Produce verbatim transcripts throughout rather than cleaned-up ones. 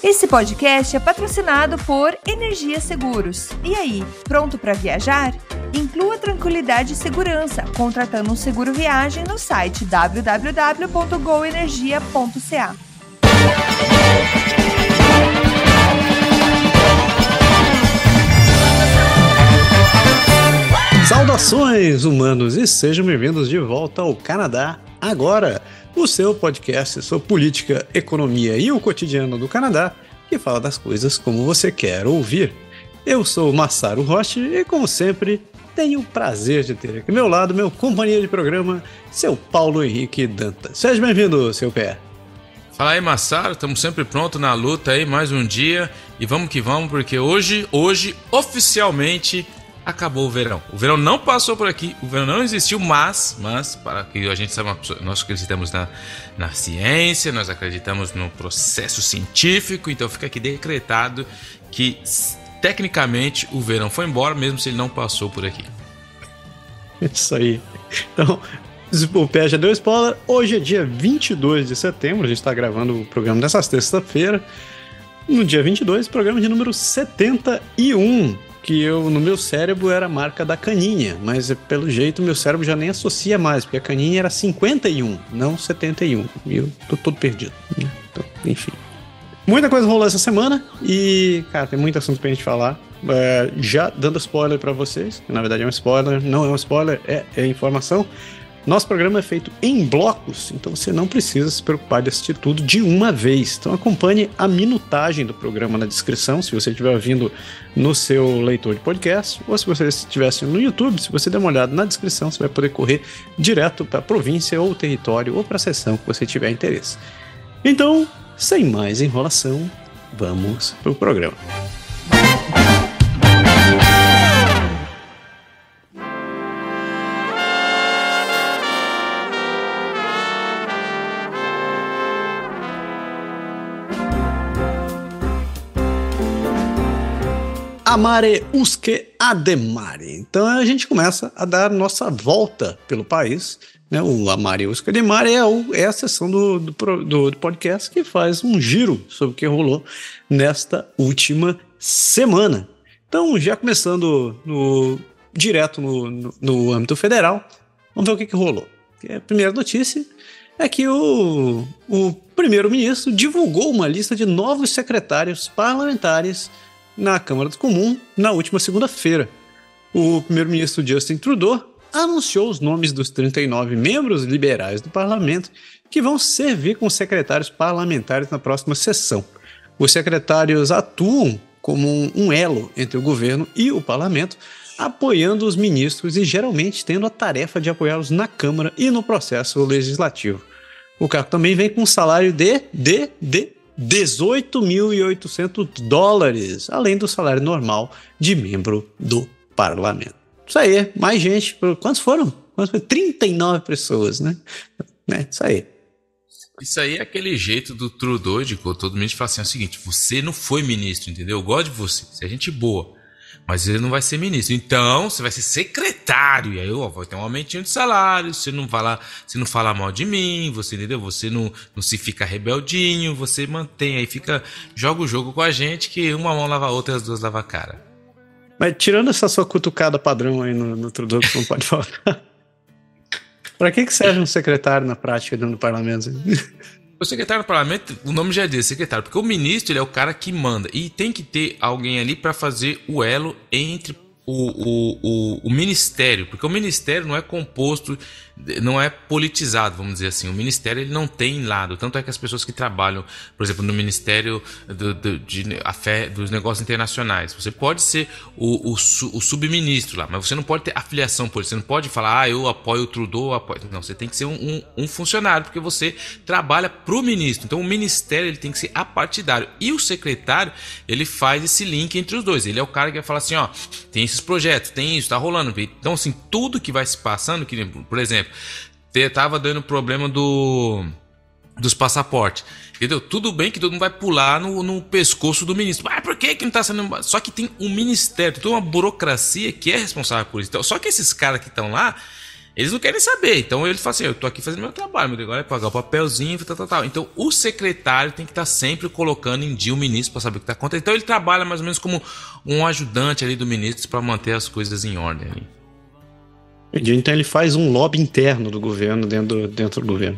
Esse podcast é patrocinado por Energia Seguros. E aí, pronto para viajar? Inclua tranquilidade e segurança contratando um seguro viagem no site w w w ponto go energia ponto c a. Saudações, humanos, e sejam bem-vindos de volta ao Canadá Agora, o seu podcast sobre política, economia e o cotidiano do Canadá, que fala das coisas como você quer ouvir. Eu sou Massaro Rocha e, como sempre, tenho o prazer de ter aqui ao meu lado meu companheiro de programa, seu Paulo Henrique Dantas. Seja bem-vindo, seu pé. Fala aí, Massaro, estamos sempre prontos na luta aí, mais um dia, e vamos que vamos, porque hoje, hoje, oficialmente, acabou o verão. O verão não passou por aqui, o verão não existiu, mas, mas para que a gente saiba, nós acreditamos na, na ciência, nós acreditamos no processo científico, então fica aqui decretado que, tecnicamente, o verão foi embora, mesmo se ele não passou por aqui. Isso aí. Então, o pé já deu spoiler. Hoje é dia vinte e dois de setembro, a gente está gravando o programa dessa sexta-feira. No dia vinte e dois, programa de número setenta e um. Que eu, no meu cérebro, era a marca da caninha, mas pelo jeito meu cérebro já nem associa mais, porque a caninha era cinquenta e um, não setenta e um, e eu tô todo perdido, né? Então, enfim. Muita coisa rolou essa semana e, cara, tem muito assunto pra gente falar. É, já dando spoiler pra vocês, que na verdade é um spoiler, não é um spoiler, é, é informação. Nosso programa é feito em blocos, então você não precisa se preocupar de assistir tudo de uma vez. Então acompanhe a minutagem do programa na descrição, se você estiver ouvindo no seu leitor de podcast, ou se você estivesse no YouTube, se você der uma olhada na descrição, você vai poder correr direto para a província ou território ou para a seção que você tiver interesse. Então, sem mais enrolação, vamos para o programa. Amare usque ademare. Então a gente começa a dar nossa volta pelo país, né? O Amare usque ademare é, o, é a sessão do, do, do, do podcast que faz um giro sobre o que rolou nesta última semana. Então, já começando no, direto no, no, no âmbito federal, vamos ver o que, que rolou. A primeira notícia é que o, o primeiro-ministro divulgou uma lista de novos secretários parlamentares na Câmara dos Comuns na última segunda-feira. O primeiro-ministro Justin Trudeau anunciou os nomes dos trinta e nove membros liberais do parlamento que vão servir como secretários parlamentares na próxima sessão. Os secretários atuam como um, um elo entre o governo e o parlamento, apoiando os ministros e geralmente tendo a tarefa de apoiá-los na Câmara e no processo legislativo. O cargo também vem com um salário de, de, de dezoito mil e oitocentos dólares, além do salário normal de membro do parlamento. Isso aí, mais gente. Quantos foram? Quantos foram? trinta e nove pessoas, né? né? Isso aí. Isso aí é aquele jeito do Trudeau de todo mundo fala assim, é o seguinte, você não foi ministro, entendeu? Eu gosto de você, você é gente boa, mas você não vai ser ministro, então você vai ser secretário, e aí ó, vai ter um aumentinho de salário, você não fala, você não fala mal de mim, você entendeu? Você não, não se fica rebeldinho, você mantém aí, fica, joga o jogo com a gente, que uma mão lava a outra e as duas lavam a cara. Mas tirando essa sua cutucada padrão aí no, no Trudeau, que você não pode falar, pra que, que serve um secretário na prática dentro do parlamento? O secretário do parlamento, o nome já diz, secretário, porque o ministro ele é o cara que manda e tem que ter alguém ali para fazer o elo entre o, o, o, o ministério, porque o ministério não é composto, não é politizado, vamos dizer assim. O ministério ele não tem lado, tanto é que as pessoas que trabalham, por exemplo, no Ministério do, do, de, a fé, dos Negócios Internacionais, você pode ser o, o, o subministro lá, mas você não pode ter afiliação política, você não pode falar, ah, eu apoio o Trudeau, eu apoio... Não, você tem que ser um, um, um funcionário, porque você trabalha pro ministro, então o ministério ele tem que ser apartidário, e o secretário, ele faz esse link entre os dois, ele é o cara que vai falar assim, ó, tem esses projetos, tem isso, tá rolando, então assim, tudo que vai se passando, que, por exemplo, tava dando problema do dos passaportes, entendeu? Tudo bem que todo mundo vai pular no, no pescoço do ministro. Ah, por que que não tá sendo... Só que tem um ministério, tem uma burocracia que é responsável por isso. Então, só que esses caras que estão lá, Eles não querem saber. Então ele fala assim, eu tô aqui fazendo meu trabalho, meu negócio é pagar o papelzinho, tal, tal, tal. Então o secretário tem que estar sempre colocando em dia o ministro para saber o que está acontecendo. Então ele trabalha mais ou menos como um ajudante ali do ministro para manter as coisas em ordem ali. Então ele faz um lobby interno do governo dentro, dentro do governo.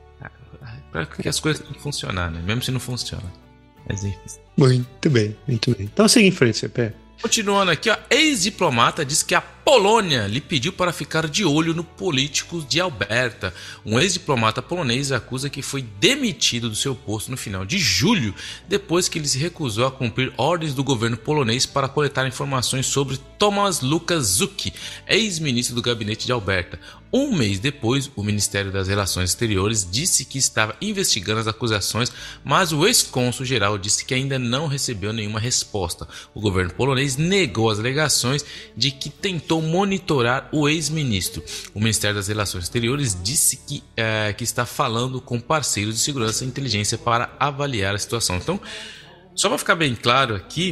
Para que as coisas tenham que funcionar, né? Mesmo se não funciona. Mas enfim. Muito bem, muito bem. Então siga em frente, C P. Continuando aqui, ó, ex-diplomata diz que a Polônia lhe pediu para ficar de olho no político de Alberta. Um ex-diplomata polonês acusa que foi demitido do seu posto no final de julho, depois que ele se recusou a cumprir ordens do governo polonês para coletar informações sobre Tomasz Lukaszuk, ex-ministro do gabinete de Alberta. Um mês depois, o Ministério das Relações Exteriores disse que estava investigando as acusações, mas o ex-cônsul-geral disse que ainda não recebeu nenhuma resposta. O governo polonês negou as alegações de que tentou monitorar o ex-ministro. O Ministério das Relações Exteriores disse que, é, que está falando com parceiros de segurança e inteligência para avaliar a situação. Então, só para ficar bem claro aqui,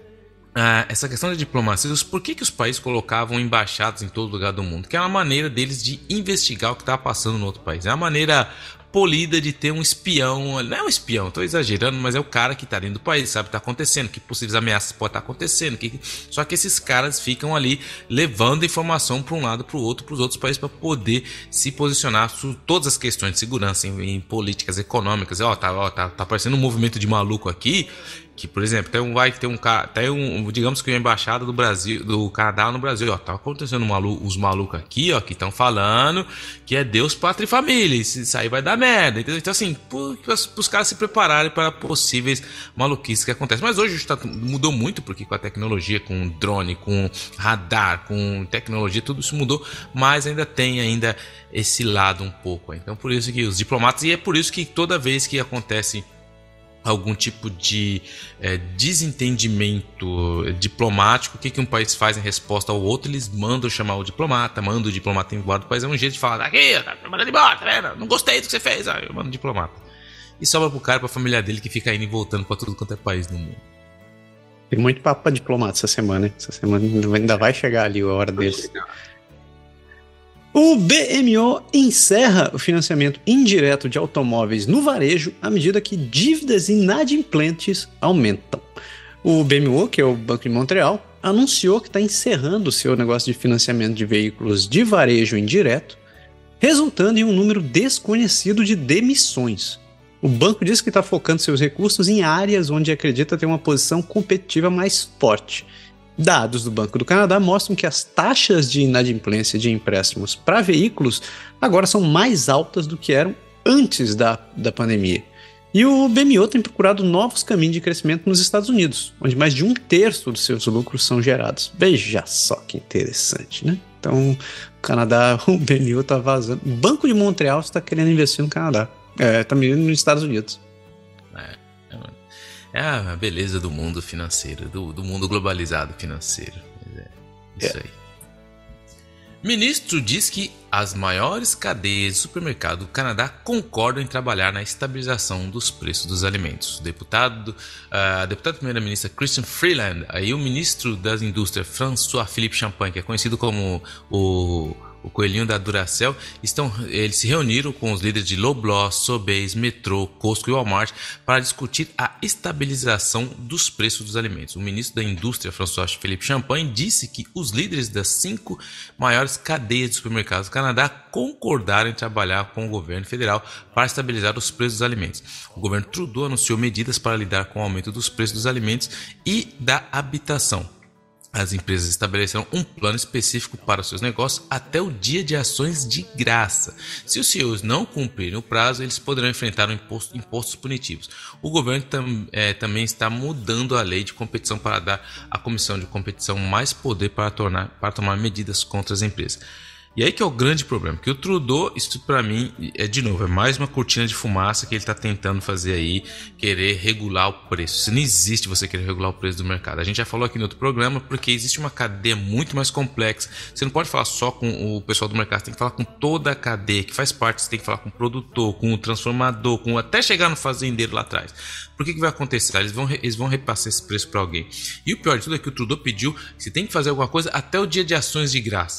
Uh, essa questão da diplomacia, por que, que os países colocavam embaixados em todo lugar do mundo? Que é uma maneira deles de investigar o que está passando no outro país. É uma maneira polida de ter um espião. Não é um espião, estou exagerando, mas é o cara que está dentro do país, sabe o que está acontecendo, que possíveis ameaças podem estar acontecendo. Que... Só que esses caras ficam ali levando informação para um lado, para o outro, para os outros países, para poder se posicionar sobre todas as questões de segurança, em, em políticas econômicas. Ó, tá, ó, tá, tá aparecendo um movimento de maluco aqui. Que, por exemplo, tem um, vai ter um cara, tem um, digamos que a embaixada do Brasil, do Canadá no Brasil, ó, tá acontecendo malu, os malucos aqui, ó, que estão falando que é Deus, pátria e família, isso aí vai dar merda, entendeu? Então, assim, para os caras se prepararem para possíveis maluquices que acontecem. Mas hoje tá, mudou muito, porque com a tecnologia, com drone, com radar, com tecnologia, tudo isso mudou, mas ainda tem ainda esse lado um pouco. Então, por isso que os diplomatas, e é por isso que toda vez que acontece algum tipo de é, desentendimento diplomático, o que, que um país faz em resposta ao outro, eles mandam chamar o diplomata, mandam o diplomata embora do país. É um jeito de falar, aqui, tá mandando embora, tá vendo? Não gostei do que você fez, aí eu mando o diplomata. E sobra pro cara, pra família dele, que fica indo e voltando pra tudo quanto é país no mundo. Tem muito papo pra diplomata essa semana, hein? Essa semana ainda vai chegar ali a hora desse. O B M O encerra o financiamento indireto de automóveis no varejo à medida que dívidas inadimplentes aumentam. O B M O, que é o Banco de Montreal, anunciou que está encerrando o seu negócio de financiamento de veículos de varejo indireto, resultando em um número desconhecido de demissões. O banco diz que está focando seus recursos em áreas onde acredita ter uma posição competitiva mais forte. Dados do Banco do Canadá mostram que as taxas de inadimplência de empréstimos para veículos agora são mais altas do que eram antes da, da pandemia. E o B M O tem procurado novos caminhos de crescimento nos Estados Unidos, onde mais de um terço dos seus lucros são gerados. Veja só que interessante, né? Então, o Canadá, o B M O está vazando. O Banco de Montreal está querendo investir no Canadá. É, também nos Estados Unidos. É, é a beleza do mundo financeiro, do, do mundo globalizado financeiro. É, isso é. aí. Ministro diz que as maiores cadeias de supermercado do Canadá concordam em trabalhar na estabilização dos preços dos alimentos. O deputado, a deputada primeira-ministra Chrystia Freeland, aí o ministro das indústrias François-Philippe Champagne, que é conhecido como o o coelhinho da Duracell, estão, eles se reuniram com os líderes de Loblaws, Sobeys, Metro, Costco e Walmart para discutir a estabilização dos preços dos alimentos. O ministro da Indústria, François-Philippe Champagne, disse que os líderes das cinco maiores cadeias de supermercados do Canadá concordaram em trabalhar com o governo federal para estabilizar os preços dos alimentos. O governo Trudeau anunciou medidas para lidar com o aumento dos preços dos alimentos e da habitação. As empresas estabeleceram um plano específico para os seus negócios até o dia de ações de graça. Se os C E Os não cumprirem o prazo, eles poderão enfrentar um imposto, impostos punitivos. O governo tam, é, também está mudando a lei de competição para dar à comissão de competição mais poder para, tornar, para tomar medidas contra as empresas. E aí que é o grande problema, que o Trudeau, isso para mim, é de novo, é mais uma cortina de fumaça que ele está tentando fazer aí, querer regular o preço. Isso não existe você querer regular o preço do mercado. A gente já falou aqui no outro programa, porque existe uma cadeia muito mais complexa. Você não pode falar só com o pessoal do mercado, você tem que falar com toda a cadeia que faz parte, você tem que falar com o produtor, com o transformador, com até chegar no fazendeiro lá atrás. Por que que vai acontecer? Eles vão, eles vão repassar esse preço para alguém. E o pior de tudo é que o Trudeau pediu que você tem que fazer alguma coisa até o dia de ações de graça.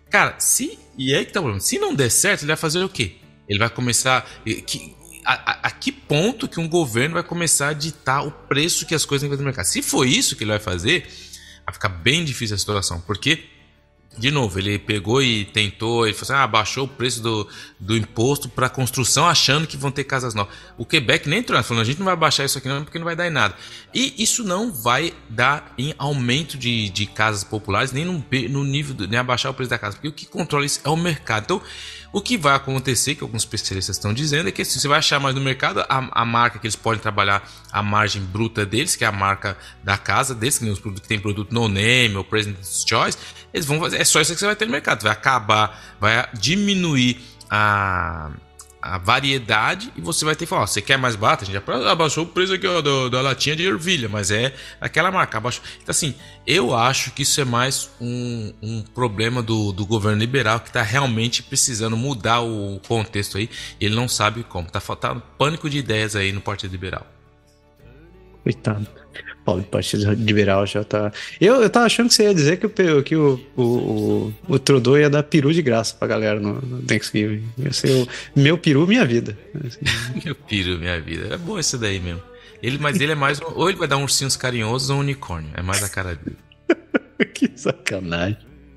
Cara, se... E aí que tá o problema. Se não der certo, ele vai fazer o quê? Ele vai começar... Que, a, a, a que ponto que um governo vai começar a ditar o preço que as coisas têm que fazer no mercado? Se for isso que ele vai fazer, vai ficar bem difícil a situação. Porque... De novo, ele pegou e tentou, ele falou assim, ah, baixou o preço do, do imposto para construção achando que vão ter casas novas. O Quebec nem entrou, falando, a gente não vai baixar isso aqui não porque não vai dar em nada. E isso não vai dar em aumento de, de casas populares, nem no, no nível, do, nem abaixar o preço da casa, porque o que controla isso é o mercado. Então, o que vai acontecer, que alguns especialistas estão dizendo, é que assim, você vai achar mais no mercado a, a marca que eles podem trabalhar, a margem bruta deles, que é a marca da casa deles, que, os produtos, que tem produto no name ou President's Choice, eles vão fazer, é só isso que você vai ter no mercado, vai acabar, vai diminuir a, a variedade e você vai ter que falar, ó, você quer mais barato? A gente já abaixou o preço aqui ó, do, da latinha de ervilha, mas é aquela marca, abaixou. Então assim, eu acho que isso é mais um, um problema do, do governo liberal que está realmente precisando mudar o contexto aí, ele não sabe como, está faltando pânico de ideias aí no Partido Liberal. Coitado. O Partido Liberal já tá... Eu, eu tava achando que você ia dizer que o, que o, o, o, o Trudeau ia dar peru de graça pra galera no, no Thanksgiving. Ia ser o meu peru, minha vida. Assim. Meu peru, minha vida. É bom esse daí mesmo. Ele, mas ele é mais... Ou ele vai dar uns ursinhos carinhosos ou um unicórnio. É mais a cara dele. Que sacanagem.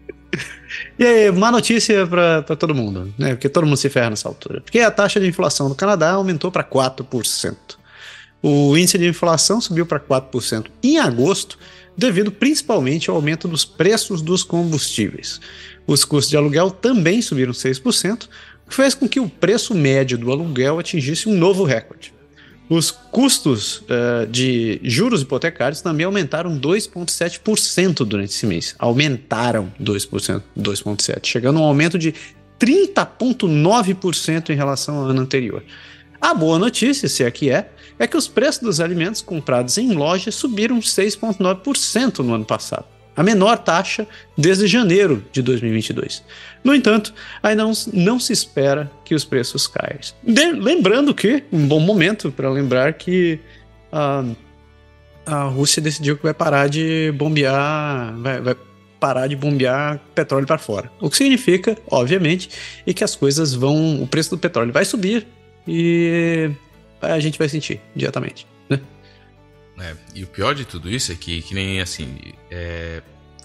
E aí, má notícia pra, pra todo mundo, né? Porque todo mundo se ferra nessa altura. Porque a taxa de inflação do Canadá aumentou para quatro por cento. O índice de inflação subiu para quatro por cento em agosto, devido principalmente ao aumento dos preços dos combustíveis. Os custos de aluguel também subiram seis por cento, o que fez com que o preço médio do aluguel atingisse um novo recorde. Os custos uh, de juros hipotecários também aumentaram dois vírgula sete por cento durante esse mês. Aumentaram dois por cento, dois vírgula sete por cento, chegando a um aumento de trinta vírgula nove por cento em relação ao ano anterior. A boa notícia, se aqui é, é que os preços dos alimentos comprados em lojas subiram seis vírgula nove por cento no ano passado, a menor taxa desde janeiro de dois mil e vinte e dois. No entanto, ainda não, não se espera que os preços caiam. De, lembrando que, um bom momento para lembrar que a, a Rússia decidiu que vai parar de bombear, vai, vai parar de bombear petróleo para fora. O que significa, obviamente, é que as coisas vão, o preço do petróleo vai subir e a gente vai sentir diretamente, né? É, e o pior de tudo isso é que, que nem assim, é,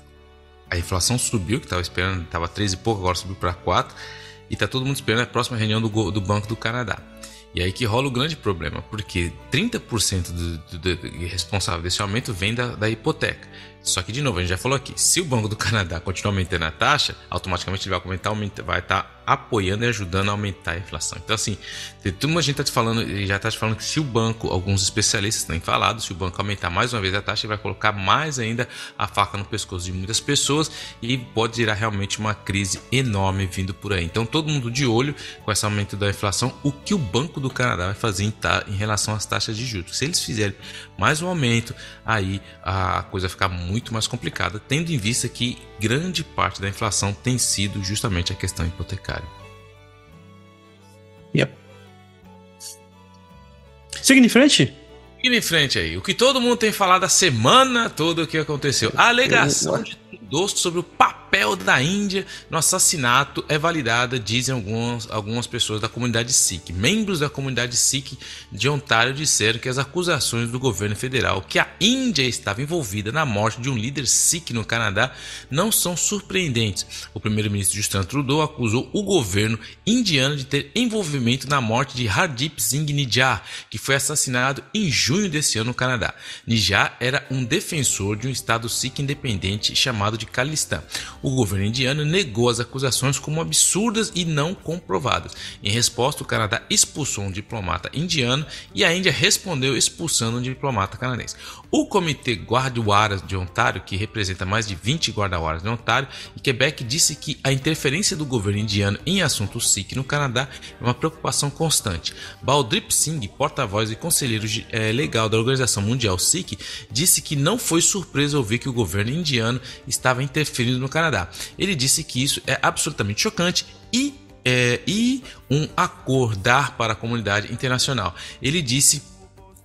a inflação subiu, que estava esperando, estava treze e pouco, agora subiu para quatro, e está todo mundo esperando a próxima reunião do, do Banco do Canadá. E aí que rola o grande problema, porque trinta por cento do, do, do responsável desse aumento vem da, da hipoteca. Só que, de novo, a gente já falou aqui, se o Banco do Canadá continuar aumentando a taxa, automaticamente ele vai aumentar, aumenta, vai estar apoiando e ajudando a aumentar a inflação. Então, assim, toda a gente está te falando, já está te falando que se o banco, alguns especialistas têm falado, se o banco aumentar mais uma vez a taxa, ele vai colocar mais ainda a faca no pescoço de muitas pessoas e pode gerar realmente uma crise enorme vindo por aí. Então, todo mundo de olho com esse aumento da inflação, o que o Banco do Canadá vai fazer em, ta, em relação às taxas de juros. Se eles fizerem mais um aumento, aí a coisa vai ficar muito mais complicada, tendo em vista que grande parte da inflação tem sido justamente a questão hipotecária. Yep. Seguindo em frente? Seguindo em frente aí, o que todo mundo tem falado a semana toda, o que aconteceu? A alegação de Trudeau sobre o papel da Índia no assassinato é validada, dizem algumas, algumas pessoas da comunidade Sikh. Membros da comunidade Sikh de Ontário disseram que as acusações do governo federal que a Índia estava envolvida na morte de um líder Sikh no Canadá não são surpreendentes. O primeiro-ministro Justin Trudeau acusou o governo indiano de ter envolvimento na morte de Hardeep Singh Nijjar, que foi assassinado em junho desse ano no Canadá. Nijjar era um defensor de um estado Sikh independente chamado de Khalistan. O governo indiano negou as acusações como absurdas e não comprovadas. Em resposta, o Canadá expulsou um diplomata indiano e a Índia respondeu expulsando um diplomata canadense. O Comitê Guarda-Waras de Ontário, que representa mais de vinte guarda-waras de Ontário e Quebec, disse que a interferência do governo indiano em assuntos Sikh no Canadá é uma preocupação constante. Baldrip Singh, porta-voz e conselheiro é, legal da Organização Mundial Sikh, disse que não foi surpresa ouvir que o governo indiano estava interferindo no Canadá. Ele disse que isso é absolutamente chocante e, é, e um acordar para a comunidade internacional. Ele disse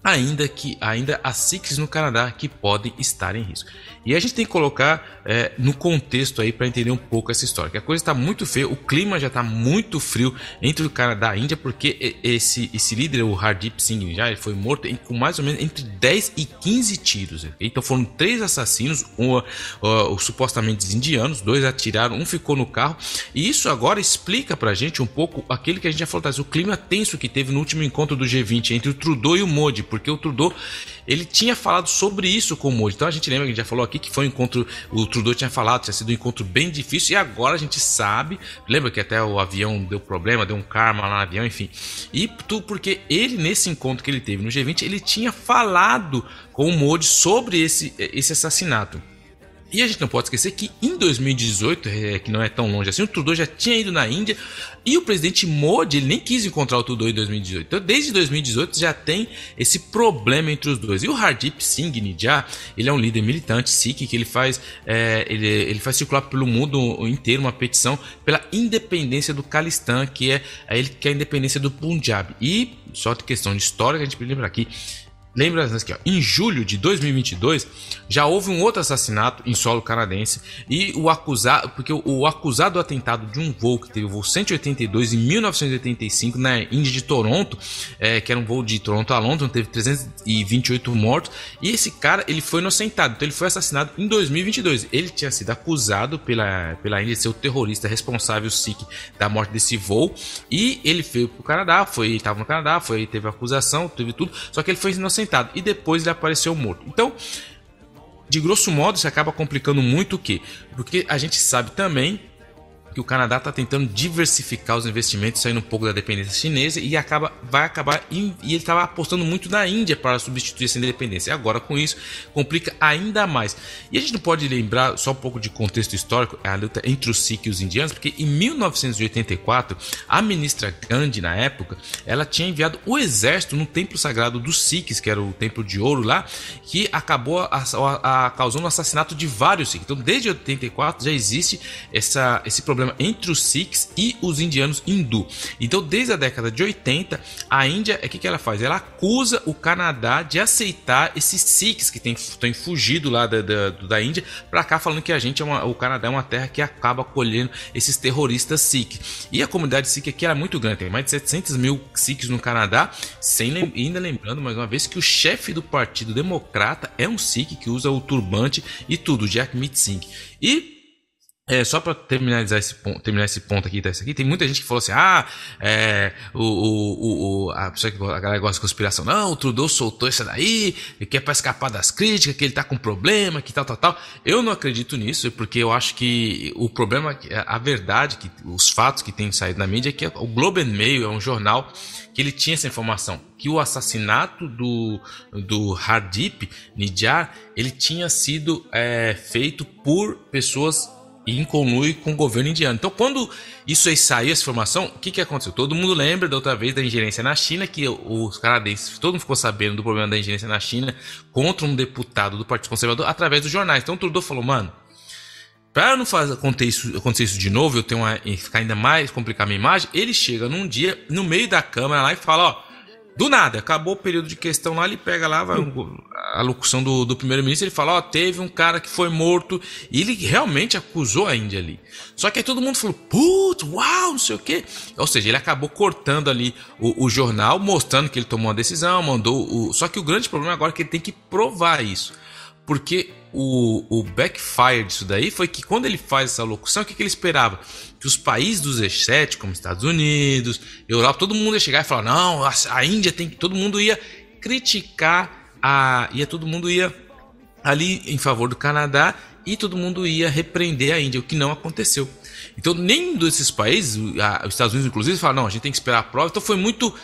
ainda que ainda há sikhs no Canadá que podem estar em risco. E a gente tem que colocar é, no contexto aí para entender um pouco essa história, que a coisa está muito feia, o clima já está muito frio entre o Canadá e a Índia, porque esse, esse líder, o Hardeep Singh já ele foi morto em, com mais ou menos entre dez e quinze tiros. Então foram três assassinos, um, uh, uh, supostamente indianos, dois atiraram, um ficou no carro, e isso agora explica pra gente um pouco aquele que a gente já falou, o clima tenso que teve no último encontro do G vinte entre o Trudeau e o Modi, porque o Trudeau ele tinha falado sobre isso com o Modi. Então a gente lembra que a gente já falou aqui que foi um encontro, o Trudeau tinha falado, tinha sido um encontro bem difícil, e agora a gente sabe, lembra que até o avião deu problema, deu um karma lá no avião, enfim. E tudo porque ele, nesse encontro que ele teve no G vinte, ele tinha falado com o Modi sobre esse, esse assassinato. E a gente não pode esquecer que em dois mil e dezoito, é, que não é tão longe assim, o Trudeau já tinha ido na Índia e o presidente Modi ele nem quis encontrar o Trudeau em dois mil e dezoito. Então desde dois mil e dezoito já tem esse problema entre os dois. E o Hardeep Singh Nijjar, ele é um líder militante Sikh que ele faz, é, ele, ele faz circular pelo mundo inteiro uma petição pela independência do Khalistan, que é, é ele que é a independência do Punjab. E só de questão de história que a gente precisa lembrar aqui. Lembra aqui, ó, em julho de dois mil e vinte e dois já houve um outro assassinato em solo canadense e o acusado, porque o, o acusado do atentado de um voo que teve o voo cento e oitenta e dois em mil novecentos e oitenta e cinco na Índia de Toronto, é, que era um voo de Toronto a Londres, teve trezentos e vinte e oito mortos, e esse cara ele foi inocentado, então ele foi assassinado em dois mil e vinte e dois. Ele tinha sido acusado pela, pela Índia de ser o terrorista responsável Sikh da morte desse voo, e ele veio para o Canadá, foi, estava no Canadá, foi, teve acusação, teve tudo, só que ele foi inocentado e depois ele apareceu morto. Então, de grosso modo, isso acaba complicando muito o quê? Porque a gente sabe também que o Canadá está tentando diversificar os investimentos, saindo um pouco da dependência chinesa e acaba, vai acabar e ele estava apostando muito na Índia para substituir essa independência. E agora com isso complica ainda mais. E a gente não pode lembrar só um pouco de contexto histórico, a luta entre os Sikhs e os indianos, porque em mil novecentos e oitenta e quatro a ministra Gandhi na época, ela tinha enviado o exército no templo sagrado dos Sikhs, que era o templo de ouro lá, que acabou a, a, a, causando o assassinato de vários Sikhs. Então desde oitenta e quatro já existe essa, esse problema entre os Sikhs e os indianos hindu. Então desde a década de oitenta a Índia, o que, que ela faz? Ela acusa o Canadá de aceitar esses Sikhs que têm fugido lá da, da, da Índia para cá, falando que a gente é uma, o Canadá é uma terra que acaba acolhendo esses terroristas Sikh. E a comunidade Sikh aqui era muito grande, tem mais de setecentos mil Sikhs no Canadá, sem lem- ainda lembrando mais uma vez que o chefe do Partido Democrata é um Sikh que usa o turbante e tudo, Jagmeet Singh. E É, só para terminar esse ponto, terminar esse ponto aqui, desse aqui, tem muita gente que falou assim: ah, é, o, o, o, a pessoa que a galera gosta de conspiração, não, o Trudeau soltou isso daí, que é para escapar das críticas, que ele tá com problema, que tal, tal, tal. Eu não acredito nisso, porque eu acho que o problema, a verdade, que os fatos que têm saído na mídia é que o Globe and Mail é um jornal que ele tinha essa informação, que o assassinato do, do Hardeep Nijjar, ele tinha sido é, feito por pessoas e em conluio com o governo indiano. Então, quando isso aí saiu, essa informação, o que, que aconteceu? Todo mundo lembra da outra vez da ingerência na China, que os canadenses, todo mundo ficou sabendo do problema da ingerência na China contra um deputado do Partido Conservador através dos jornais. Então, o Trudeau falou, mano, para não fazer, acontecer, isso, acontecer isso de novo, eu tenho uma, ficar ainda mais, complicar a minha imagem, ele chega num dia, no meio da Câmara lá e fala, ó, do nada, acabou o período de questão lá, ele pega lá vai, a locução do, do primeiro-ministro, ele fala, ó, teve um cara que foi morto, e ele realmente acusou a Índia ali. Só que aí todo mundo falou, putz, uau, não sei o quê. Ou seja, ele acabou cortando ali o, o jornal, mostrando que ele tomou uma decisão, mandou o... Só que o grande problema agora é que ele tem que provar isso. Porque o, o backfire disso daí foi que quando ele faz essa locução, o que, que ele esperava? Que os países do G sete, como Estados Unidos, Europa, todo mundo ia chegar e falar, não, a, a Índia tem que... Todo mundo ia criticar, a, ia, todo mundo ia ali em favor do Canadá e todo mundo ia repreender a Índia, o que não aconteceu. Então nenhum desses países, a, os Estados Unidos inclusive, falaram, não, a gente tem que esperar a prova. Então foi muito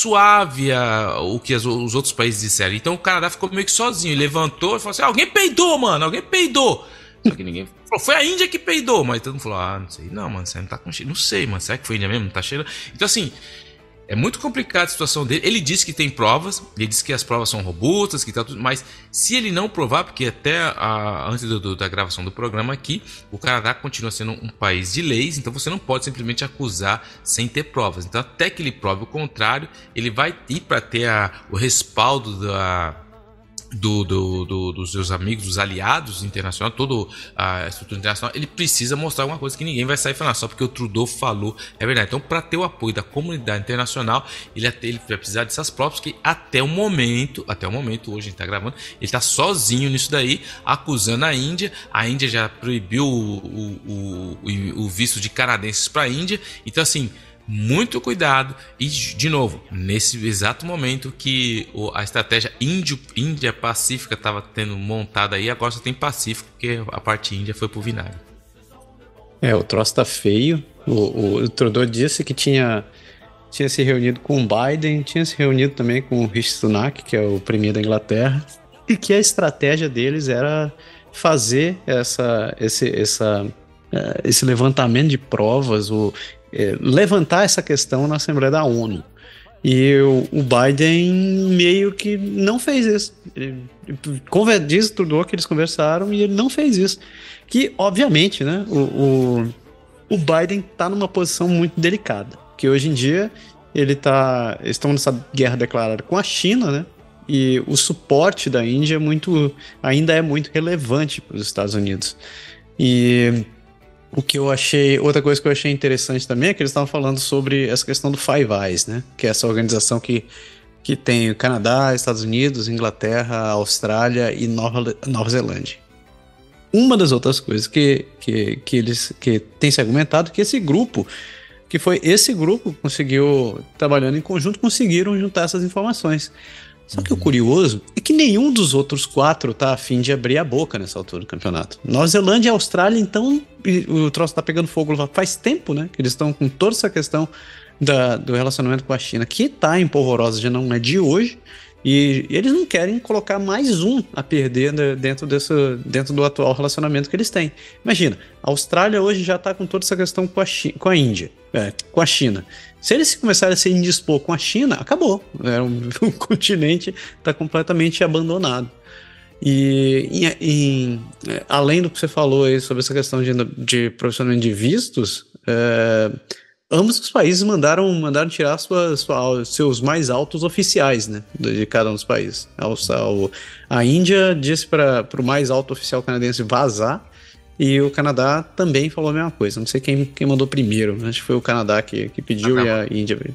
suave a, o que as, os outros países disseram. Então o Canadá ficou meio que sozinho, levantou e falou assim, ah, alguém peidou, mano, alguém peidou. Só que ninguém falou, foi a Índia que peidou, mas todo mundo falou, ah, não sei, não, mano, você não tá com cheiro, não sei, mano, será que foi a Índia mesmo, não tá cheirando? Então assim, É muito complicada a situação dele. Ele disse que tem provas, ele disse que as provas são robustas, que tá tudo, mas se ele não provar, porque até a, antes do, do, da gravação do programa aqui, o Canadá continua sendo um país de leis, então você não pode simplesmente acusar sem ter provas. Então até que ele prove o contrário, ele vai ir para ter a, o respaldo da... Do, do, do, dos seus amigos, dos aliados internacionais, toda a estrutura internacional, ele precisa mostrar alguma coisa que ninguém vai sair falando, só porque o Trudeau falou, é verdade. Então, para ter o apoio da comunidade internacional, ele, ele vai precisar dessas provas, que até o momento, até o momento, hoje a gente está gravando, ele está sozinho nisso daí, acusando a Índia. A Índia já proibiu o, o, o, o visto de canadenses para a Índia, então assim, muito cuidado. E, de novo, nesse exato momento que a estratégia Índia-Pacífica estava tendo montada aí, agora só tem Pacífico, porque a parte Índia foi pro vinagre. É, o troço tá feio. O, o, o Trudeau disse que tinha, tinha se reunido com o Biden, tinha se reunido também com o Rishi Sunak, que é o premier da Inglaterra, e que a estratégia deles era fazer essa, esse, essa, esse levantamento de provas, o É, levantar essa questão na Assembleia da ONU. E o, o Biden meio que não fez isso. Ele, ele, diz tudo que eles conversaram e ele não fez isso. Que, obviamente, né, o, o, o Biden está numa posição muito delicada. Que hoje em dia ele tá, eles estão nessa guerra declarada com a China, né? E o suporte da Índia é muito, ainda é muito relevante para os Estados Unidos. E o que eu achei, outra coisa que eu achei interessante também é que eles estavam falando sobre essa questão do Five Eyes, né? Que é essa organização que, que tem o Canadá, Estados Unidos, Inglaterra, Austrália e Nova, Nova Zelândia. Uma das outras coisas que, que, que eles que tem se argumentado é que esse grupo, que foi esse grupo que conseguiu, trabalhando em conjunto, conseguiram juntar essas informações. Só que o curioso é que nenhum dos outros quatro tá a fim de abrir a boca nessa altura do campeonato. Nova Zelândia e Austrália, então, o troço tá pegando fogo lá faz tempo, né? Que eles estão com toda essa questão da, do relacionamento com a China, que tá empolvorosa, já não é de hoje, e, e eles não querem colocar mais um a perder dentro, desse, dentro do atual relacionamento que eles têm. Imagina, a Austrália hoje já tá com toda essa questão com a, China, com a Índia, é, com a China. Se eles começarem a se indispor com a China, acabou. É, o, o continente está completamente abandonado. E, e, e além do que você falou aí sobre essa questão de, de profissionalmente de vistos, é, ambos os países mandaram, mandaram tirar sua, sua, seus mais altos oficiais, né, de cada um dos países. A, a Índia disse para o mais alto oficial canadense vazar, e o Canadá também falou a mesma coisa. Não sei quem, quem mandou primeiro. Acho que foi o Canadá que, que pediu ah, e a Índia veio.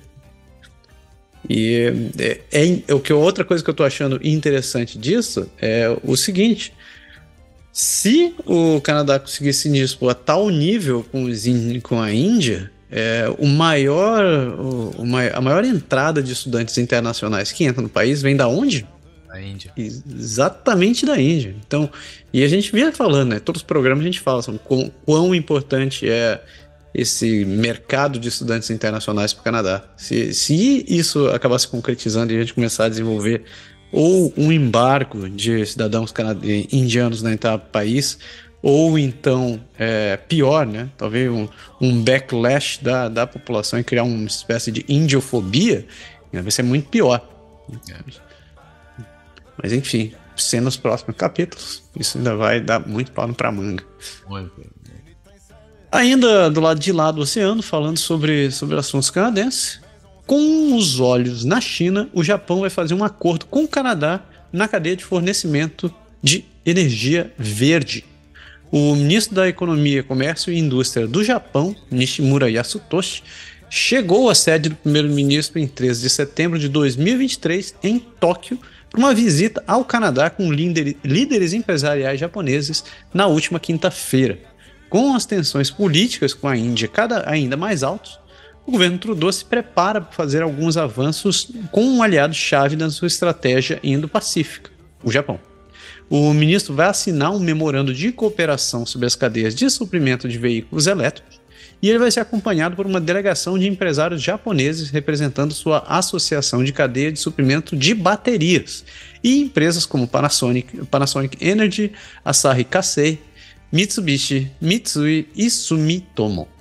E é, é, o que outra coisa que eu tô achando interessante disso é o seguinte: se o Canadá conseguisse se indispor a tal nível com, os, com a Índia, é, o maior, o, o, a maior entrada de estudantes internacionais que entram no país vem da onde? Da Índia. Exatamente da Índia. Então, e a gente vinha falando, né? Todos os programas a gente fala sobre quão, quão importante é esse mercado de estudantes internacionais para o Canadá. Se, se isso acabar se concretizando e a gente começar a desenvolver ou um embargo de cidadãos canadianos, indianos na entrada do país, ou então, é, pior, né? Talvez um, um backlash da, da população e criar uma espécie de indiofobia, vai ser muito pior. É. Mas enfim, cenas nos próximos capítulos, isso ainda vai dar muito pano pra manga. Muito. Ainda do lado de lá do oceano, falando sobre, sobre assuntos canadenses, com os olhos na China, o Japão vai fazer um acordo com o Canadá na cadeia de fornecimento de energia verde. O ministro da Economia, Comércio e Indústria do Japão, Nishimura Yasutoshi, chegou à sede do primeiro-ministro em treze de setembro de dois mil e vinte e três, em Tóquio, para uma visita ao Canadá com líderes empresariais japoneses na última quinta-feira. Com as tensões políticas com a Índia cada ainda mais altas, o governo Trudeau se prepara para fazer alguns avanços com um aliado-chave na sua estratégia Indo-Pacífica, o Japão. O ministro vai assinar um memorando de cooperação sobre as cadeias de suprimento de veículos elétricos, e ele vai ser acompanhado por uma delegação de empresários japoneses representando sua associação de cadeia de suprimento de baterias e empresas como Panasonic, Panasonic Energy, Asahi Kasei, Mitsubishi, Mitsui e Sumitomo.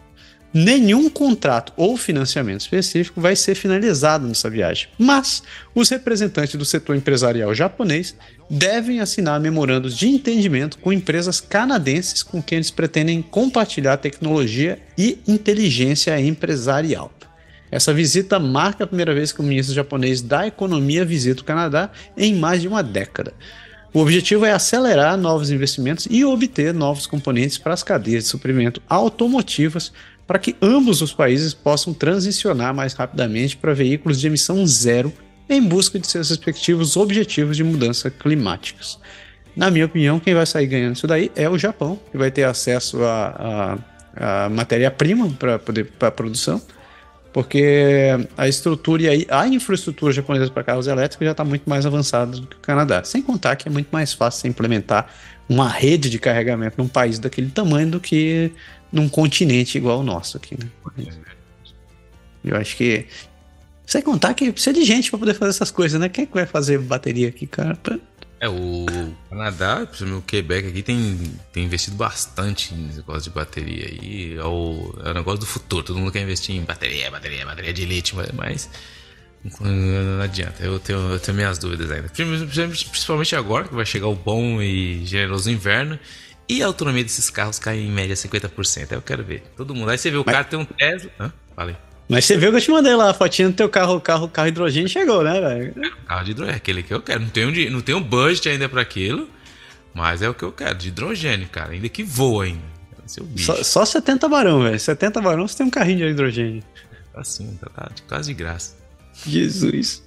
Nenhum contrato ou financiamento específico vai ser finalizado nessa viagem, mas os representantes do setor empresarial japonês devem assinar memorandos de entendimento com empresas canadenses com quem eles pretendem compartilhar tecnologia e inteligência empresarial. Essa visita marca a primeira vez que o ministro japonês da Economia visita o Canadá em mais de uma década. O objetivo é acelerar novos investimentos e obter novos componentes para as cadeias de suprimento automotivas, para que ambos os países possam transicionar mais rapidamente para veículos de emissão zero em busca de seus respectivos objetivos de mudança climáticos. Na minha opinião, quem vai sair ganhando isso daí é o Japão, que vai ter acesso a, a, a matéria-prima para poder para a produção, porque a estrutura e a, a infraestrutura japonesa para carros elétricos já está muito mais avançada do que o Canadá. Sem contar que é muito mais fácil implementar uma rede de carregamento num país daquele tamanho do que num continente igual o nosso aqui, né? Eu acho que... Sem contar que precisa de gente para poder fazer essas coisas, né? Quem é que vai fazer bateria aqui, cara? É, o Canadá, o Quebec aqui tem, tem investido bastante nesse negócio de bateria aí. É o, é o negócio do futuro. Todo mundo quer investir em bateria, bateria, bateria de lítio, mas não adianta. Eu tenho, eu tenho minhas dúvidas ainda. Principalmente agora que vai chegar o bom e generoso inverno. E a autonomia desses carros cai em média cinquenta por cento. Aí eu quero ver. Todo mundo. Aí você vê o mas... cara tem um Tesla. Hã? Falei. Mas você viu que eu te mandei lá a fotinha do teu carro, carro, carro hidrogênio chegou, né, velho? É, carro de hidrogênio, aquele que eu quero. Não tenho, não tenho budget ainda pra aquilo, mas é o que eu quero, de hidrogênio, cara. Ainda que voa ainda. Esse é o bicho. Só, só setenta barão, velho. setenta barão você tem um carrinho de hidrogênio. Assim, tá, tá quase de graça. Jesus.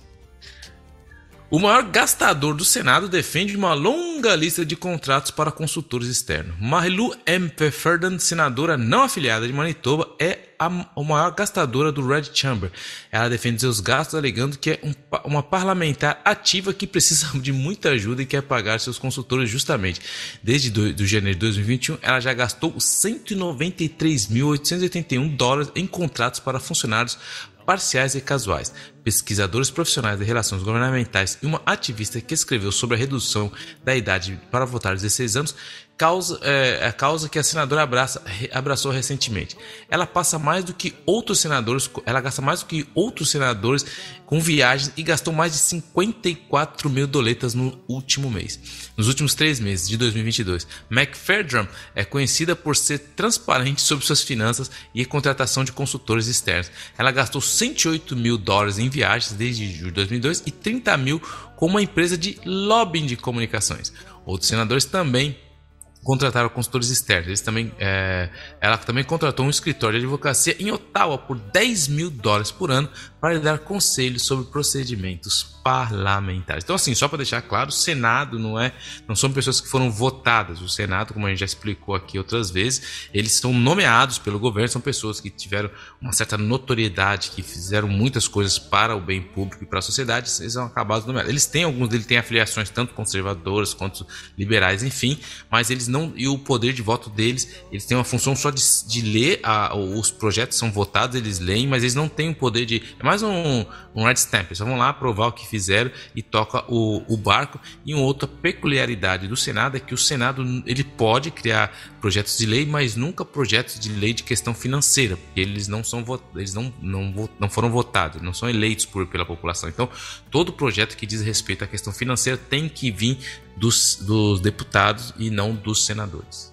O maior gastador do Senado defende uma longa lista de contratos para consultores externos. Marilu M. Pfefferdan, senadora não afiliada de Manitoba, é a, a maior gastadora do Red Chamber. Ela defende seus gastos alegando que é um, uma parlamentar ativa que precisa de muita ajuda e quer pagar seus consultores justamente. Desde do, do janeiro de dois mil e vinte e um, ela já gastou cento e noventa e três mil oitocentos e oitenta e um dólares em contratos para funcionários parciais e casuais. Pesquisadores profissionais de relações governamentais e uma ativista que escreveu sobre a redução da idade para votar aos dezesseis anos, causa, é, a causa que a senadora abraça, abraçou recentemente. Ela passa mais do que outros senadores, ela gasta mais do que outros senadores com viagens e gastou mais de cinquenta e quatro mil doletas no último mês. Nos últimos três meses de dois mil e vinte e dois, McPherdrum é conhecida por ser transparente sobre suas finanças e a contratação de consultores externos. Ela gastou cento e oito mil dólares em viagens desde julho de dois mil e dois e trinta mil com uma empresa de lobbying de comunicações. Outros senadores também contrataram consultores externos. Eles também, é, ela também contratou um escritório de advocacia em Ottawa por dez mil dólares por ano para lhe dar conselhos sobre procedimentos parlamentares. Então, assim, só para deixar claro, o Senado não é, não são pessoas que foram votadas. O Senado, como a gente já explicou aqui outras vezes, eles são nomeados pelo governo, são pessoas que tiveram uma certa notoriedade, que fizeram muitas coisas para o bem público e para a sociedade, eles são acabados nomeados. Eles têm, alguns deles têm afiliações tanto conservadoras quanto liberais, enfim, mas eles não, e o poder de voto deles, eles têm uma função só de, de ler, a, os projetos são votados, eles leem, mas eles não têm o poder de, é mais um, um red stamp, eles só vão lá aprovar o que fizeram e toca o, o barco. E uma outra peculiaridade do Senado é que o Senado ele pode criar projetos de lei, mas nunca projetos de lei de questão financeira, porque eles não são eles não, não, não foram votados, não são eleitos por, pela população. Então, todo projeto que diz respeito à questão financeira tem que vir dos, dos deputados e não dos senadores.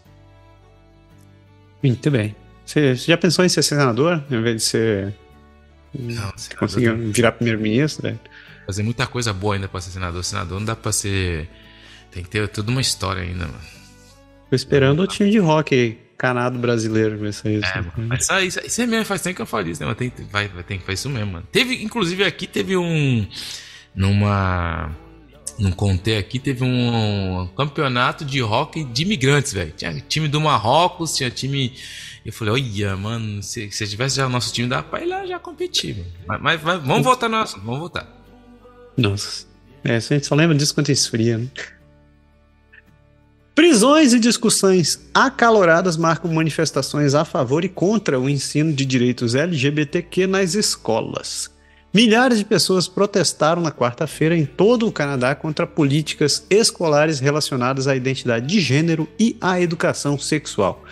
Muito bem. Você já pensou em ser senador, em vez de ser... Não, conseguiu virar primeiro-ministro, velho? Fazer muita coisa boa ainda pra ser senador. Senador não dá pra ser... Tem que ter toda uma história ainda, mano. Tô esperando o time de hockey canado brasileiro ver isso aí. É, mano, mas isso, isso, isso é mesmo, faz tempo que eu falo isso, né? Mas tem, vai, vai ter que fazer isso mesmo, mano. Teve, inclusive aqui, teve um... Numa... Não contei aqui, teve um campeonato de hockey de imigrantes, velho. Tinha time do Marrocos, tinha time... Eu falei, olha, mano, se, se tivesse já o nosso time, dá pra ir lá já competir, mano. Mas, mas, mas vamos voltar no assunto, vamos voltar. Nossa, é, a gente só lembra disso quando esfria, né? Prisões e discussões acaloradas marcam manifestações a favor e contra o ensino de direitos L G B T Q nas escolas. Milhares de pessoas protestaram na quarta-feira em todo o Canadá contra políticas escolares relacionadas à identidade de gênero e à educação sexual.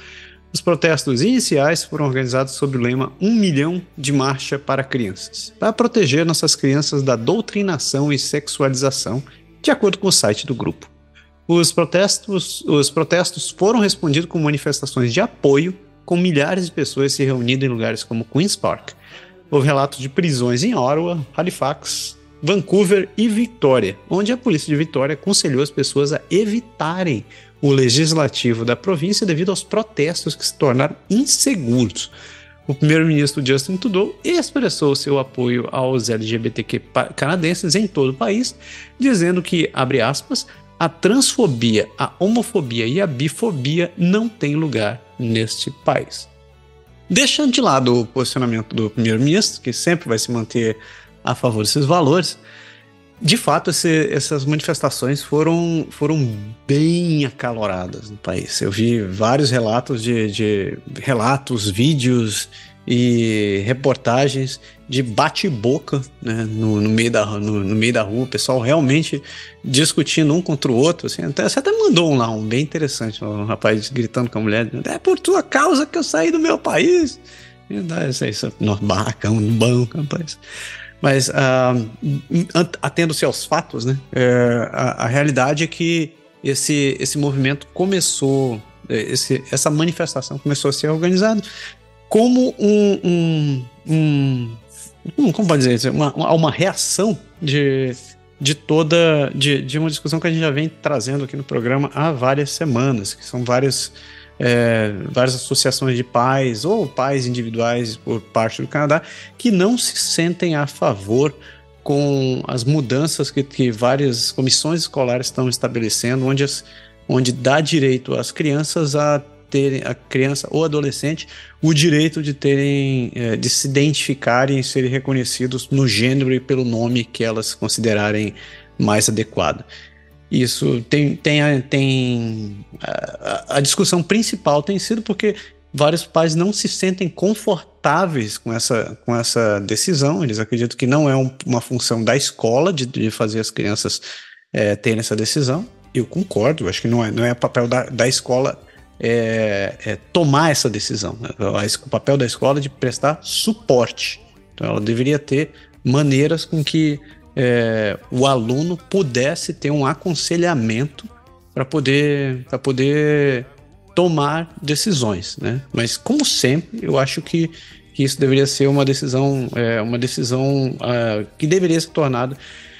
Os protestos iniciais foram organizados sob o lema Um Milhão de Marcha para Crianças, para proteger nossas crianças da doutrinação e sexualização, de acordo com o site do grupo. Os protestos, os protestos foram respondidos com manifestações de apoio, com milhares de pessoas se reunindo em lugares como Queen's Park. Houve relatos de prisões em Ottawa, Halifax, Vancouver e Victoria, onde a polícia de Victoria aconselhou as pessoas a evitarem o legislativo da província devido aos protestos que se tornaram inseguros. O primeiro-ministro Justin Trudeau expressou seu apoio aos L G B T Q canadenses em todo o país, dizendo que, abre aspas, a transfobia, a homofobia e a bifobia não têm lugar neste país. Deixando de lado o posicionamento do primeiro-ministro, que sempre vai se manter a favor desses valores, de fato, esse, essas manifestações foram, foram bem acaloradas no país. Eu vi vários relatos de, de relatos, vídeos e reportagens de bate-boca, né, no, no, meio da, no, no meio da rua, o pessoal realmente discutindo um contra o outro. Assim, até, você até mandou um lá, um bem interessante, um rapaz gritando com a mulher: é por tua causa que eu saí do meu país. Isso, isso, no barracão, no banco, rapaz. Mas, uh, atendo-se aos fatos, né, é, a, a realidade é que esse, esse movimento começou, esse, essa manifestação começou a ser organizada como um, um, um, um como pode dizer, uma, uma reação de, de toda, de, de uma discussão que a gente já vem trazendo aqui no programa há várias semanas, que são várias, é, várias associações de pais ou pais individuais por parte do Canadá que não se sentem a favor com as mudanças que, que várias comissões escolares estão estabelecendo, onde, as, onde dá direito às crianças a terem, a criança ou adolescente, o direito de terem, de se identificarem e serem reconhecidos no gênero e pelo nome que elas considerarem mais adequado. Isso tem, tem, tem a, a discussão principal tem sido porque vários pais não se sentem confortáveis com essa, com essa decisão. Eles acreditam que não é um, uma função da escola de, de fazer as crianças é, terem essa decisão. Eu concordo, eu acho que não é, não é papel da, da escola é, é tomar essa decisão. O papel da escola é de prestar suporte. Então ela deveria ter maneiras com que é, o aluno pudesse ter um aconselhamento para poder, para poder tomar decisões, né? Mas como sempre, eu acho que, que isso deveria ser uma decisão, é, uma decisão uh, que deveria ser tornada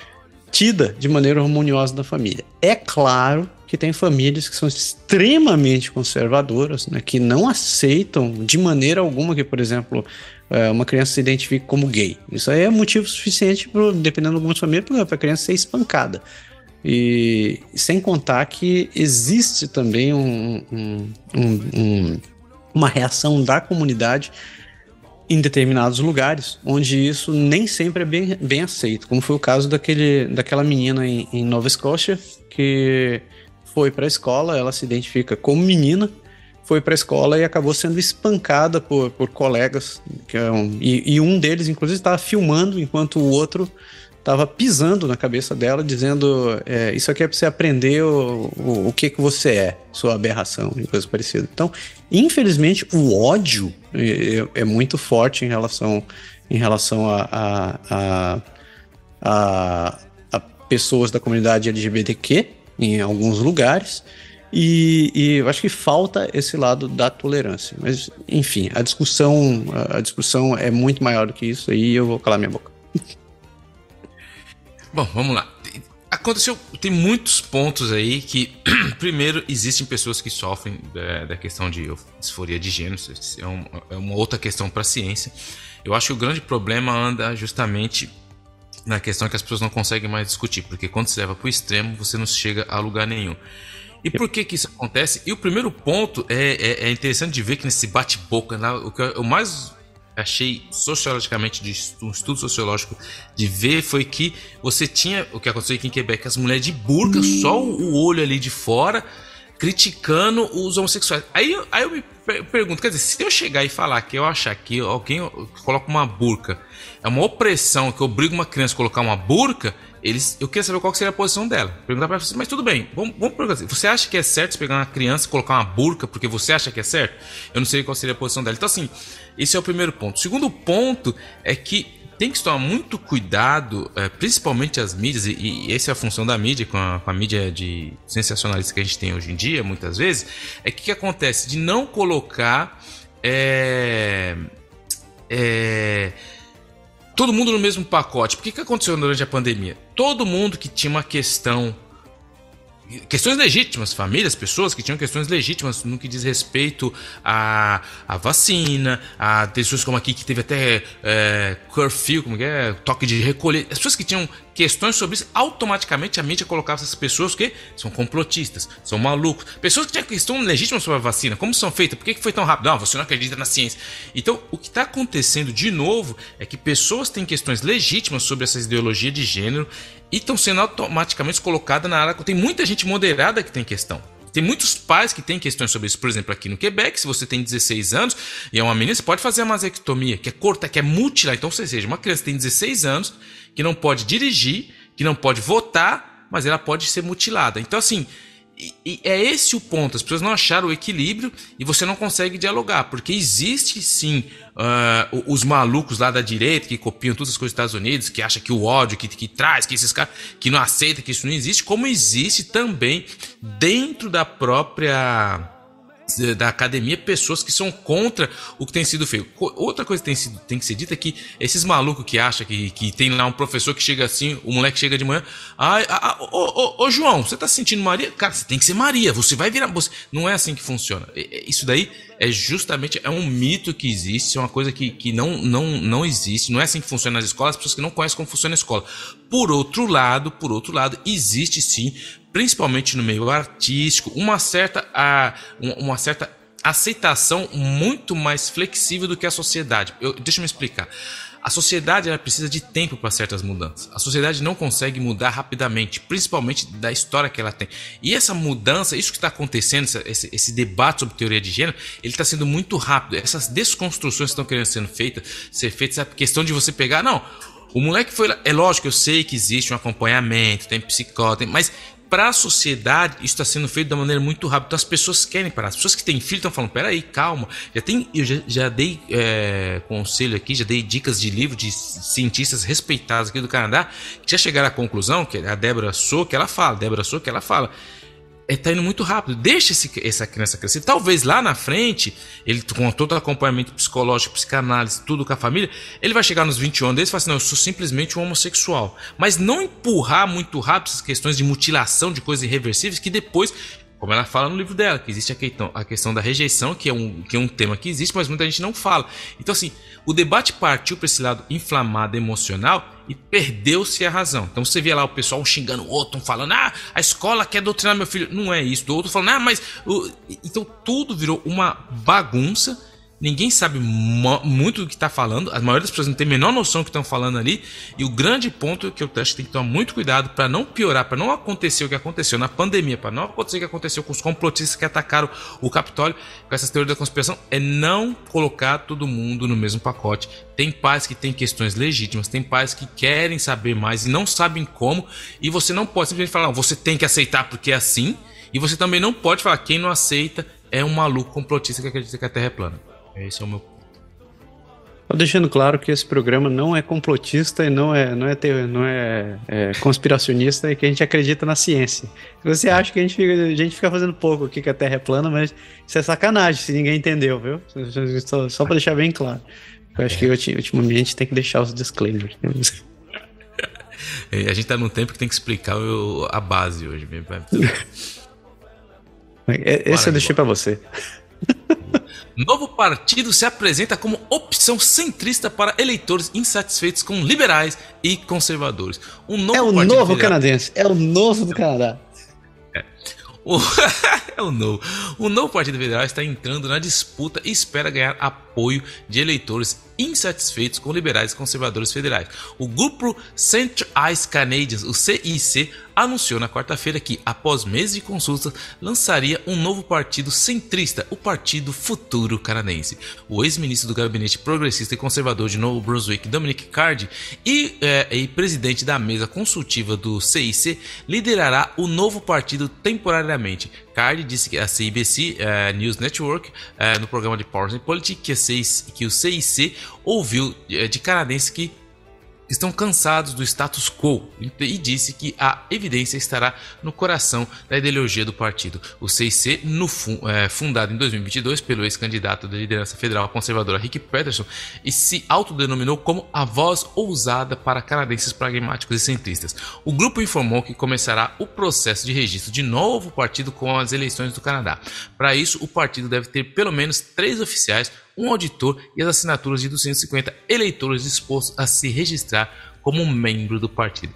tida de maneira harmoniosa da família. É claro que tem famílias que são extremamente conservadoras, né, que não aceitam de maneira alguma que, por exemplo, uma criança se identifique como gay. Isso aí é motivo suficiente, pro, dependendo de algumas famílias, para a criança ser espancada. E sem contar que existe também um, um, um, um, uma reação da comunidade em determinados lugares, onde isso nem sempre é bem, bem aceito, como foi o caso daquele, daquela menina em, em Nova Escócia, que foi para a escola, ela se identifica como menina, foi para a escola e acabou sendo espancada por, por colegas, que é um, e, e um deles, inclusive, estava filmando, enquanto o outro estava pisando na cabeça dela, dizendo, é, isso aqui é para você aprender o, o, o que, que você é, sua aberração e coisa parecida. Então, infelizmente, o ódio é, é muito forte em relação, em relação a, a, a, a, a pessoas da comunidade L G B T Q em alguns lugares, e, e eu acho que falta esse lado da tolerância. Mas, enfim, a discussão, a discussão é muito maior do que isso, aí eu vou calar minha boca. Bom, vamos lá. Aconteceu, tem muitos pontos aí que, primeiro, existem pessoas que sofrem da, da questão de disforia de gênero, é, um, é uma outra questão para a ciência. Eu acho que o grande problema anda justamente na questão que as pessoas não conseguem mais discutir, porque quando se leva para o extremo, você não chega a lugar nenhum. E por que que isso acontece? E o primeiro ponto é, é, é interessante de ver que nesse bate-boca, né, o que eu mais achei sociologicamente, de um estudo sociológico, de ver foi que você tinha, o que aconteceu aqui em Quebec, as mulheres de burca, só o olho ali de fora, criticando os homossexuais. Aí, aí eu me pergunto, quer dizer, se eu chegar e falar que eu achar que alguém coloca uma burca, é uma opressão que obriga uma criança a colocar uma burca, eles, eu queria saber qual que seria a posição dela. Perguntar pra ela, mas tudo bem, vamos, vamos perguntar assim, você acha que é certo você pegar uma criança e colocar uma burca porque você acha que é certo? Eu não sei qual seria a posição dela. Então assim, esse é o primeiro ponto. O segundo ponto é que tem que tomar muito cuidado, é, principalmente as mídias, e, e essa é a função da mídia, com a, com a mídia de sensacionalista que a gente tem hoje em dia, muitas vezes, é que o que acontece? De não colocar é, é, todo mundo no mesmo pacote. Por que que aconteceu durante a pandemia? Todo mundo que tinha uma questão, questões legítimas, famílias, pessoas que tinham questões legítimas no que diz respeito à, à vacina, a pessoas como aqui que teve até é, curfew, como que é, toque de recolher, as pessoas que tinham questões sobre isso, automaticamente a mídia colocava essas pessoas que são complotistas, são malucos, pessoas que tinham questão legítima sobre a vacina, como são feitas, por que que foi tão rápido? Não, você não acredita na ciência. Então, o que está acontecendo de novo é que pessoas têm questões legítimas sobre essa ideologia de gênero e estão sendo automaticamente colocadas na área. Tem muita gente moderada que tem questão. Tem muitos pais que têm questões sobre isso. Por exemplo, aqui no Quebec, se você tem dezesseis anos e é uma menina, você pode fazer a vasectomia, que é cortar, que é mutilar. Então, ou seja, uma criança que tem dezesseis anos, que não pode dirigir, que não pode votar, mas ela pode ser mutilada. Então, assim, e, e é esse o ponto. As pessoas não acharam o equilíbrio e você não consegue dialogar, porque existe sim uh, os malucos lá da direita que copiam todas as coisas dos Estados Unidos, que acham que o ódio que, que traz, que esses caras que não aceitam, que isso não existe, como existe também dentro da própria da academia pessoas que são contra o que tem sido feito. Outra coisa que tem, sido, tem que ser dita é que esses malucos que acham que, que tem lá um professor que chega assim, o moleque chega de manhã, ai, ah, ô, ô, ô João, você tá se sentindo Maria? Cara, você tem que ser Maria, você vai virar... Você... Não é assim que funciona. Isso daí é justamente é um mito que existe, é uma coisa que, que não, não, não existe, não é assim que funciona nas escolas, as pessoas que não conhecem como funciona a escola. Por outro lado, por outro lado, existe sim, principalmente no meio artístico, uma certa, uma certa aceitação muito mais flexível do que a sociedade. Eu, deixa eu me explicar. A sociedade ela precisa de tempo para certas mudanças. A sociedade não consegue mudar rapidamente, principalmente da história que ela tem. E essa mudança, isso que está acontecendo, esse, esse debate sobre teoria de gênero, ele está sendo muito rápido. Essas desconstruções que estão querendo ser feitas, ser feitas, essa questão de você pegar... Não, o moleque foi lá... É lógico, eu sei que existe um acompanhamento, tem psicólogo, tem, mas... Para a sociedade, isso está sendo feito de uma maneira muito rápida. Então as pessoas querem parar. As pessoas que têm filho estão falando, peraí, calma. Já tem, eu já, já dei é, conselho aqui, já dei dicas de livro de cientistas respeitados aqui do Canadá, que já chegaram à conclusão, que a Débora So, que ela fala, Débora So, que ela fala, está indo muito rápido. Deixa esse, essa criança crescer. Talvez lá na frente, ele com todo o acompanhamento psicológico, psicanálise, tudo com a família, ele vai chegar nos vinte anos deles e falar assim, não, eu sou simplesmente um homossexual. Mas não empurrar muito rápido essas questões de mutilação, de coisas irreversíveis, que depois, como ela fala no livro dela, que existe a questão, a questão da rejeição, que é, um, que é um tema que existe, mas muita gente não fala. Então assim, o debate partiu para esse lado inflamado, emocional, e perdeu-se a razão. Então você vê lá o pessoal xingando o outro, falando, ah, a escola quer doutrinar meu filho. Não é isso. Do outro falando, ah, mas... Uh... Então tudo virou uma bagunça. Ninguém sabe muito do que está falando. A maioria das pessoas não tem a menor noção do que estão falando ali. E o grande ponto que eu acho que tem que tomar muito cuidado para não piorar, para não acontecer o que aconteceu na pandemia, para não acontecer o que aconteceu com os complotistas que atacaram o Capitólio, com essas teorias da conspiração, é não colocar todo mundo no mesmo pacote. Tem pais que têm questões legítimas, tem pais que querem saber mais e não sabem como. E você não pode simplesmente falar, não, você tem que aceitar porque é assim. E você também não pode falar, quem não aceita é um maluco complotista que acredita que a Terra é plana. Esse é o meu ponto. Tô deixando claro que esse programa não é complotista e não é, não é, ter, não é, é conspiracionista e que a gente acredita na ciência. Você acha que a gente, fica, a gente fica fazendo pouco aqui que a Terra é plana, mas isso é sacanagem se ninguém entendeu, viu? Só, só para deixar bem claro. Eu acho é. que ultimamente tem que deixar os disclaimers. A gente tá num tempo que tem que explicar o, a base hoje. Esse eu deixei para você. Novo partido se apresenta como opção centrista para eleitores insatisfeitos com liberais e conservadores. Um novo é o novo federal... canadense, é o novo do Canadá. É. O... é o novo. O novo Partido Federal está entrando na disputa e espera ganhar apoio de eleitores insatisfeitos com liberais e conservadores federais. O grupo Centre-Ice Canadians, o C I C, anunciou na quarta-feira que, após meses de consultas, lançaria um novo partido centrista, o Partido Futuro Canadense. O ex-ministro do Gabinete Progressista e Conservador de Novo Brunswick, Dominic Cardy, e, é, e presidente da mesa consultiva do C I C, liderará o novo partido temporariamente. Cardy disse que a C B C uh, News Network, uh, no programa de Powers and Politics, que, a C I C, que o C I C ouviu uh, de canadenses que estão cansados do status quo e disse que a evidência estará no coração da ideologia do partido. O C I C, no, é, fundado em dois mil e vinte e dois pelo ex-candidato da liderança federal conservadora Rick Peterson, e se autodenominou como a voz ousada para canadenses pragmáticos e centristas. O grupo informou que começará o processo de registro de novo partido com as eleições do Canadá. Para isso, o partido deve ter pelo menos três oficiais, um auditor e as assinaturas de duzentos e cinquenta eleitores dispostos a se registrar como membro do partido.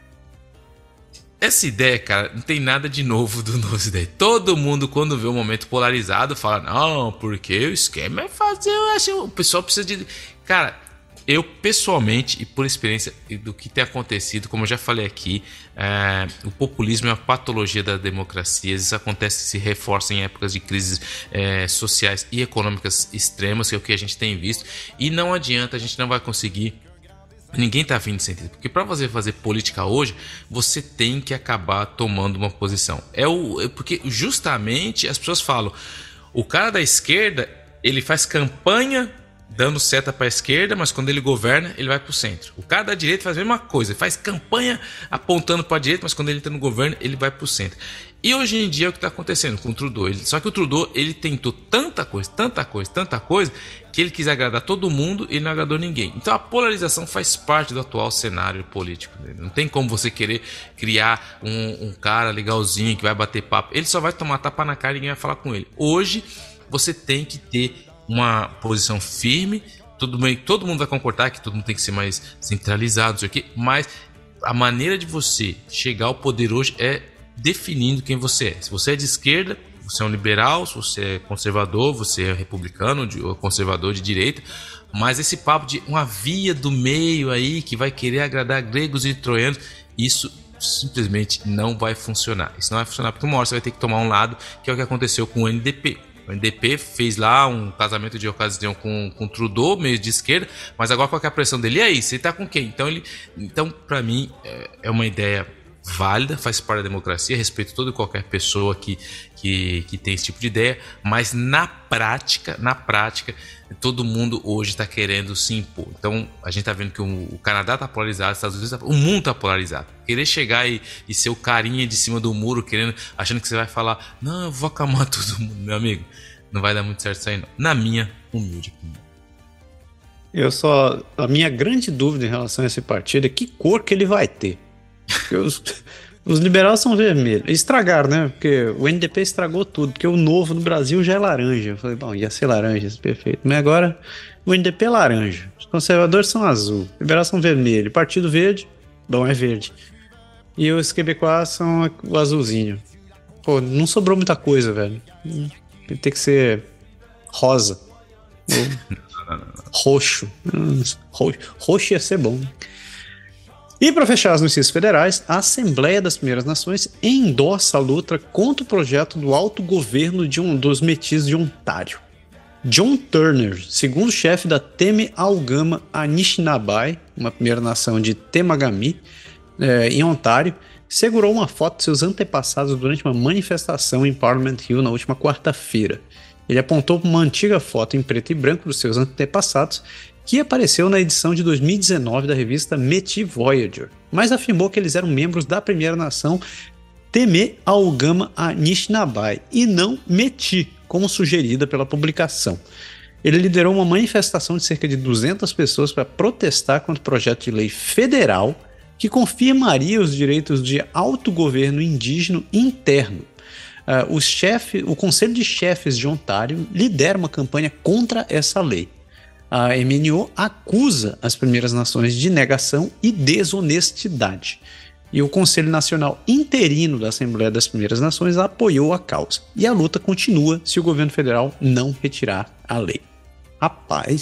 Essa ideia, cara, não tem nada de novo do novo ideia. Todo mundo, quando vê um momento polarizado, fala, não, porque o esquema é fazer... Eu acho, o pessoal precisa de... Cara, eu pessoalmente, e por experiência do que tem acontecido, como eu já falei aqui, é, o populismo é uma patologia da democracia. Isso acontece, se reforça em épocas de crises é, sociais e econômicas extremas, que é o que a gente tem visto, e não adianta, a gente não vai conseguir. Ninguém tá afim de sentir, porque para você fazer política hoje, você tem que acabar tomando uma posição. É o, é porque justamente as pessoas falam, o cara da esquerda, ele faz campanha dando seta para a esquerda, mas quando ele governa, ele vai para o centro. O cara da direita faz a mesma coisa, faz campanha apontando para a direita, mas quando ele está no governo, ele vai para o centro. E hoje em dia é o que está acontecendo com o Trudeau. Ele, só que o Trudeau, ele tentou tanta coisa, tanta coisa, tanta coisa, que ele quis agradar todo mundo e não agradou ninguém. Então a polarização faz parte do atual cenário político. Não tem como você querer criar um, um cara legalzinho que vai bater papo. Ele só vai tomar tapa na cara e ninguém vai falar com ele. Hoje, você tem que ter uma posição firme, todo mundo, todo mundo vai concordar que todo mundo tem que ser mais centralizado, isso aqui, mas a maneira de você chegar ao poder hoje é definindo quem você é. Se você é de esquerda, você é um liberal, se você é conservador, você é republicano ou conservador de direita, mas esse papo de uma via do meio aí que vai querer agradar gregos e troianos, isso simplesmente não vai funcionar. Isso não vai funcionar porque uma hora você vai ter que tomar um lado, que é o que aconteceu com o N D P. O N D P fez lá um casamento de ocasião com, com Trudeau, meio de esquerda, mas agora qual que é a pressão dele? E aí, você tá com quem? Então, ele, então para mim, é, é uma ideia válida, faz parte da democracia, respeito toda e qualquer pessoa que, que, que tem esse tipo de ideia, mas na prática, na prática, todo mundo hoje está querendo se impor. Então, a gente está vendo que o, o Canadá está polarizado, os Estados Unidos tá, o mundo está polarizado. Querer chegar e, e ser o carinha de cima do muro, querendo, achando que você vai falar, não, eu vou acalmar todo mundo, meu amigo, não vai dar muito certo isso aí não. Na minha humilde opinião. Eu só, a minha grande dúvida em relação a esse partido é que cor que ele vai ter. Porque os, os liberais são vermelhos. Estragaram, né? Porque o N D P estragou tudo. Porque o novo no Brasil já é laranja. Eu falei, bom, ia ser laranja, isso é perfeito. Mas agora o N D P é laranja. Os conservadores são azul. Os liberais são vermelho. O Partido Verde, bom, é verde. E os quebecois são o azulzinho. Pô, não sobrou muita coisa, velho. Tem que ser rosa. Ou roxo. Roxo. Roxo ia ser bom. E para fechar as notícias federais, a Assembleia das Primeiras Nações endossa a luta contra o projeto do autogoverno de um dos metis de Ontário. John Turner, segundo chefe da Teme-Algama Anishinaabe, uma primeira nação de Temagami, é, em Ontário, segurou uma foto de seus antepassados durante uma manifestação em Parliament Hill na última quarta-feira. Ele apontou para uma antiga foto em preto e branco dos seus antepassados que apareceu na edição de dois mil e dezenove da revista Métis Voyager, mas afirmou que eles eram membros da primeira nação Teme-Algama Anishinaabe e não Métis, como sugerida pela publicação. Ele liderou uma manifestação de cerca de duzentas pessoas para protestar contra o projeto de lei federal que confirmaria os direitos de autogoverno indígena interno. Uh, os chefe, o Conselho de Chefes de Ontário lidera uma campanha contra essa lei. A M N O acusa as Primeiras Nações de negação e desonestidade. E o Conselho Nacional Interino da Assembleia das Primeiras Nações apoiou a causa. E a luta continua se o governo federal não retirar a lei. Rapaz,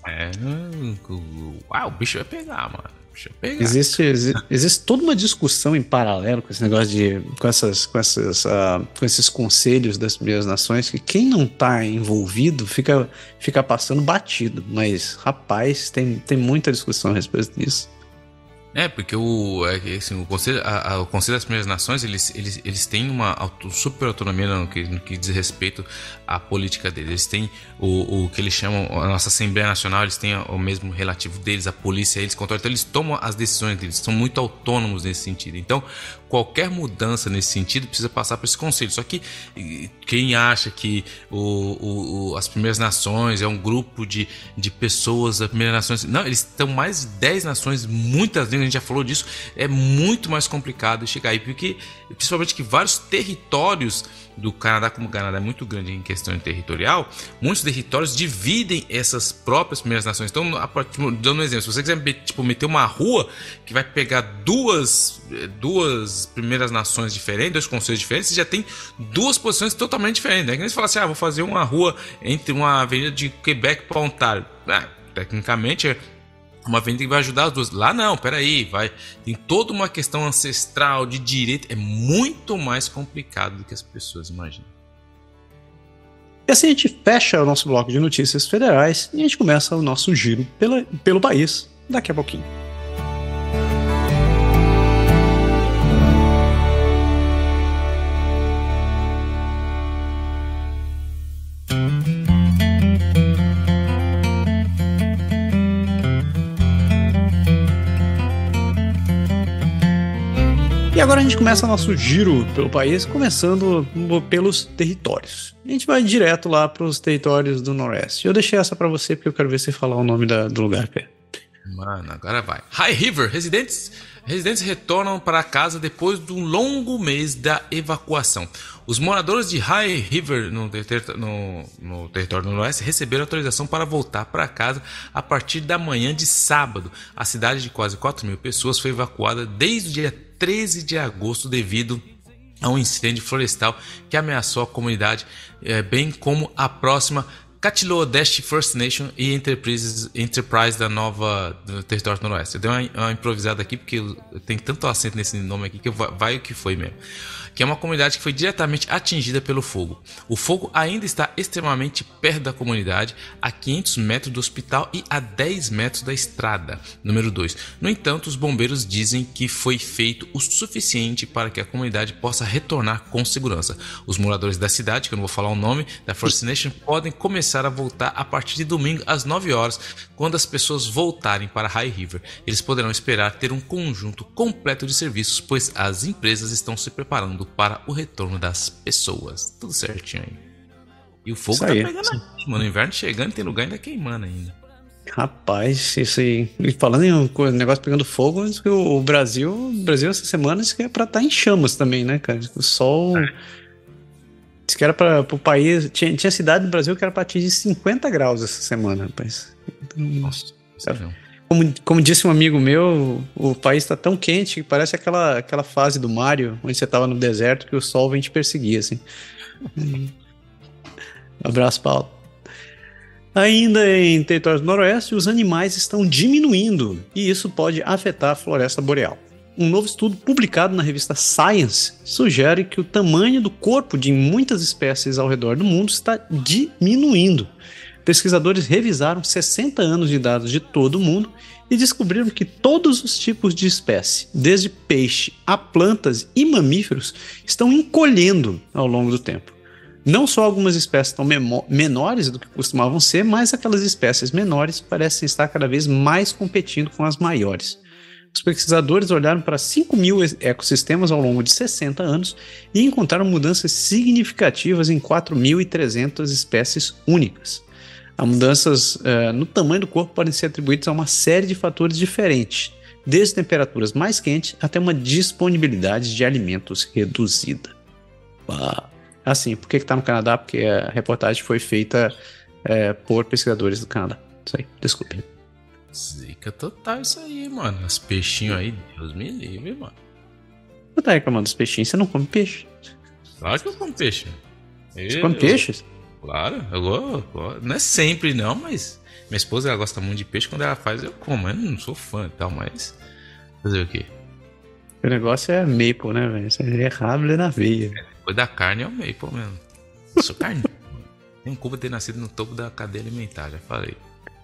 É, uau, o bicho vai pegar, mano. Pegar. Existe, existe, existe toda uma discussão em paralelo com esse negócio de. com, essas, com, essas, uh, com esses conselhos das primeiras nações, que quem não tá envolvido fica, fica passando batido. Mas, rapaz, tem, tem muita discussão a respeito disso. É, porque o, assim, o, Conselho, a, a, o Conselho das Primeiras Nações, eles, eles, eles têm uma auto, super autonomia no que, no que diz respeito à política deles. Eles têm o, o que eles chamam, a nossa Assembleia Nacional, eles têm o mesmo relativo deles, a polícia, eles controlam, então eles tomam as decisões deles, são muito autônomos nesse sentido. Então, qualquer mudança nesse sentido precisa passar por esse conselho. Só que quem acha que o, o, as Primeiras Nações é um grupo de, de pessoas das Primeiras Nações... Não, eles estão mais de dez nações, muitas línguas, a gente já falou disso, é muito mais complicado chegar aí, porque principalmente que vários territórios do Canadá, como o Canadá é muito grande em questão territorial, muitos territórios dividem essas próprias Primeiras Nações. Então, dando um exemplo, se você quiser tipo, meter uma rua que vai pegar duas, duas Primeiras Nações diferentes, dois conselhos diferentes, você já tem duas posições totalmente diferentes. Aí né? Você fala assim, ah, vou fazer uma rua entre uma avenida de Quebec para Ontário. Ah, tecnicamente é uma avenida que vai ajudar as duas. Lá não, peraí, vai. Tem toda uma questão ancestral de direito. É muito mais complicado do que as pessoas imaginam. E assim a gente fecha o nosso bloco de notícias federais e a gente começa o nosso giro pela, pelo país daqui a pouquinho. E agora a gente começa nosso giro pelo país, começando pelos territórios. A gente vai direto lá para os territórios do Noroeste. Eu deixei essa para você porque eu quero ver você falar o nome da, do lugar, Pé. Mano, agora vai. High River, residentes, residentes retornam para casa depois de um longo mês da evacuação. Os moradores de High River, no, no, no território do Noroeste, receberam autorização para voltar para casa a partir da manhã de sábado. A cidade de quase quatro mil pessoas foi evacuada desde o dia treze de agosto devido a um incêndio florestal que ameaçou a comunidade, bem como a próxima Katiloa-Dash First Nation e Enterprise, Enterprise da nova do território do Noroeste. Eu dei uma, uma improvisada aqui porque tem tanto acento nesse nome aqui que vai o que foi mesmo. Que é uma comunidade que foi diretamente atingida pelo fogo. O fogo ainda está extremamente perto da comunidade, a quinhentos metros do hospital e a dez metros da estrada. Número dois. No entanto, os bombeiros dizem que foi feito o suficiente para que a comunidade possa retornar com segurança. Os moradores da cidade, que eu não vou falar o nome, da First Nation, podem começar a voltar a partir de domingo às nove horas, quando as pessoas voltarem para High River. Eles poderão esperar ter um conjunto completo de serviços, pois as empresas estão se preparando para o retorno das pessoas. Tudo certinho aí. E o fogo isso tá aí, pegando aqui, mano. O inverno chegando, tem lugar ainda queimando ainda. Rapaz, isso aí. Falando em um negócio pegando fogo, o Brasil, o Brasil essa semana diz que é pra estar em chamas também, né, cara? O sol. É. Diz que era para o país. Tinha, tinha cidade no Brasil que era para atingir cinquenta graus essa semana, rapaz. Então, nossa, cara, como, como disse um amigo meu, o país está tão quente que parece aquela, aquela fase do Mario, onde você estava no deserto que o sol vem te perseguir, assim. Um abraço, Paulo. Ainda em territórios do Noroeste, os animais estão diminuindo e isso pode afetar a floresta boreal. Um novo estudo publicado na revista Science sugere que o tamanho do corpo de muitas espécies ao redor do mundo está diminuindo. Pesquisadores revisaram sessenta anos de dados de todo o mundo e descobriram que todos os tipos de espécie, desde peixe a plantas e mamíferos, estão encolhendo ao longo do tempo. Não só algumas espécies estão menores do que costumavam ser, mas aquelas espécies menores parecem estar cada vez mais competindo com as maiores. Os pesquisadores olharam para cinco mil ecossistemas ao longo de sessenta anos e encontraram mudanças significativas em quatro mil e trezentas espécies únicas. As mudanças uh, no tamanho do corpo podem ser atribuídas a uma série de fatores diferentes, desde temperaturas mais quentes até uma disponibilidade de alimentos reduzida. Ah, assim, por que está no Canadá? Porque a reportagem foi feita uh, por pesquisadores do Canadá. Isso aí, desculpe. Zica total isso aí, mano. Os peixinhos aí, Deus me livre, mano. Você tá reclamando dos peixinhos? Você não come peixe? Claro que eu como peixe. Você eu, come peixes? claro. Eu gosto. Não é sempre, não, mas minha esposa ela gosta muito de peixe. Quando ela faz, eu como. Eu não sou fã e tal, mas fazer o quê? O negócio é maple, né, velho? Isso é rápido é na veia. Depois da carne é o maple mesmo. Eu sou carne. Tem um culpa ter nascido no topo da cadeia alimentar, já falei.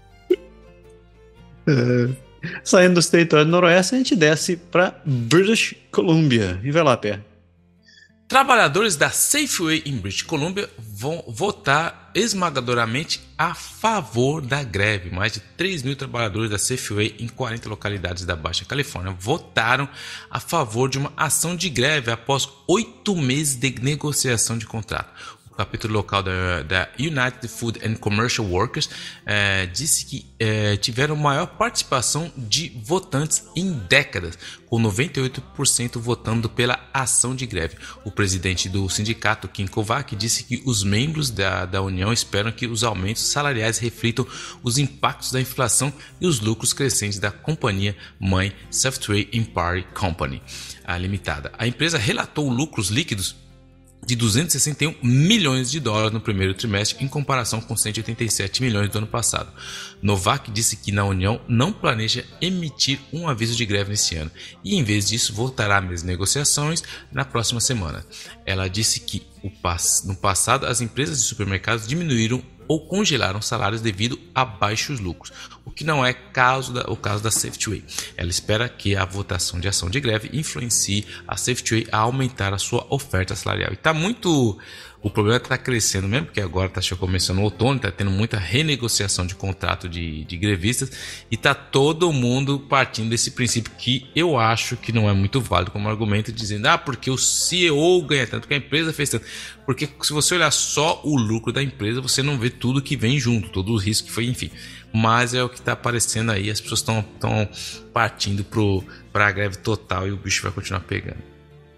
Uh, saindo do território do Noroeste, a gente desce para British Columbia. E vai lá, Pé. Trabalhadores da Safeway em British Columbia vão votar esmagadoramente a favor da greve. Mais de três mil trabalhadores da Safeway em quarenta localidades da Baixa Califórnia votaram a favor de uma ação de greve após oito meses de negociação de contrato. O capítulo local da, da United Food and Commercial Workers eh, disse que eh, tiveram maior participação de votantes em décadas, com noventa e oito por cento votando pela ação de greve. O presidente do sindicato, Kim Kovac, disse que os membros da, da União esperam que os aumentos salariais reflitam os impactos da inflação e os lucros crescentes da companhia mãe Safeway Empire Company, a limitada. A empresa relatou lucros líquidos de duzentos e sessenta e um milhões de dólares no primeiro trimestre, em comparação com cento e oitenta e sete milhões do ano passado. Novak disse que na União não planeja emitir um aviso de greve nesse ano e, em vez disso, voltará às negociações na próxima semana. Ela disse que no passado as empresas de supermercados diminuíram ou congelaram salários devido a baixos lucros, o que não é caso da, o caso da Safeway. Ela espera que a votação de ação de greve influencie a Safeway a aumentar a sua oferta salarial. E tá muito... O problema está crescendo mesmo, porque agora está começando o outono, está tendo muita renegociação de contrato de, de grevistas e está todo mundo partindo desse princípio que eu acho que não é muito válido como argumento, dizendo, ah, porque o C E O ganha tanto, porque a empresa fez tanto. Porque se você olhar só o lucro da empresa, você não vê tudo que vem junto, todo o risco que foi, enfim. Mas é o que está aparecendo aí, as pessoas estão partindo para a greve total e o bicho vai continuar pegando.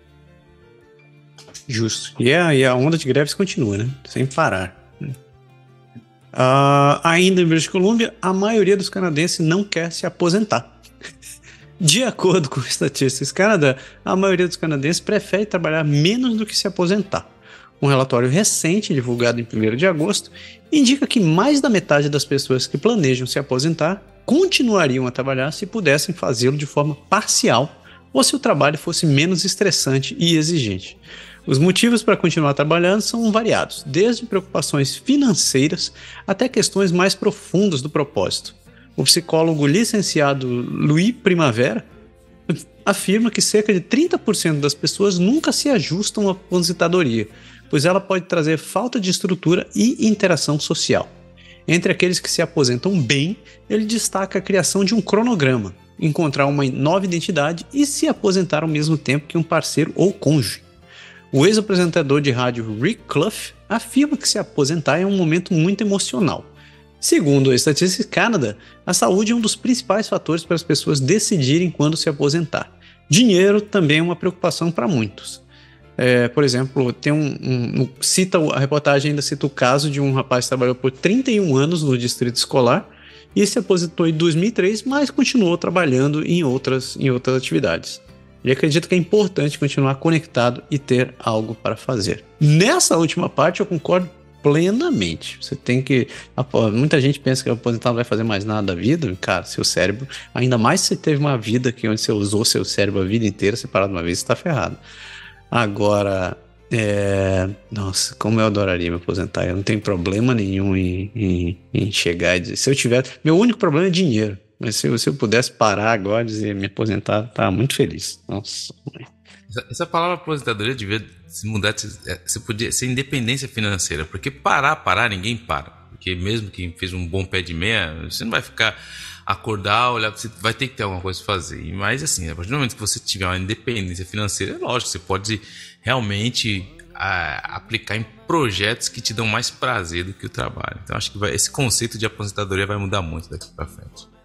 Justo. E a, e a onda de greves continua, né? Sem parar. Uh, ainda em British Columbia, a maioria dos canadenses não quer se aposentar. De acordo com estatísticas do Canadá, a maioria dos canadenses prefere trabalhar menos do que se aposentar. Um relatório recente, divulgado em primeiro de agosto, indica que mais da metade das pessoas que planejam se aposentar continuariam a trabalhar se pudessem fazê-lo de forma parcial ou se o trabalho fosse menos estressante e exigente. Os motivos para continuar trabalhando são variados, desde preocupações financeiras até questões mais profundas do propósito. O psicólogo licenciado Louis Primavera afirma que cerca de trinta por cento das pessoas nunca se ajustam à aposentadoria, pois ela pode trazer falta de estrutura e interação social. Entre aqueles que se aposentam bem, ele destaca a criação de um cronograma, encontrar uma nova identidade e se aposentar ao mesmo tempo que um parceiro ou cônjuge. O ex-apresentador de rádio Rick Clough afirma que se aposentar é um momento muito emocional. Segundo a Statistics Canada, a saúde é um dos principais fatores para as pessoas decidirem quando se aposentar. Dinheiro também é uma preocupação para muitos. É, por exemplo, tem um, um, cita, a reportagem ainda cita o caso de um rapaz que trabalhou por trinta e um anos no distrito escolar e se aposentou em dois mil e três, mas continuou trabalhando em outras, em outras atividades. Ele acredita que é importante continuar conectado e ter algo para fazer. Nessa última parte eu concordo plenamente. Você tem que... Muita gente pensa que o aposentado não vai fazer mais nada da vida. Cara, seu cérebro... Ainda mais se você teve uma vida que onde você usou seu cérebro a vida inteira, separado de uma vez, você está ferrado. Agora... É... Nossa, como eu adoraria me aposentar. Eu não tenho problema nenhum em, em, em chegar e dizer... Se eu tiver... Meu único problema é dinheiro. Mas se eu, se eu pudesse parar agora e dizer me aposentar, tá muito feliz. Nossa, mãe. Essa, essa palavra aposentadoria devia se mudar, se podia ser independência financeira, porque parar, parar, ninguém para. Porque mesmo que fez um bom pé de meia, você não vai ficar acordar, olhar, você vai ter que ter alguma coisa para fazer. Mas assim, a partir do momento que você tiver uma independência financeira, é lógico, você pode realmente a, aplicar em projetos que te dão mais prazer do que o trabalho. Então acho que vai, esse conceito de aposentadoria vai mudar muito daqui para frente.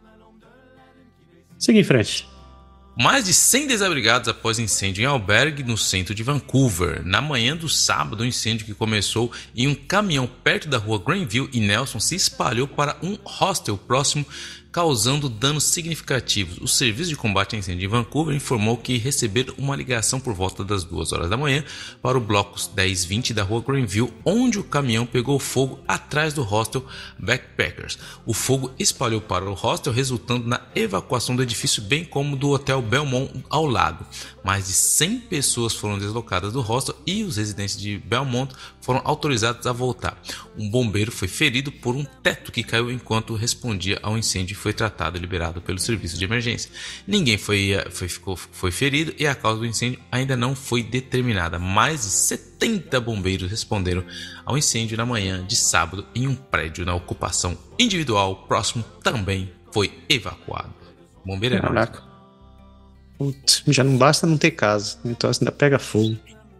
Siga em frente. Mais de cem desabrigados após incêndio em albergue no centro de Vancouver. Na manhã do sábado, o incêndio que começou em um caminhão perto da rua Granville e Nelson se espalhou para um hostel próximo causando danos significativos. O Serviço de Combate a Incêndio de Vancouver informou que receberam uma ligação por volta das duas horas da manhã para o bloco dez vinte da rua Greenville, onde o caminhão pegou fogo atrás do hostel Backpackers. O fogo espalhou para o hostel, resultando na evacuação do edifício, bem como do hotel Belmont ao lado. Mais de cem pessoas foram deslocadas do hostel e os residentes de Belmont foram autorizados a voltar. Um bombeiro foi ferido por um teto que caiu enquanto respondia ao incêndio e foi tratado e liberado pelo serviço de emergência. Ninguém foi, foi, ficou, foi ferido e a causa do incêndio ainda não foi determinada. Mais de setenta bombeiros responderam ao incêndio na manhã de sábado em um prédio na ocupação individual próximo também foi evacuado. Bombeiro é Caraca. Putz, já não basta não ter casa, então ainda pega fogo.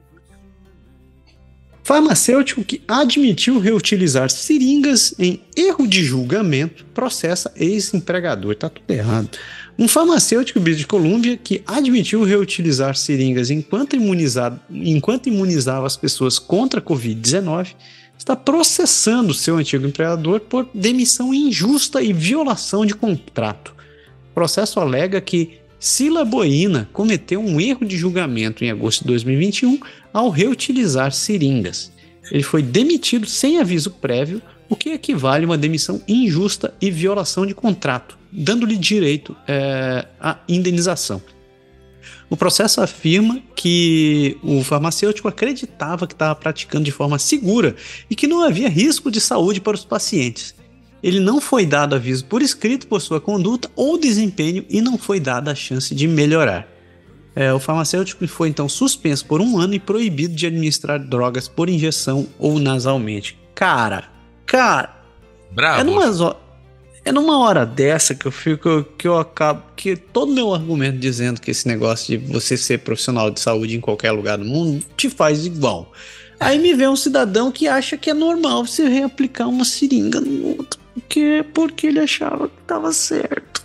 Farmacêutico que admitiu reutilizar seringas em erro de julgamento processa ex-empregador. Tá tudo errado. Um farmacêutico British Columbia que admitiu reutilizar seringas enquanto, imunizado, enquanto imunizava as pessoas contra a covid dezenove está processando seu antigo empregador por demissão injusta e violação de contrato. O processo alega que Sila Boina cometeu um erro de julgamento em agosto de dois mil e vinte e um ao reutilizar seringas. Ele foi demitido sem aviso prévio, o que equivale a uma demissão injusta e violação de contrato, dando-lhe direito é, à indenização. O processo afirma que o farmacêutico acreditava que estava praticando de forma segura e que não havia risco de saúde para os pacientes. Ele não foi dado aviso por escrito por sua conduta ou desempenho e não foi dada a chance de melhorar. É, o farmacêutico foi então suspenso por um ano e proibido de administrar drogas por injeção ou nasalmente. Cara, cara, Bravo. É, numa, é numa hora dessa que eu fico, que eu acabo, que todo meu argumento dizendo que esse negócio de você ser profissional de saúde em qualquer lugar do mundo te faz igual. Aí me vê um cidadão que acha que é normal você reaplicar uma seringa no outro. Porque, porque ele achava que tava certo.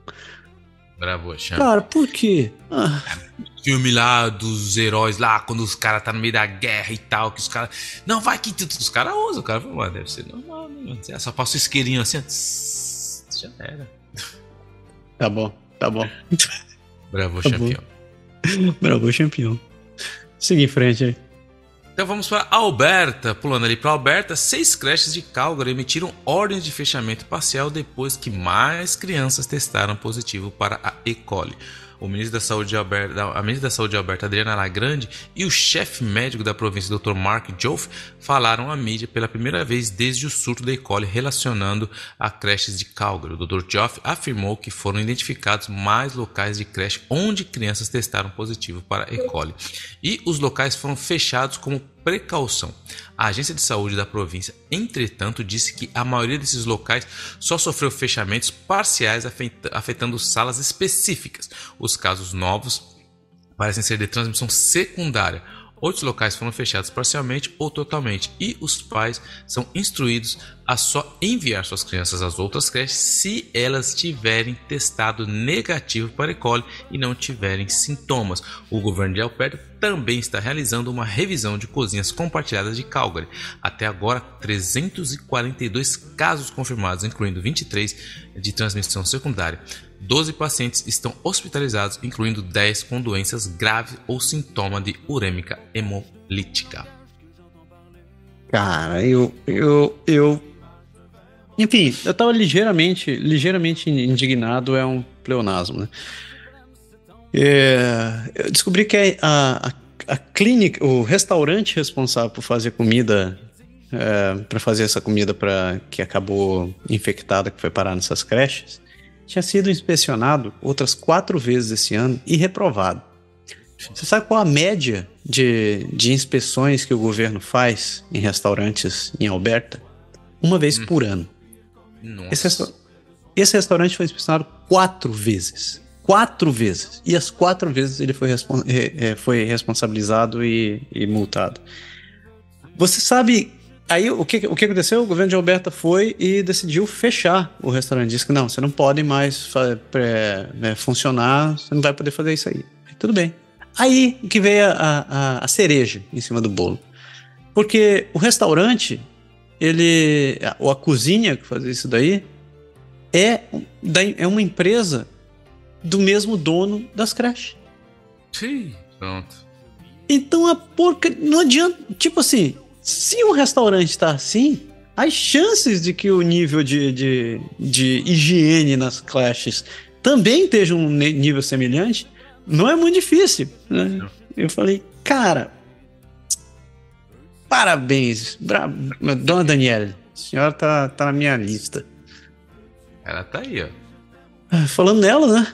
Bravo, chama. Cara, por quê? Ah. Filme lá dos heróis lá, quando os caras tá no meio da guerra e tal, que os caras... Não, vai que tudo, os caras usam. O cara fala, mano, deve ser normal, né? Só passa o isqueirinho assim, tss, já era. Tá bom, tá bom. Bravo, tá campeão. Bom. Bravo, campeão. Siga em frente aí. Então vamos para Alberta. Pulando ali para Alberta, seis creches de Calgary emitiram ordens de fechamento parcial depois que mais crianças testaram positivo para a E. coli. O ministro da Saúde de Alberta, a ministra da Saúde de Alberta, Adriana Lagrande, e o chefe médico da província, doutor Mark Joffe, falaram à mídia pela primeira vez desde o surto da E. coli relacionando a creches de Calgary. O doutor Joffe afirmou que foram identificados mais locais de creche onde crianças testaram positivo para E. coli. E os locais foram fechados como precaução. A agência de saúde da província, entretanto, disse que a maioria desses locais só sofreu fechamentos parciais afetando salas específicas. Os casos novos parecem ser de transmissão secundária. Outros locais foram fechados parcialmente ou totalmente e os pais são instruídos a só enviar suas crianças às outras creches se elas tiverem testado negativo para E. coli e não tiverem sintomas. O governo de Alberta também está realizando uma revisão de cozinhas compartilhadas de Calgary. Até agora, trezentos e quarenta e dois casos confirmados, incluindo vinte e três de transmissão secundária. doze pacientes estão hospitalizados, incluindo dez com doenças graves ou sintoma de urêmica hemolítica. Cara, eu, eu, eu... Enfim, eu tava ligeiramente, ligeiramente indignado, é um pleonasmo, né? É, eu descobri que a, a, a clínica, o restaurante responsável por fazer comida, é, para fazer essa comida para que acabou infectada, que foi parar nessas creches, tinha sido inspecionado outras quatro vezes esse ano e reprovado. Você sabe qual a média de, de inspeções que o governo faz em restaurantes em Alberta? Uma vez hum. por ano. Esse, resta- esse restaurante foi inspecionado quatro vezes. Quatro vezes. E as quatro vezes ele foi, respons- foi responsabilizado e, e multado. Você sabe... Aí o que, o que aconteceu? O governo de Alberta foi e decidiu fechar o restaurante. Disse que não, você não pode mais fa- pré, né, funcionar, você não vai poder fazer isso aí. Tudo bem. Aí que veio a, a, a cereja em cima do bolo. Porque o restaurante, ele, ou a cozinha que fazia isso daí, é, da, é uma empresa do mesmo dono das creches. Sim, pronto. Então a porca... Não adianta... Tipo assim, se um restaurante tá assim, as chances de que o nível de, de, de higiene nas creches também esteja um nível semelhante, não é muito difícil, né? Eu falei, cara, parabéns, bra... dona Daniela, a senhora tá, tá na minha lista. Ela tá aí, ó. Falando nela, né?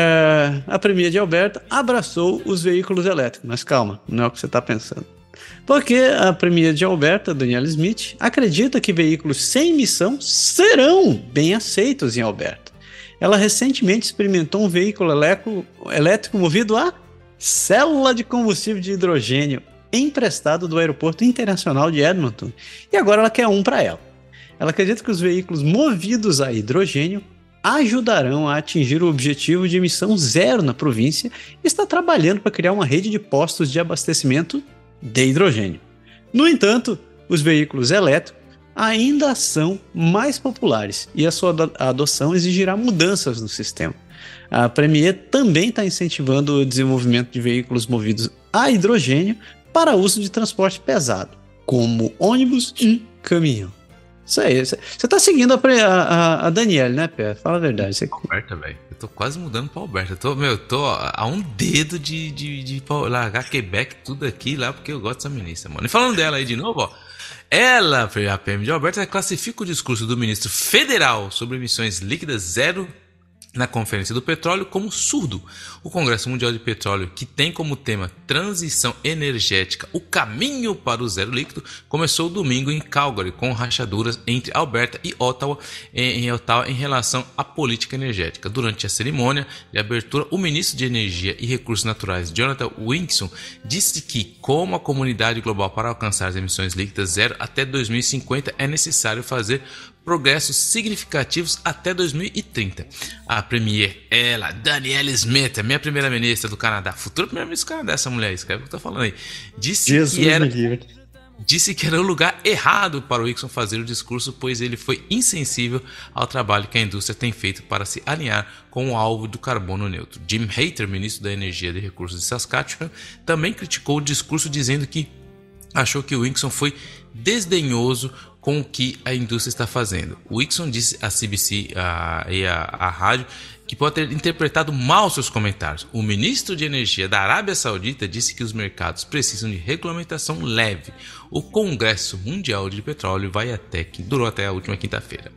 É, a Premier de Alberta abraçou os veículos elétricos, mas calma, não é o que você está pensando. Porque a Premier de Alberta, Daniela Smith, acredita que veículos sem emissão serão bem aceitos em Alberta. Ela recentemente experimentou um veículo elétrico, elétrico movido a célula de combustível de hidrogênio emprestado do Aeroporto Internacional de Edmonton, e agora ela quer um para ela. Ela acredita que os veículos movidos a hidrogênio ajudarão a atingir o objetivo de emissão zero na província e está trabalhando para criar uma rede de postos de abastecimento de hidrogênio. No entanto, os veículos elétricos ainda são mais populares e a sua adoção exigirá mudanças no sistema. A Premier também está incentivando o desenvolvimento de veículos movidos a hidrogênio para uso de transporte pesado, como ônibus e caminhão. Isso aí, você tá seguindo a, a, a Daniela, né, Pé? Fala a verdade. Você... Alberta, velho. Eu tô quase mudando pra Alberta. Eu tô, meu, eu tô a um dedo de, de, de, de largar Quebec, tudo aqui lá, porque eu gosto dessa ministra, mano. E falando dela aí de novo, ó. Ela, a P M de Alberta, classifica o discurso do ministro federal sobre emissões líquidas zero na Conferência do Petróleo como surdo. O Congresso Mundial de Petróleo, que tem como tema transição energética, o caminho para o zero líquido, começou domingo em Calgary, com rachaduras entre Alberta e Ottawa em, em Ottawa em relação à política energética. Durante a cerimônia de abertura, o ministro de Energia e Recursos Naturais, Jonathan Wilkinson, disse que, como a comunidade global para alcançar as emissões líquidas zero até dois mil e cinquenta, é necessário fazer progressos significativos até dois mil e trinta. A Premier, ela, Daniela Smith, a minha primeira-ministra do Canadá, futura primeira-ministra do Canadá, essa mulher, escreve o que eu tô falando aí, disse Jesus que era... me livre. Disse que era o lugar errado para o Wilkinson fazer o discurso, pois ele foi insensível ao trabalho que a indústria tem feito para se alinhar com o alvo do carbono neutro. Jim Hayter, ministro da Energia e Recursos de Saskatchewan, também criticou o discurso, dizendo que achou que o Wilkinson foi desdenhoso com o que a indústria está fazendo. O Wilkinson disse à C B C a, e à rádio que pode ter interpretado mal seus comentários. O ministro de Energia da Arábia Saudita disse que os mercados precisam de regulamentação leve. O Congresso Mundial de Petróleo vai até que durou até a última quinta-feira.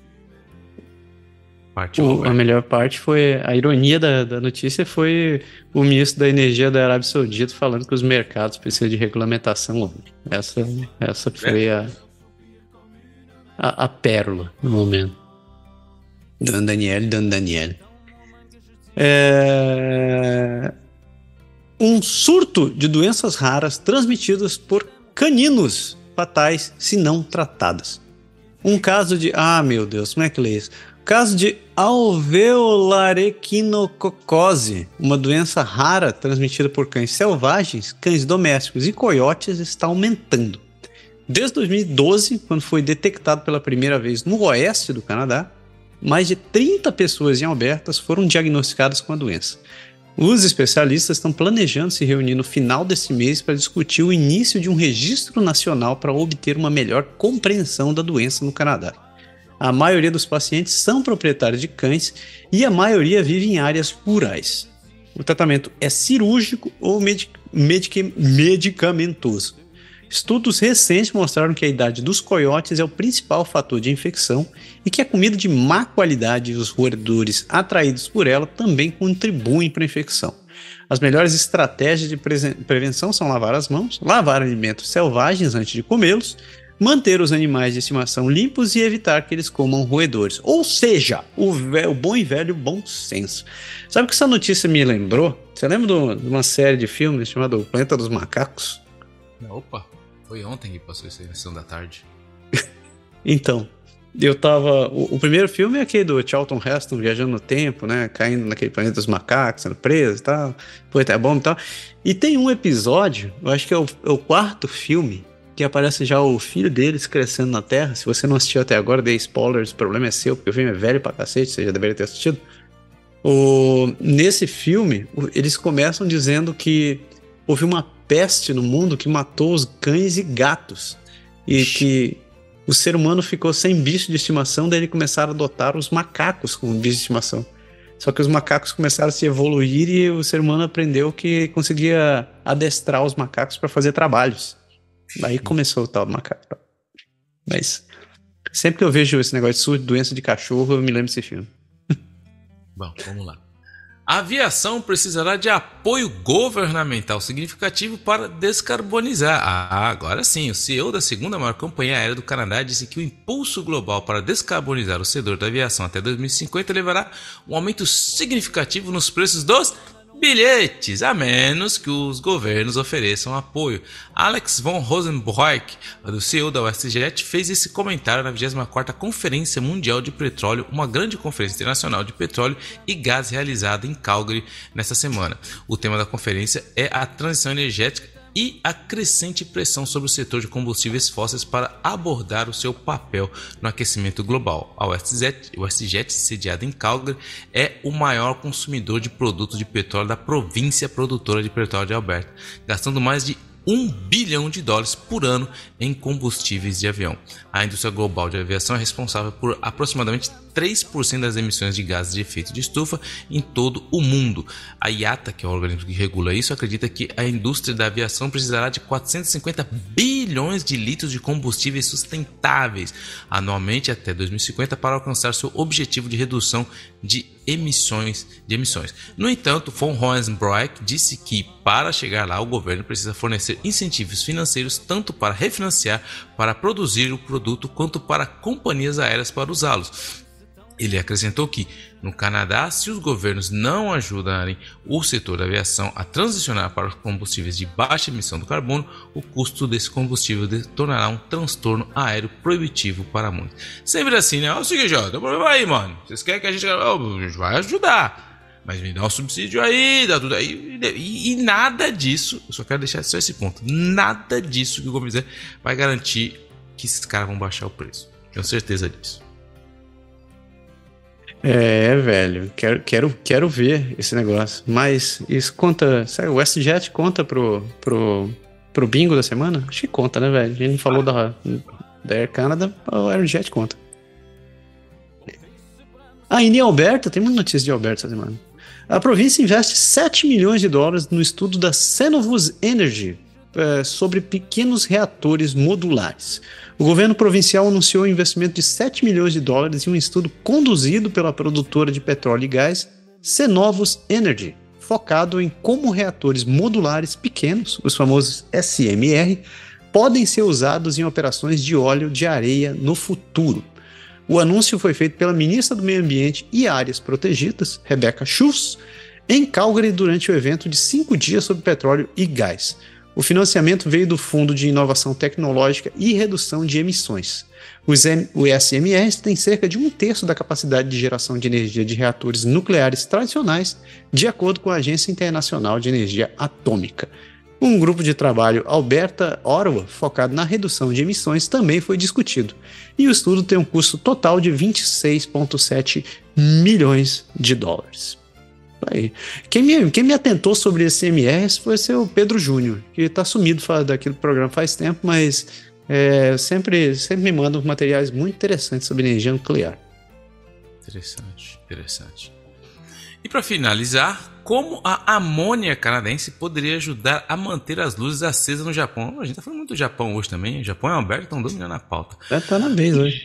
O, a melhor parte foi a ironia da, da notícia foi o ministro da Energia da Arábia Saudita falando que os mercados precisam de regulamentação. Essa, essa foi a, a, a pérola no momento. Dona Daniela, Dona Daniela. É... Um surto de doenças raras transmitidas por caninos fatais se não tratadas. Um caso de... Ah, meu Deus, como é que lê isso? Caso de alveolarequinococose, uma doença rara transmitida por cães selvagens, cães domésticos e coiotes, está aumentando. Desde dois mil e doze, quando foi detectado pela primeira vez no oeste do Canadá, mais de trinta pessoas em Alberta foram diagnosticadas com a doença. Os especialistas estão planejando se reunir no final desse mês para discutir o início de um registro nacional para obter uma melhor compreensão da doença no Canadá. A maioria dos pacientes são proprietários de cães e a maioria vive em áreas rurais. O tratamento é cirúrgico ou medic- medic- medicamentoso. Estudos recentes mostraram que a idade dos coiotes é o principal fator de infecção e que a comida de má qualidade e os roedores atraídos por ela também contribuem para a infecção. As melhores estratégias de pre- prevenção são lavar as mãos, lavar alimentos selvagens antes de comê-los, manter os animais de estimação limpos e evitar que eles comam roedores. Ou seja, o, ve- o bom e velho bom senso. Sabe o que essa notícia me lembrou? Você lembra do, de uma série de filmes chamada O Planeta dos Macacos? Opa, foi ontem que passou essa edição da tarde. Então, eu tava... O, o primeiro filme é aquele do Charlton Heston viajando no tempo, né? Caindo naquele planeta dos macacos, sendo preso e tal. Foi até bom e tal. E tem um episódio, eu acho que é o, é o quarto filme, que que aparece já o filho deles crescendo na Terra. Se você não assistiu até agora, dei spoilers, o problema é seu, porque o filme é velho pra cacete, você já deveria ter assistido. O... Nesse filme, eles começam dizendo que houve uma peste no mundo que matou os cães e gatos. E que o ser humano ficou sem bicho de estimação, daí eles começaram a adotar os macacos como bicho de estimação. Só que os macacos começaram a se evoluir e o ser humano aprendeu que conseguia adestrar os macacos para fazer trabalhos. Daí começou o tal do macaco. Mas sempre que eu vejo esse negócio de surto, doença de cachorro, eu me lembro desse filme. Bom, vamos lá. A aviação precisará de apoio governamental significativo para descarbonizar. Ah, agora sim, o C E O da segunda maior companhia aérea do Canadá disse que o impulso global para descarbonizar o setor da aviação até dois mil e cinquenta levará um aumento significativo nos preços dos bilhetes, a menos que os governos ofereçam apoio. Alex von Rosenbroek, do C E O da WestJet, fez esse comentário na vigésima quarta Conferência Mundial de Petróleo, uma grande conferência internacional de petróleo e gás realizada em Calgary nesta semana. O tema da conferência é a transição energética e a crescente pressão sobre o setor de combustíveis fósseis para abordar o seu papel no aquecimento global. A WestJet, WestJet, sediada em Calgary, é o maior consumidor de produtos de petróleo da província produtora de petróleo de Alberta, gastando mais de um bilhão de dólares por ano em combustíveis de avião. A indústria global de aviação é responsável por aproximadamente três por cento das emissões de gases de efeito de estufa em todo o mundo. A I A T A, que é o organismo que regula isso, acredita que a indústria da aviação precisará de quatrocentos e cinquenta bilhões de litros de combustíveis sustentáveis anualmente até dois mil e cinquenta para alcançar seu objetivo de redução de emissões de emissões. No entanto, von Rosenbroek disse que para chegar lá o governo precisa fornecer incentivos financeiros tanto para refinanciar, para produzir o produto, quanto para companhias aéreas para usá-los. Ele acrescentou que, no Canadá, se os governos não ajudarem o setor da aviação a transicionar para os combustíveis de baixa emissão do carbono, o custo desse combustível tornará um transtorno aéreo proibitivo para muitos. Sempre assim, né? Olha o seguinte, ó, tem problema aí, mano. Vocês querem que a gente, oh, a gente vai ajudar, mas me dá um subsídio aí, dá tudo aí. E, e nada disso, eu só quero deixar só esse ponto, nada disso que o governo fizer vai garantir que esses caras vão baixar o preço. Tenho certeza disso. É, velho, quero, quero, quero ver esse negócio. Mas isso conta. Sabe, o WestJet conta pro, pro, pro bingo da semana? Acho que conta, né, velho? A gente não falou ah. da, da Air Canada, o WestJet conta. Ah, e em Alberta, tem uma notícia de Alberta essa semana. A província investe sete milhões de dólares no estudo da Cenovus Energy é, sobre pequenos reatores modulares. O governo provincial anunciou um investimento de sete milhões de dólares em um estudo conduzido pela produtora de petróleo e gás Cenovus Energy, focado em como reatores modulares pequenos, os famosos S M R, podem ser usados em operações de óleo de areia no futuro. O anúncio foi feito pela ministra do Meio Ambiente e Áreas Protegidas, Rebecca Schultz, em Calgary durante o evento de cinco dias sobre petróleo e gás. O financiamento veio do Fundo de Inovação Tecnológica e Redução de Emissões. Os S M Rs têm cerca de um terço da capacidade de geração de energia de reatores nucleares tradicionais, de acordo com a Agência Internacional de Energia Atômica. Um grupo de trabalho Alberta-Ottawa, focado na redução de emissões, também foi discutido. E o estudo tem um custo total de vinte e seis vírgula sete milhões de dólares. Aí. Quem, me, quem me atentou sobre esse M R foi o Pedro Júnior, que está sumido daquele programa faz tempo, mas é, sempre, sempre me manda materiais muito interessantes sobre energia nuclear. Interessante, interessante. E para finalizar, como a amônia canadense poderia ajudar a manter as luzes acesas no Japão? A gente está falando muito do Japão hoje também. O Japão e a Alberta estão dominando a pauta. Está na vez hoje.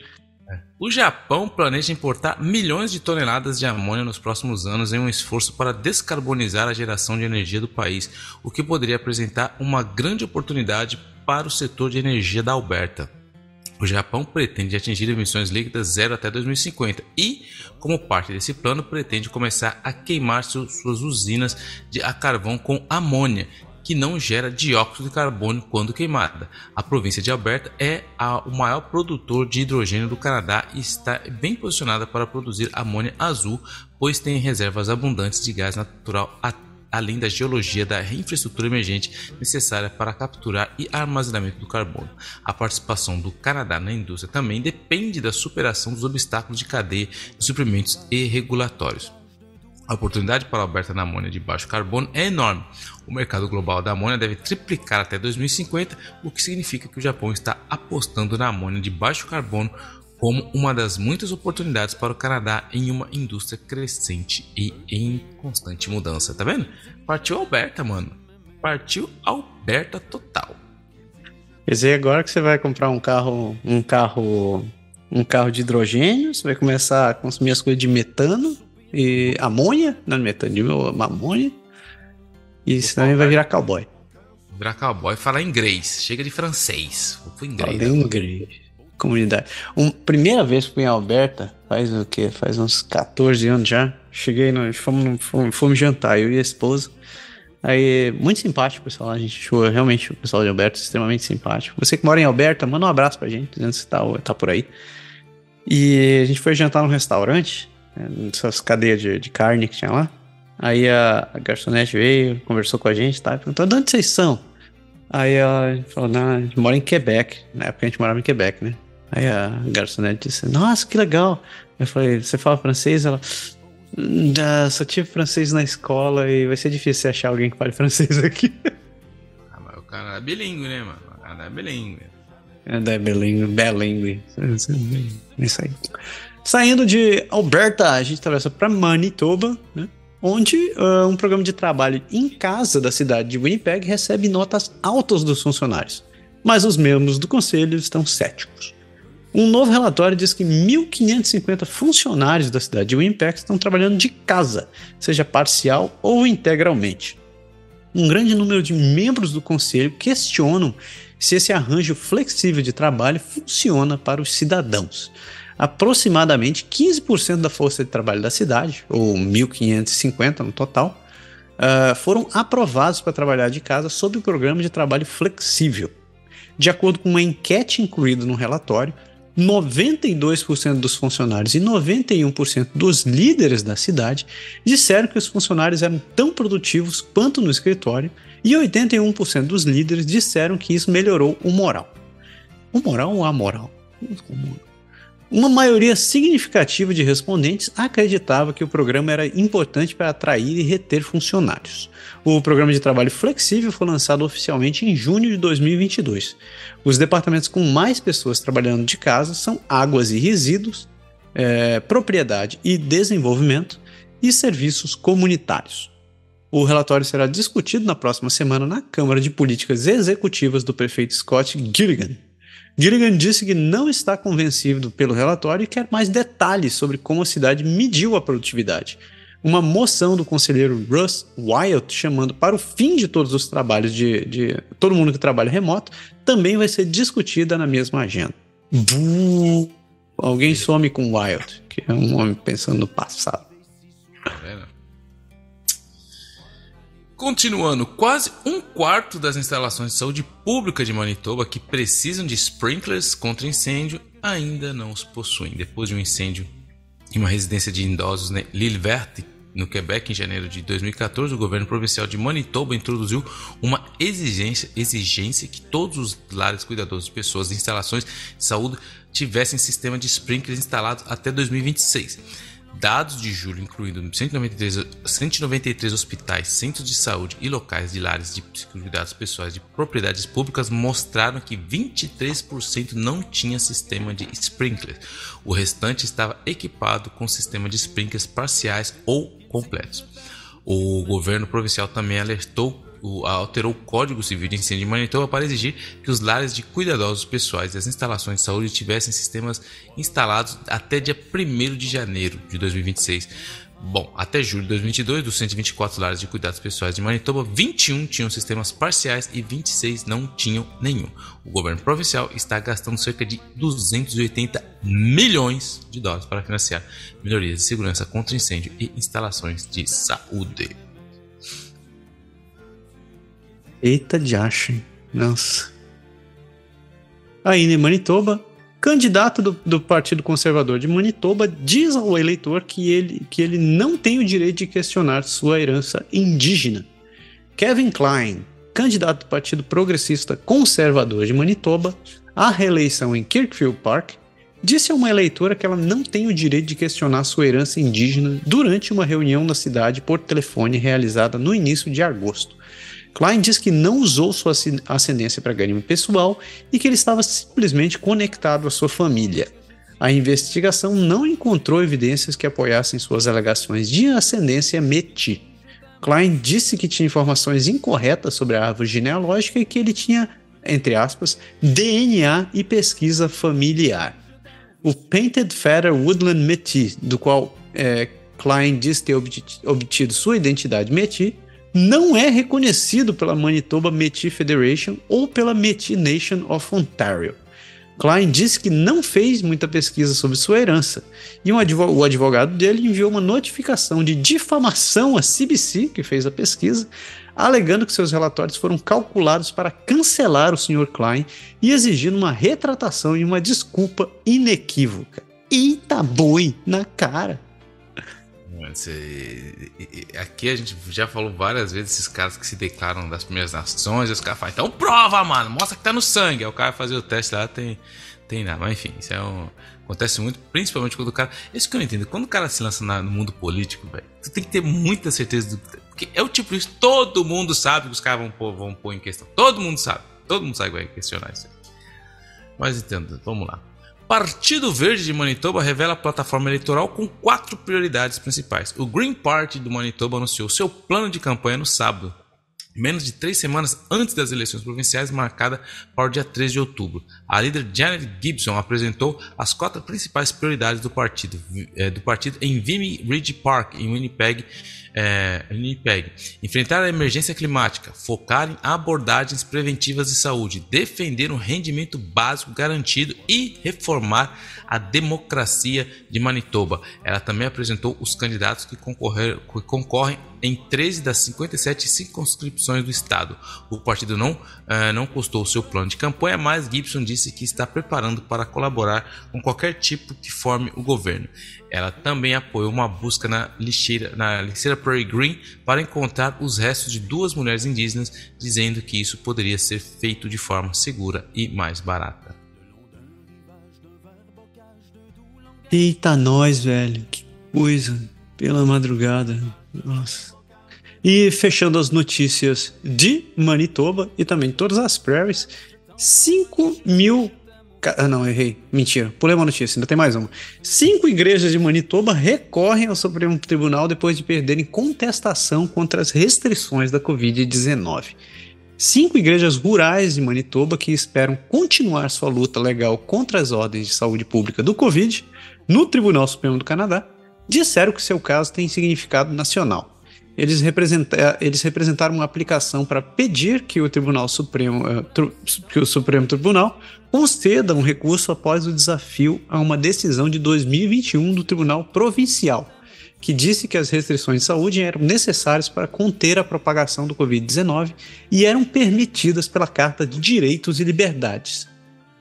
O Japão planeja importar milhões de toneladas de amônia nos próximos anos em um esforço para descarbonizar a geração de energia do país, o que poderia apresentar uma grande oportunidade para o setor de energia da Alberta. O Japão pretende atingir emissões líquidas zero até dois mil e cinquenta e, como parte desse plano, pretende começar a queimar suas usinas de a carvão com amônia, que não gera dióxido de carbono quando queimada. A província de Alberta é a, o maior produtor de hidrogênio do Canadá e está bem posicionada para produzir amônia azul, pois tem reservas abundantes de gás natural além da geologia da infraestrutura emergente necessária para capturar e armazenamento do carbono. A participação do Canadá na indústria também depende da superação dos obstáculos de cadeia de suprimentos e regulatórios. A oportunidade para a Alberta na amônia de baixo carbono é enorme. O mercado global da amônia deve triplicar até dois mil e cinquenta, o que significa que o Japão está apostando na amônia de baixo carbono como uma das muitas oportunidades para o Canadá em uma indústria crescente e em constante mudança. Tá vendo? Partiu Alberta, mano. Partiu Alberta total. Quer dizer, agora que você vai comprar um carro, um carro, um carro de hidrogênio, você vai começar a consumir as coisas de metano e amônia, não metano, de amônia, e você também vai virar cowboy. Virar cowboy e falar inglês. Chega de francês. Vou pro inglês. Fala inglês. Comunidade. Um, primeira vez que fui em Alberta, faz o quê? Faz uns catorze anos já. Cheguei, no, fomos, fomos, fomos jantar, eu e a esposa. Aí, muito simpático o pessoal lá, a gente achou realmente o pessoal de Alberta extremamente simpático. Você que mora em Alberta, manda um abraço pra gente, dizendo que você tá, tá por aí. E a gente foi jantar num restaurante, nessas cadeias de, de carne que tinha lá. Aí a, a garçonete veio, conversou com a gente, tá? Perguntou, de onde vocês são? Aí ela falou, não, a gente mora em Quebec. Na época a gente morava em Quebec, né? Aí a garçonete disse, nossa, que legal. Eu falei, você fala francês? Ela, ah, só tive francês na escola e vai ser difícil você achar alguém que fale francês aqui. Ah, mas o cara é bilíngue, né, mano? O cara é bilíngue. É, é bilíngue, bilíngue. Isso aí. Saindo de Alberta, a gente atravessa para Manitoba, né? Onde uh, um programa de trabalho em casa da cidade de Winnipeg recebe notas altas dos funcionários. Mas os membros do conselho estão céticos. Um novo relatório diz que mil quinhentos e cinquenta funcionários da cidade de Winnipeg estão trabalhando de casa, seja parcial ou integralmente. Um grande número de membros do conselho questionam se esse arranjo flexível de trabalho funciona para os cidadãos. Aproximadamente quinze por cento da força de trabalho da cidade, ou mil quinhentos e cinquenta no total, uh, foram aprovados para trabalhar de casa sob o programa de trabalho flexível. De acordo com uma enquete incluída no relatório, noventa e dois por cento dos funcionários e noventa e um por cento dos líderes da cidade disseram que os funcionários eram tão produtivos quanto no escritório e oitenta e um por cento dos líderes disseram que isso melhorou o moral. O moral ou a moral? Uma maioria significativa de respondentes acreditava que o programa era importante para atrair e reter funcionários. O programa de trabalho flexível foi lançado oficialmente em junho de dois mil e vinte e dois. Os departamentos com mais pessoas trabalhando de casa são águas e resíduos, é, propriedade e desenvolvimento e serviços comunitários. O relatório será discutido na próxima semana na Câmara de Políticas Executivas do prefeito Scott Gilligan. Gilligan disse que não está convencido pelo relatório e quer mais detalhes sobre como a cidade mediu a produtividade. Uma moção do conselheiro Russ Wyatt chamando para o fim de todos os trabalhos de, de todo mundo que trabalha remoto também vai ser discutida na mesma agenda. Buh. Alguém some com Wyatt, que é um homem pensando no passado. Continuando, quase um quarto das instalações de saúde pública de Manitoba que precisam de sprinklers contra incêndio ainda não os possuem. Depois de um incêndio em uma residência de idosos em L'Île Verte, no Quebec, em janeiro de dois mil e catorze, o governo provincial de Manitoba introduziu uma exigência, exigência que todos os lares cuidadosos de pessoas e instalações de saúde tivessem sistema de sprinklers instalados até dois mil e vinte e seis. Dados de julho, incluindo cento e noventa e três, cento e noventa e três hospitais, centros de saúde e locais de lares de cuidados pessoais de propriedades públicas, mostraram que vinte e três por cento não tinha sistema de sprinklers. O restante estava equipado com sistema de sprinklers parciais ou completos. O governo provincial também alertou alterou o Código Civil de Incêndio de Manitoba para exigir que os lares de cuidadosos pessoais e as instalações de saúde tivessem sistemas instalados até dia primeiro de janeiro de dois mil e vinte e seis. Bom, até julho de dois mil e vinte e dois, dos cento e vinte e quatro lares de cuidados pessoais de Manitoba, vinte e um tinham sistemas parciais e vinte e seis não tinham nenhum. O governo provincial está gastando cerca de duzentos e oitenta milhões de dólares para financiar melhorias de segurança contra incêndio e instalações de saúde. Eita de acho, nossa. Aí em Manitoba, candidato do, do Partido Conservador de Manitoba, diz ao eleitor que ele, que ele não tem o direito de questionar sua herança indígena. Kevin Klein, candidato do Partido Progressista Conservador de Manitoba, à reeleição em Kirkfield Park, disse a uma eleitora que ela não tem o direito de questionar sua herança indígena durante uma reunião na cidade por telefone realizada no início de agosto. Klein diz que não usou sua ascendência para ganho pessoal e que ele estava simplesmente conectado à sua família. A investigação não encontrou evidências que apoiassem suas alegações de ascendência Métis. Klein disse que tinha informações incorretas sobre a árvore genealógica e que ele tinha, entre aspas, D N A e pesquisa familiar. O Painted Feather Woodland Métis, do qual é, Klein diz ter obtido sua identidade Métis, não é reconhecido pela Manitoba Métis Federation ou pela Métis Nation of Ontario. Klein disse que não fez muita pesquisa sobre sua herança, e um advogado, o advogado dele enviou uma notificação de difamação à C B C, que fez a pesquisa, alegando que seus relatórios foram calculados para cancelar o senhor Klein e exigindo uma retratação e uma desculpa inequívoca. Eita boi na cara! Aqui a gente já falou várias vezes esses caras que se declaram das primeiras nações, e os caras falam, então prova, mano, mostra que tá no sangue. Aí o cara fazer o teste lá, tem, tem nada. Mas enfim, isso é um, acontece muito, principalmente quando o cara... Isso que eu não entendo, quando o cara se lança na, no mundo político, velho, tu tem que ter muita certeza do... Porque é o tipo de... Todo mundo sabe que os caras vão pôr, vão pôr em questão. Todo mundo sabe. Todo mundo sabe que vai questionar isso aí. Mas entendo, vamos lá. Partido Verde de Manitoba revela a plataforma eleitoral com quatro prioridades principais. O Green Party do Manitoba anunciou seu plano de campanha no sábado, menos de três semanas antes das eleições provinciais, marcada para o dia três de outubro. A líder Janet Gibson apresentou as quatro principais prioridades do partido, é, do partido em Vimy Ridge Park, em Winnipeg, é, Winnipeg. Enfrentar a emergência climática, focar em abordagens preventivas de saúde, defender um rendimento básico garantido e reformar a democracia de Manitoba. Ela também apresentou os candidatos que, que concorrem em treze das cinquenta e sete circunscrições do estado. O partido não, uh, não postou seu plano de campanha, mas Gibson disse que está preparando para colaborar com qualquer tipo que forme o governo. Ela também apoiou uma busca na lixeira, na lixeira Prairie Green para encontrar os restos de duas mulheres indígenas, dizendo que isso poderia ser feito de forma segura e mais barata. Eita nós, velho, que coisa, pela madrugada, nossa. E fechando as notícias de Manitoba e também todas as prairies, cinco mil... Ah, não, errei, mentira, pulei uma notícia, ainda tem mais uma. Cinco igrejas de Manitoba recorrem ao Supremo Tribunal depois de perderem contestação contra as restrições da covid dezenove. Cinco igrejas rurais de Manitoba que esperam continuar sua luta legal contra as ordens de saúde pública do Covid no Tribunal Supremo do Canadá disseram que seu caso tem significado nacional. Eles, representa- eles representaram uma aplicação para pedir que o Tribunal Supremo, uh, tru- que o Supremo Tribunal conceda um recurso após o desafio a uma decisão de dois mil e vinte e um do Tribunal Provincial, que disse que as restrições de saúde eram necessárias para conter a propagação do covid dezenove e eram permitidas pela Carta de Direitos e Liberdades.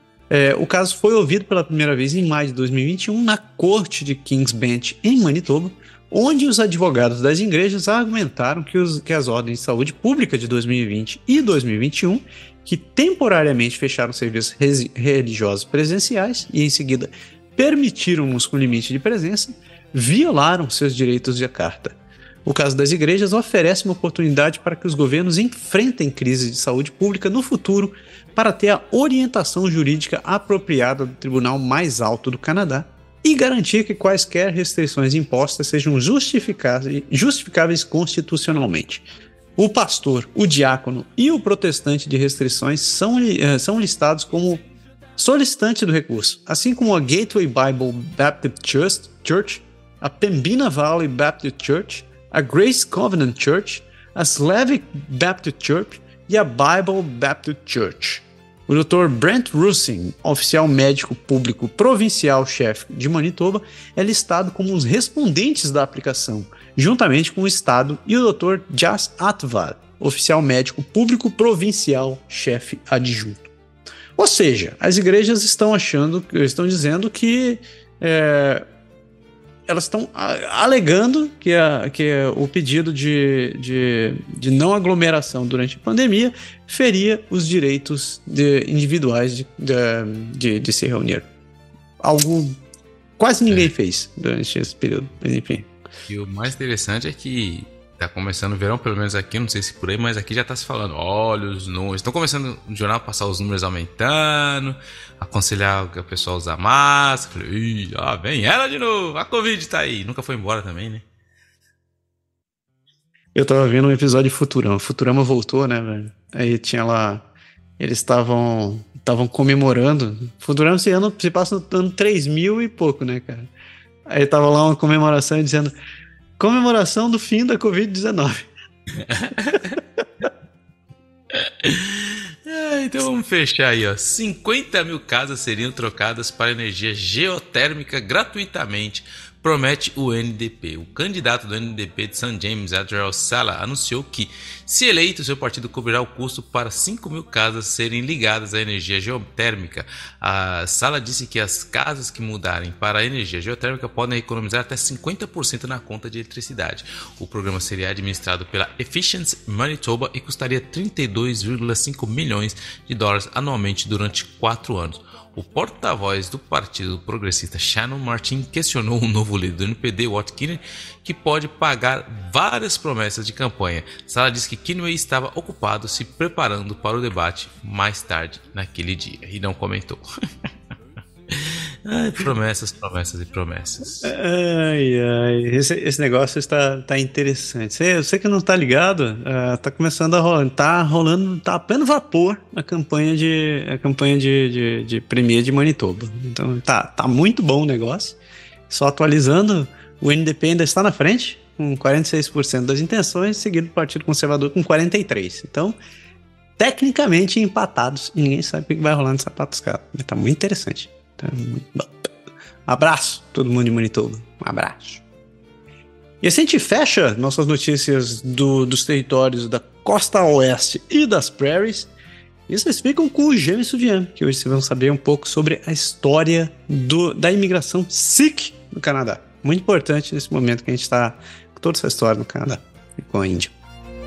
É, o caso foi ouvido pela primeira vez em maio de dois mil e vinte e um na Corte de King's Bench, em Manitoba, onde os advogados das igrejas argumentaram que, os, que as ordens de saúde pública de dois mil e vinte e dois mil e vinte e um, que temporariamente fecharam serviços res, religiosos presenciais e em seguida permitiram-nos com limite de presença, violaram seus direitos de carta. O caso das igrejas oferece uma oportunidade para que os governos enfrentem crises de saúde pública no futuro para ter a orientação jurídica apropriada do Tribunal mais alto do Canadá e garantir que quaisquer restrições impostas sejam justificáveis, justificáveis constitucionalmente. O pastor, o diácono e o protestante de restrições são, são listados como solicitantes do recurso, assim como a Gateway Bible Baptist Church, a Pembina Valley Baptist Church, a Grace Covenant Church, a Slavic Baptist Church e a Bible Baptist Church. O doutor Brent Russing, oficial médico público provincial-chefe de Manitoba, é listado como os respondentes da aplicação, juntamente com o Estado, e o doutor Jas Atvad, oficial médico público provincial-chefe adjunto. Ou seja, as igrejas estão achando, estão dizendo que é, elas estão alegando que, a, que o pedido de, de, de não aglomeração durante a pandemia feria os direitos de, individuais de, de, de se reunir. Algo quase ninguém é. fez durante esse período, mas enfim. E o mais interessante é que tá começando o verão, pelo menos aqui, não sei se por aí, mas aqui já tá se falando, olha os números, estão começando no jornal a passar os números aumentando, aconselhar o pessoal a usar máscara. Falei, ih, ó, vem ela de novo, a Covid tá aí, nunca foi embora também, né? Eu tava vendo um episódio de Futurama, Futurama voltou, né, velho? Aí tinha lá, eles estavam estavam comemorando, Futurama esse ano se passa no ano três mil e pouco, né, cara? Aí tava lá uma comemoração dizendo comemoração do fim da covid dezenove. ah, então vamos fechar aí, ó. cinquenta mil casas seriam trocadas para energia geotérmica gratuitamente, promete o N D P. O candidato do N D P de Saint James, Adriel Sala, anunciou que, se eleito, seu partido cobrirá o custo para cinco mil casas serem ligadas à energia geotérmica. A Sala disse que as casas que mudarem para a energia geotérmica podem economizar até cinquenta por cento na conta de eletricidade. O programa seria administrado pela Efficiency Manitoba e custaria trinta e dois vírgula cinco milhões de dólares anualmente durante quatro anos. O porta-voz do Partido Progressista, Shannon Martin, questionou o novo líder do N P D, Watt Kinney, que pode pagar várias promessas de campanha. Sala disse que Kinney estava ocupado se preparando para o debate mais tarde naquele dia e não comentou. Ai, promessas, promessas e promessas. Ai, ai, esse, esse negócio está, está interessante. Você, você que não está ligado, uh, tá começando a rolar, tá rolando, tá a pleno vapor a campanha de, a campanha de, de, de Premier de Manitoba. Então tá, tá muito bom o negócio. Só atualizando, o N D P ainda está na frente, com quarenta e seis por cento das intenções, seguido do Partido Conservador com quarenta e três por cento. Então, tecnicamente empatados, e ninguém sabe o que vai rolar nessa patuscada. Tá muito interessante. Abraço, todo mundo de Manitoba. Um abraço. E assim a gente fecha nossas notícias do, dos territórios da costa oeste e das prairies. E vocês ficam com o Jaime Suvian, que hoje vocês vão saber um pouco sobre a história do, da imigração Sikh no Canadá. Muito importante nesse momento que a gente está com toda essa história no Canadá e com a Índia.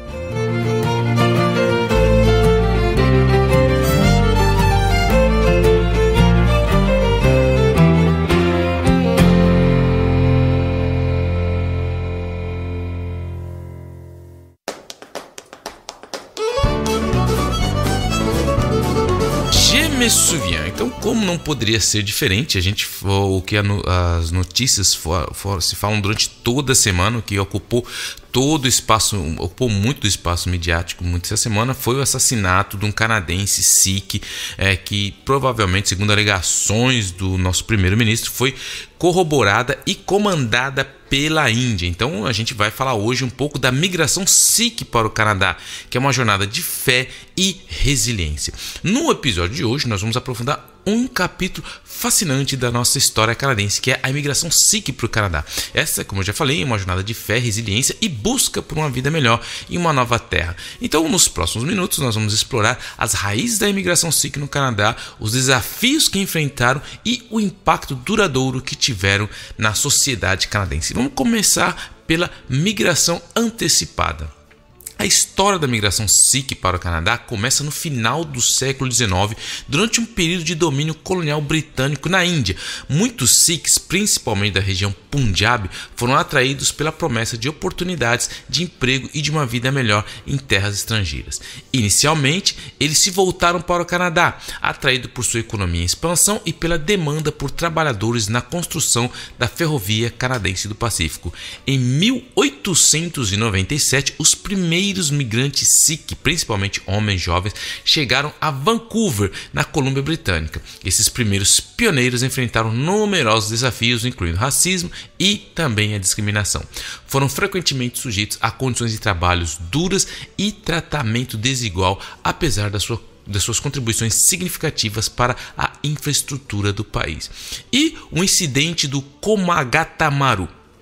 Suvian. Então, como não poderia ser diferente, a gente o que a, as notícias for, for, se falam durante toda a semana, o que ocupou todo o espaço, ocupou muito do espaço midiático muito essa semana, foi o assassinato de um canadense Sikh, é, que provavelmente, segundo alegações do nosso primeiro-ministro, foi corroborada e comandada pela Índia. Então a gente vai falar hoje um pouco da migração Sikh para o Canadá, que é uma jornada de fé e resiliência. No episódio de hoje nós vamos aprofundar um capítulo fascinante da nossa história canadense, que é a imigração Sikh para o Canadá. Essa, como eu já falei, é uma jornada de fé, resiliência e busca por uma vida melhor em uma nova terra. Então, nos próximos minutos, nós vamos explorar as raízes da imigração Sikh no Canadá, os desafios que enfrentaram e o impacto duradouro que tiveram na sociedade canadense. Vamos começar pela migração antecipada. A história da migração Sikh para o Canadá começa no final do século dezenove, durante um período de domínio colonial britânico na Índia. Muitos Sikhs, principalmente da região Punjab, foram atraídos pela promessa de oportunidades de emprego e de uma vida melhor em terras estrangeiras. Inicialmente, eles se voltaram para o Canadá, atraídos por sua economia em expansão e pela demanda por trabalhadores na construção da ferrovia canadense do Pacífico. Em mil oitocentos e noventa e sete, os primeiros Os migrantes Sikh, principalmente homens jovens, chegaram a Vancouver, na Colômbia Britânica. Esses primeiros pioneiros enfrentaram numerosos desafios, incluindo racismo e também a discriminação. Foram frequentemente sujeitos a condições de trabalho duras e tratamento desigual, apesar da sua das suas contribuições significativas para a infraestrutura do país. E o incidente do Komagatamaru.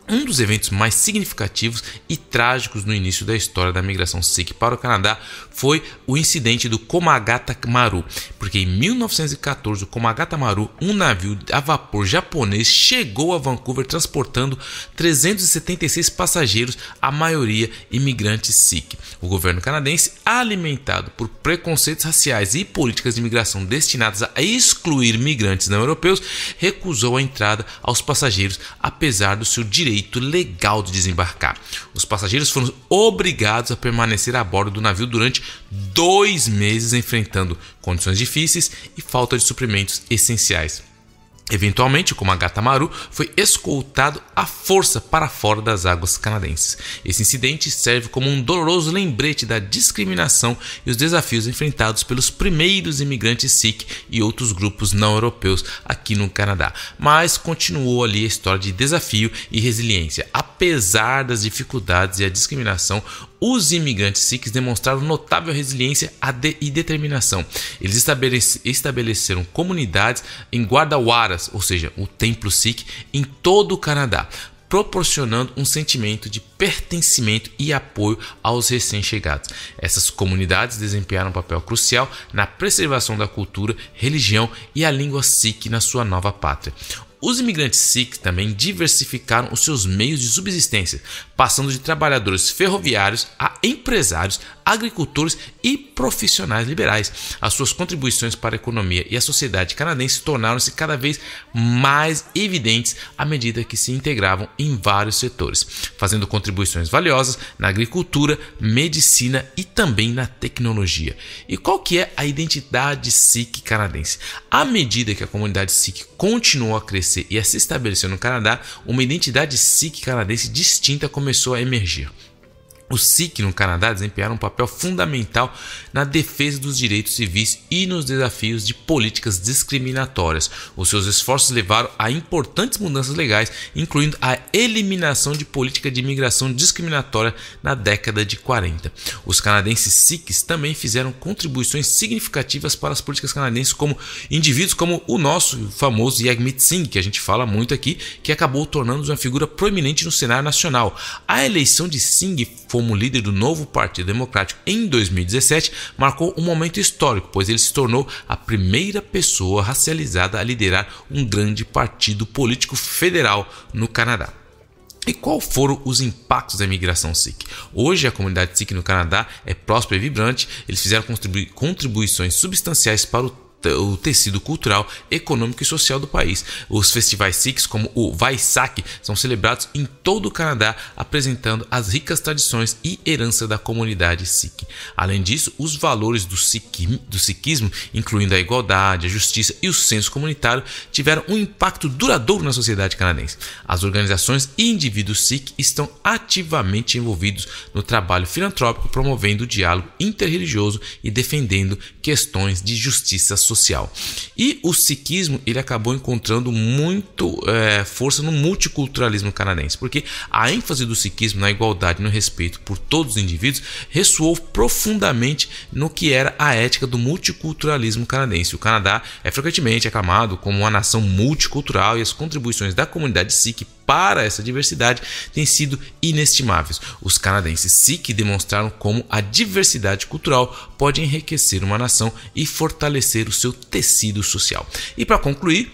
Um dos eventos mais significativos e trágicos no início da história da migração Sikh para o Canadá foi o incidente do Komagata Maru, porque em mil novecentos e quatorze o Komagata Maru, um navio a vapor japonês, chegou a Vancouver transportando trezentos e setenta e seis passageiros, a maioria imigrantes Sikh. O governo canadense, alimentado por preconceitos raciais e políticas de imigração destinadas a excluir migrantes não europeus, recusou a entrada aos passageiros, apesar do seu direito legal de desembarcar. Os passageiros foram obrigados a permanecer a bordo do navio durante dois meses, enfrentando condições difíceis e falta de suprimentos essenciais. Eventualmente, o Komagata Maru foi escoltado à força para fora das águas canadenses. Esse incidente serve como um doloroso lembrete da discriminação e os desafios enfrentados pelos primeiros imigrantes Sikh e outros grupos não europeus aqui no Canadá. Mas continuou ali a história de desafio e resiliência. Apesar das dificuldades e a discriminação, os imigrantes Sikhs demonstraram notável resiliência e determinação. Eles estabeleceram comunidades em Gurdwaras, ou seja, o templo Sikh, em todo o Canadá, proporcionando um sentimento de pertencimento e apoio aos recém-chegados. Essas comunidades desempenharam um papel crucial na preservação da cultura, religião e a língua Sikh na sua nova pátria. Os imigrantes Sikhs também diversificaram os seus meios de subsistência, passando de trabalhadores ferroviários a empresários, agricultores e profissionais liberais. As suas contribuições para a economia e a sociedade canadense tornaram-se cada vez mais evidentes à medida que se integravam em vários setores, fazendo contribuições valiosas na agricultura, medicina e também na tecnologia. E qual que é a identidade Sikh canadense? À medida que a comunidade Sikh continuou a crescer e a se estabelecer no Canadá, uma identidade Sikh canadense distinta começou a emergir. Os Sikh no Canadá desempenharam um papel fundamental na defesa dos direitos civis e nos desafios de políticas discriminatórias. Os seus esforços levaram a importantes mudanças legais, incluindo a eliminação de política de imigração discriminatória na década de quarenta. Os canadenses Sikhs também fizeram contribuições significativas para as políticas canadenses, como indivíduos como o nosso famoso Jagmeet Singh, que a gente fala muito aqui, que acabou tornando-se uma figura proeminente no cenário nacional. A eleição de Singh como líder do novo Partido Democrático em dois mil e dezessete marcou um momento histórico, pois ele se tornou a primeira pessoa racializada a liderar um grande partido político federal no Canadá. E quais foram os impactos da imigração Sikh? Hoje a comunidade Sikh no Canadá é próspera e vibrante. Eles fizeram contribui- contribuições substanciais para o o tecido cultural, econômico e social do país. Os festivais Sikhs, como o Vaisakh, são celebrados em todo o Canadá, apresentando as ricas tradições e herança da comunidade Sikh. Além disso, os valores do, Sikh, do Sikhismo, incluindo a igualdade, a justiça e o senso comunitário, tiveram um impacto duradouro na sociedade canadense. As organizações e indivíduos Sikh estão ativamente envolvidos no trabalho filantrópico, promovendo o diálogo interreligioso e defendendo questões de justiça social. social. E o sikhismo ele acabou encontrando muito é, força no multiculturalismo canadense, porque a ênfase do sikhismo na igualdade e no respeito por todos os indivíduos ressoou profundamente no que era a ética do multiculturalismo canadense. O Canadá é frequentemente aclamado como uma nação multicultural e as contribuições da comunidade Sikh para essa diversidade têm sido inestimáveis. Os canadenses Sikh demonstraram como a diversidade cultural pode enriquecer uma nação e fortalecer o seu tecido social. E para concluir,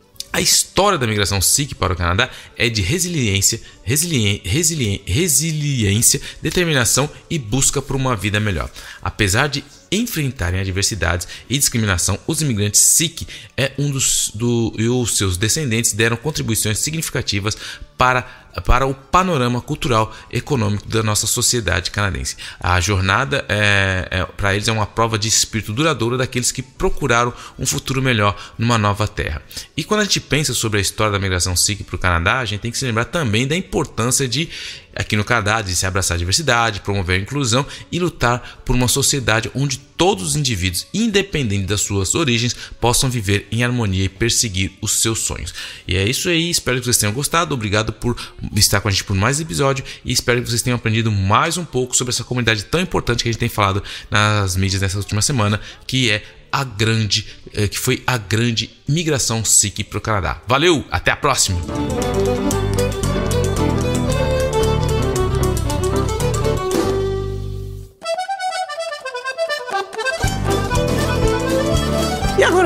a história da migração Sikh para o Canadá é de resiliência, resilien, resilien, resiliência, determinação e busca por uma vida melhor. Apesar de enfrentarem adversidades e discriminação, os imigrantes Sikh é um dos do, e os seus descendentes deram contribuições significativas para, para o panorama cultural e econômico da nossa sociedade canadense. A jornada é, é, para eles é uma prova de espírito duradouro daqueles que procuraram um futuro melhor numa nova terra. E quando a gente pensa sobre a história da migração Sikh para o Canadá, a gente tem que se lembrar também da importância de aqui no Canadá, de se abraçar a diversidade, promover a inclusão e lutar por uma sociedade onde todos os indivíduos, independente das suas origens, possam viver em harmonia e perseguir os seus sonhos. E é isso aí, espero que vocês tenham gostado, obrigado por estar com a gente por mais episódio e espero que vocês tenham aprendido mais um pouco sobre essa comunidade tão importante que a gente tem falado nas mídias nessa última semana, que é a grande, que foi a grande migração Sikh para o Canadá. Valeu, até a próxima!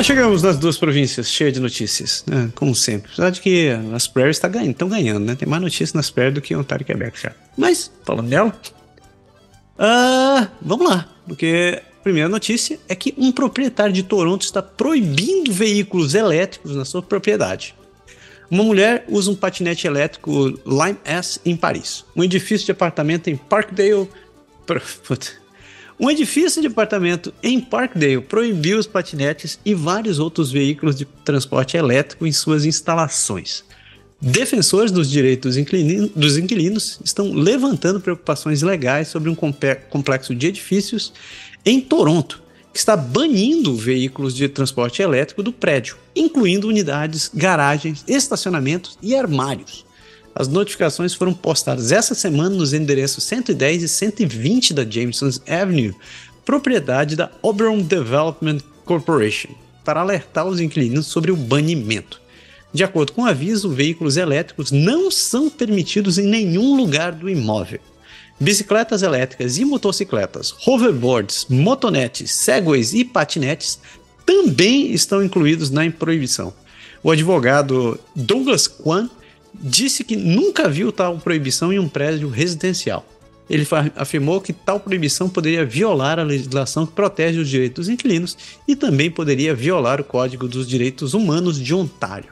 Nós chegamos nas duas províncias, cheia de notícias, né? Como sempre. Apesar de que as prairies estão ganhando, ganhando, né? Tem mais notícias nas prairies do que Ontário e Quebec já. Mas, falando dela, uh, vamos lá. Porque a primeira notícia é que um proprietário de Toronto está proibindo veículos elétricos na sua propriedade. Uma mulher usa um patinete elétrico Lime S em Paris. Um edifício de apartamento em Parkdale... Um edifício de apartamento em Parkdale proibiu os patinetes e vários outros veículos de transporte elétrico em suas instalações. Defensores dos direitos dos inquilinos estão levantando preocupações legais sobre um complexo de edifícios em Toronto, que está banindo veículos de transporte elétrico do prédio, incluindo unidades, garagens, estacionamentos e armários. As notificações foram postadas essa semana nos endereços cento e dez e cento e vinte da Jameson Avenue, propriedade da Oberon Development Corporation, para alertar os inquilinos sobre o banimento. De acordo com o aviso, veículos elétricos não são permitidos em nenhum lugar do imóvel. Bicicletas elétricas e motocicletas, hoverboards, motonetes, segways e patinetes também estão incluídos na proibição. O advogado Douglas Kwan disse que nunca viu tal proibição em um prédio residencial. Ele afirmou que tal proibição poderia violar a legislação que protege os direitos dos inquilinos e também poderia violar o Código dos Direitos Humanos de Ontário.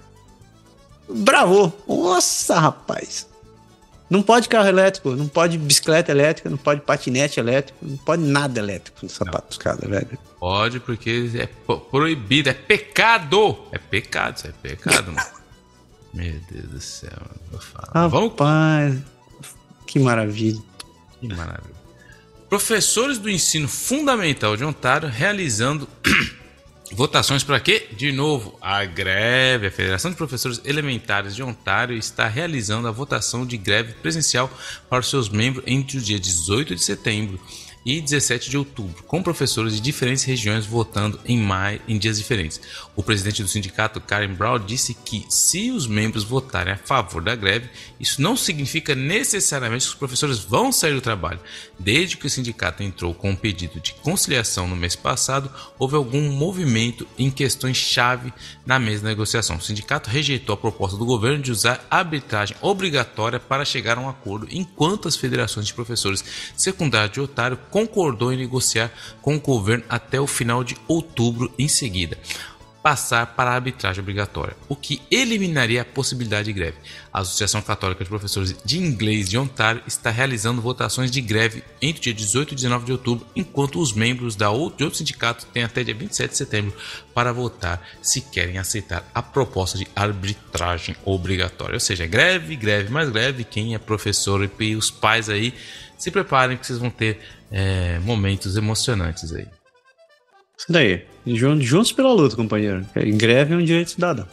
Bravo! Nossa, rapaz! Não pode carro elétrico, não pode bicicleta elétrica, não pode patinete elétrico, não pode nada elétrico no sapato dos caras, velho. Pode, porque é proibido, é pecado! É pecado, isso é pecado, mano. Meu Deus do céu, eu falo. Rapaz, Vamos... que maravilha. Que maravilha. Professores do ensino fundamental de Ontário realizando votações para quê? De novo, a greve. A Federação de Professores Elementares de Ontário está realizando a votação de greve presencial para os seus membros entre o dia dezoito de setembro e dezessete de outubro, com professores de diferentes regiões votando em, maio, em dias diferentes. O presidente do sindicato, Karen Brown, disse que se os membros votarem a favor da greve, isso não significa necessariamente que os professores vão sair do trabalho. Desde que o sindicato entrou com um pedido de conciliação no mês passado, houve algum movimento em questões-chave na mesa de negociação. O sindicato rejeitou a proposta do governo de usar arbitragem obrigatória para chegar a um acordo, enquanto as federações de professores secundários de Ontário concordou em negociar com o governo até o final de outubro, em seguida passar para a arbitragem obrigatória, o que eliminaria a possibilidade de greve. A Associação Católica de Professores de Inglês de Ontário está realizando votações de greve entre o dia dezoito e dezenove de outubro, enquanto os membros da outro, de outro sindicato têm até dia vinte e sete de setembro para votar se querem aceitar a proposta de arbitragem obrigatória. Ou seja, greve, greve, mais greve. Quem é professor e os pais aí, se preparem que vocês vão ter é, momentos emocionantes aí. Isso daí. Juntos pela luta, companheiro. Em greve é um direito cidadão.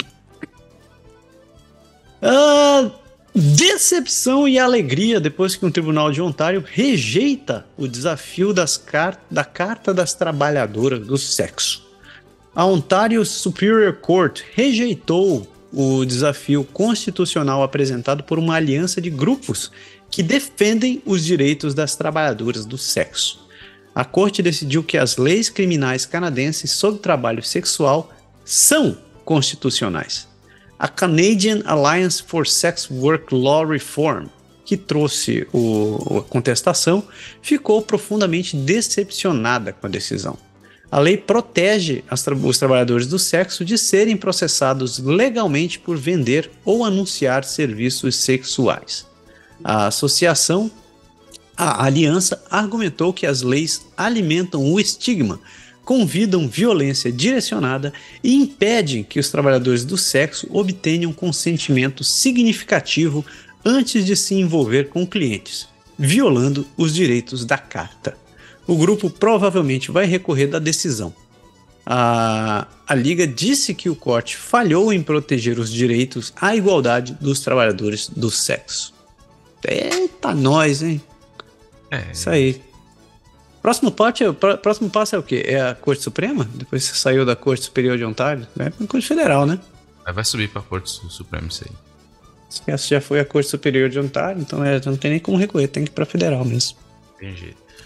Ah, decepção e alegria depois que um tribunal de Ontário rejeita o desafio das car- da Carta das Trabalhadoras do Sexo. A Ontario Superior Court rejeitou o desafio constitucional apresentado por uma aliança de grupos que defendem os direitos das trabalhadoras do sexo. A corte decidiu que as leis criminais canadenses sobre trabalho sexual são constitucionais. A Canadian Alliance for Sex Work Law Reform, que trouxe o, a contestação, ficou profundamente decepcionada com a decisão. A lei protege as tra- os trabalhadores do sexo de serem processados legalmente por vender ou anunciar serviços sexuais. A associação A aliança argumentou que as leis alimentam o estigma, convidam violência direcionada e impedem que os trabalhadores do sexo obtenham consentimento significativo antes de se envolver com clientes, violando os direitos da carta. O grupo provavelmente vai recorrer da decisão. A, a Liga disse que o corte falhou em proteger os direitos à igualdade dos trabalhadores do sexo. Eita nós, hein? É. Isso aí. Próximo, parte, próximo passo é o quê? É a Corte Suprema? Depois você saiu da Corte Superior de Ontário? É a Corte Federal, né? Vai subir para a Corte Suprema isso aí. Essa já foi a Corte Superior de Ontário, então é, não tem nem como recorrer, tem que ir para Federal mesmo. Tem jeito.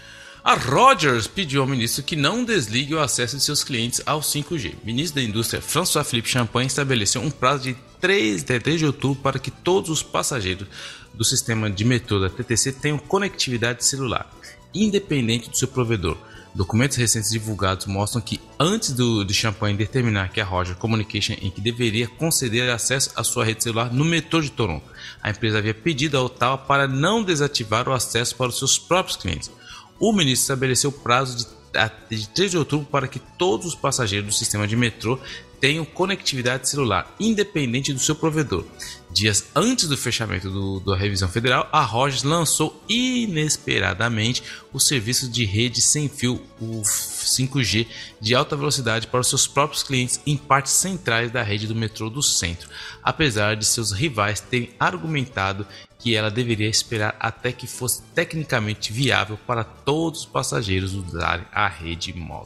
A Rogers pediu ao ministro que não desligue o acesso de seus clientes ao cinco G. O ministro da Indústria, François-Philippe Champagne, estabeleceu um prazo de três de outubro para que todos os passageiros do sistema de metrô da T T C tenham conectividade celular, independente do seu provedor. Documentos recentes divulgados mostram que, antes do, de Champagne determinar que a Rogers Communication Incorporated deveria conceder acesso à sua rede celular no metrô de Toronto, a empresa havia pedido ao Ottawa para não desativar o acesso para os seus próprios clientes. O ministro estabeleceu o prazo de, de três de outubro para que todos os passageiros do sistema de metrô tenham conectividade celular, independente do seu provedor. Dias antes do fechamento do, da revisão federal, a Rogers lançou inesperadamente o serviço de rede sem fio, o cinco G, de alta velocidade para os seus próprios clientes em partes centrais da rede do metrô do centro, apesar de seus rivais terem argumentado que ela deveria esperar até que fosse tecnicamente viável para todos os passageiros usarem a rede móvel.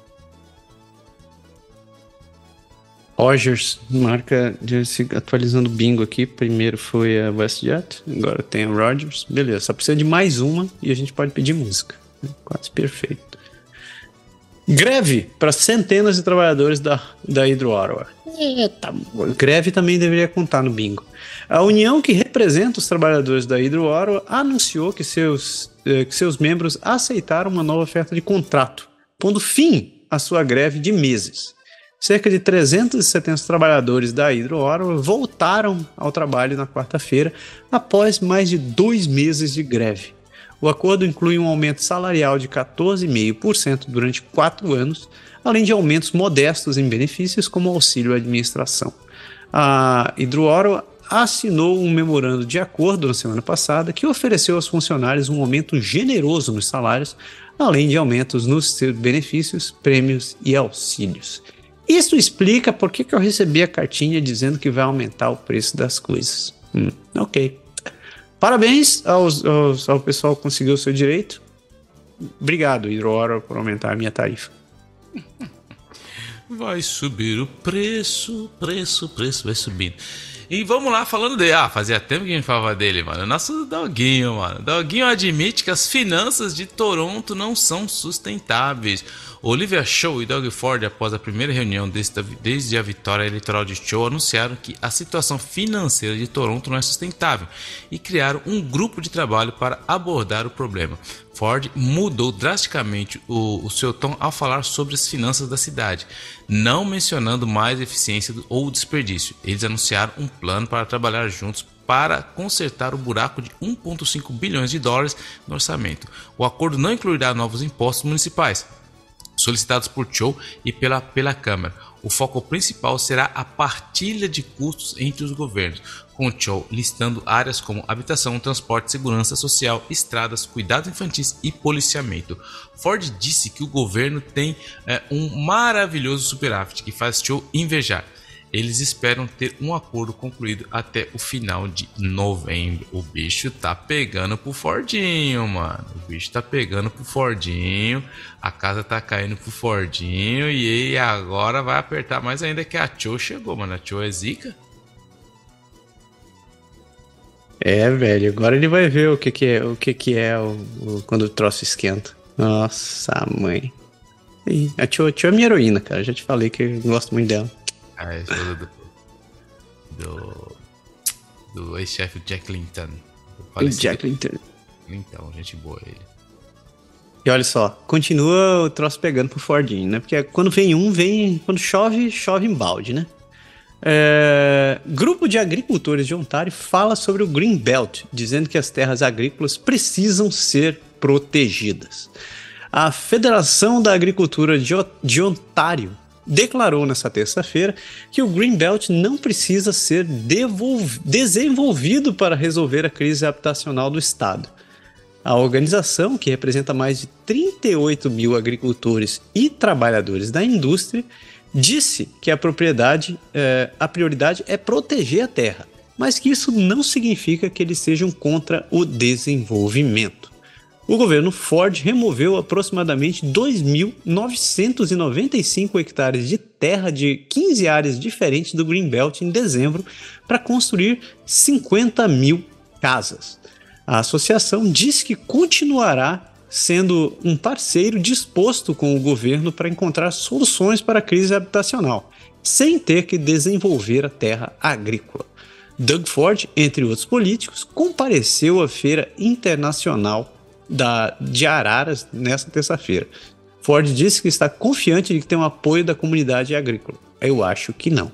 Rogers, marca de se atualizando o bingo aqui. Primeiro foi a WestJet, agora tem a Rogers. Beleza, só precisa de mais uma e a gente pode pedir música. Quase perfeito. Greve para centenas de trabalhadores da, da Hydro Ottawa. Eita, greve também deveria contar no bingo. A união que representa os trabalhadores da Hydro Ottawa anunciou que seus, que seus membros aceitaram uma nova oferta de contrato, pondo fim à sua greve de meses. Cerca de trezentos e setenta trabalhadores da Hydro Ottawa voltaram ao trabalho na quarta-feira após mais de dois meses de greve. O acordo inclui um aumento salarial de quatorze vírgula cinco por cento durante quatro anos, além de aumentos modestos em benefícios como auxílio à administração. A Hydro Ottawa assinou um memorando de acordo na semana passada que ofereceu aos funcionários um aumento generoso nos salários, além de aumentos nos seus benefícios, prêmios e auxílios. Isso explica por que, que eu recebi a cartinha dizendo que vai aumentar o preço das coisas. Hum, ok. Parabéns aos, aos, ao pessoal que conseguiu o seu direito. Obrigado, Hydro Ottawa, por aumentar a minha tarifa. Vai subir o preço, preço, preço vai subindo. E vamos lá falando dele. Ah, fazia tempo que a gente falava dele, mano. Nosso Doguinho, mano. Doguinho admite que as finanças de Toronto não são sustentáveis. Olivia Chow e Doug Ford, após a primeira reunião desde, desde a vitória eleitoral de Chow, anunciaram que a situação financeira de Toronto não é sustentável e criaram um grupo de trabalho para abordar o problema. Ford mudou drasticamente o, o seu tom ao falar sobre as finanças da cidade, não mencionando mais eficiência ou desperdício. Eles anunciaram um plano para trabalhar juntos para consertar o buraco de um vírgula cinco bilhões de dólares no orçamento. O acordo não incluirá novos impostos municipais solicitados por Chow e pela, pela Câmara. O foco principal será a partilha de custos entre os governos, com Chow listando áreas como habitação, transporte, segurança social, estradas, cuidados infantis e policiamento. Ford disse que o governo tem é, um maravilhoso superávit que faz Chow invejar. Eles esperam ter um acordo concluído até o final de novembro. O bicho tá pegando pro Fordinho, mano. O bicho tá pegando pro Fordinho. A casa tá caindo pro Fordinho. E agora vai apertar mais ainda que a Chow chegou, mano. A Chow é zica. É, velho. Agora ele vai ver o que que é o, que que é o, o, quando o troço esquenta. Nossa, mãe. E a Chow, a Chow é minha heroína, cara. Já te falei que eu gosto muito dela. Ah, é esposa do, do, do ex-chefe Jack Clinton. O Jack Clinton. Então, gente boa ele. E olha só, continua o troço pegando pro Fordinho, né? Porque quando vem um, vem... Quando chove, chove em balde, né? É, grupo de agricultores de Ontário fala sobre o Green Belt, dizendo que as terras agrícolas precisam ser protegidas. A Federação da Agricultura de, de Ontário declarou nesta terça-feira que o Green Belt não precisa ser devolv- desenvolvido para resolver a crise habitacional do estado. A organização, que representa mais de trinta e oito mil agricultores e trabalhadores da indústria, disse que a, propriedade, eh, a prioridade é proteger a terra, mas que isso não significa que eles sejam contra o desenvolvimento. O governo Ford removeu aproximadamente dois mil novecentos e noventa e cinco hectares de terra de quinze áreas diferentes do Greenbelt em dezembro para construir cinquenta mil casas. A associação diz que continuará sendo um parceiro disposto com o governo para encontrar soluções para a crise habitacional, sem ter que desenvolver a terra agrícola. Doug Ford, entre outros políticos, compareceu à Feira Internacional da, de Araras nesta terça-feira. Ford disse que está confiante de que tem o apoio da comunidade agrícola. Eu acho que não.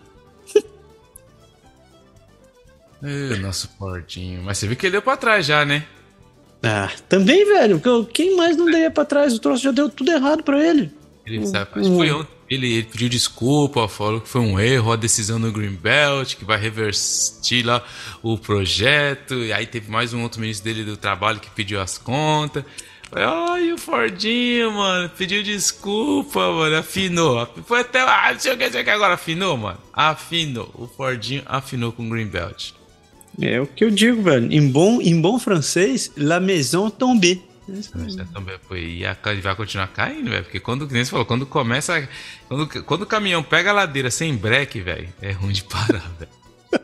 Ê, nosso Fordinho. Mas você viu que ele deu pra trás já, né? Ah, também, velho. Quem mais não daria pra trás? O troço já deu tudo errado pra ele. Ele, sabe, acho que foi ontem. Ele, ele pediu desculpa, falou que foi um erro a decisão do Greenbelt, que vai revertir lá o projeto. E aí teve mais um outro ministro dele do trabalho que pediu as contas. Ai, o Fordinho, mano, pediu desculpa, mano, afinou. Foi até lá, não sei o que, sei o que agora afinou, mano. Afinou. O Fordinho afinou com o Greenbelt. É o que eu digo, velho. Em bom, em bom francês, la maison tombée. Também foi. E a, vai continuar caindo, velho. Porque quando, como você falou, quando começa. Quando, quando o caminhão pega a ladeira sem breque, velho, é ruim de parar, velho.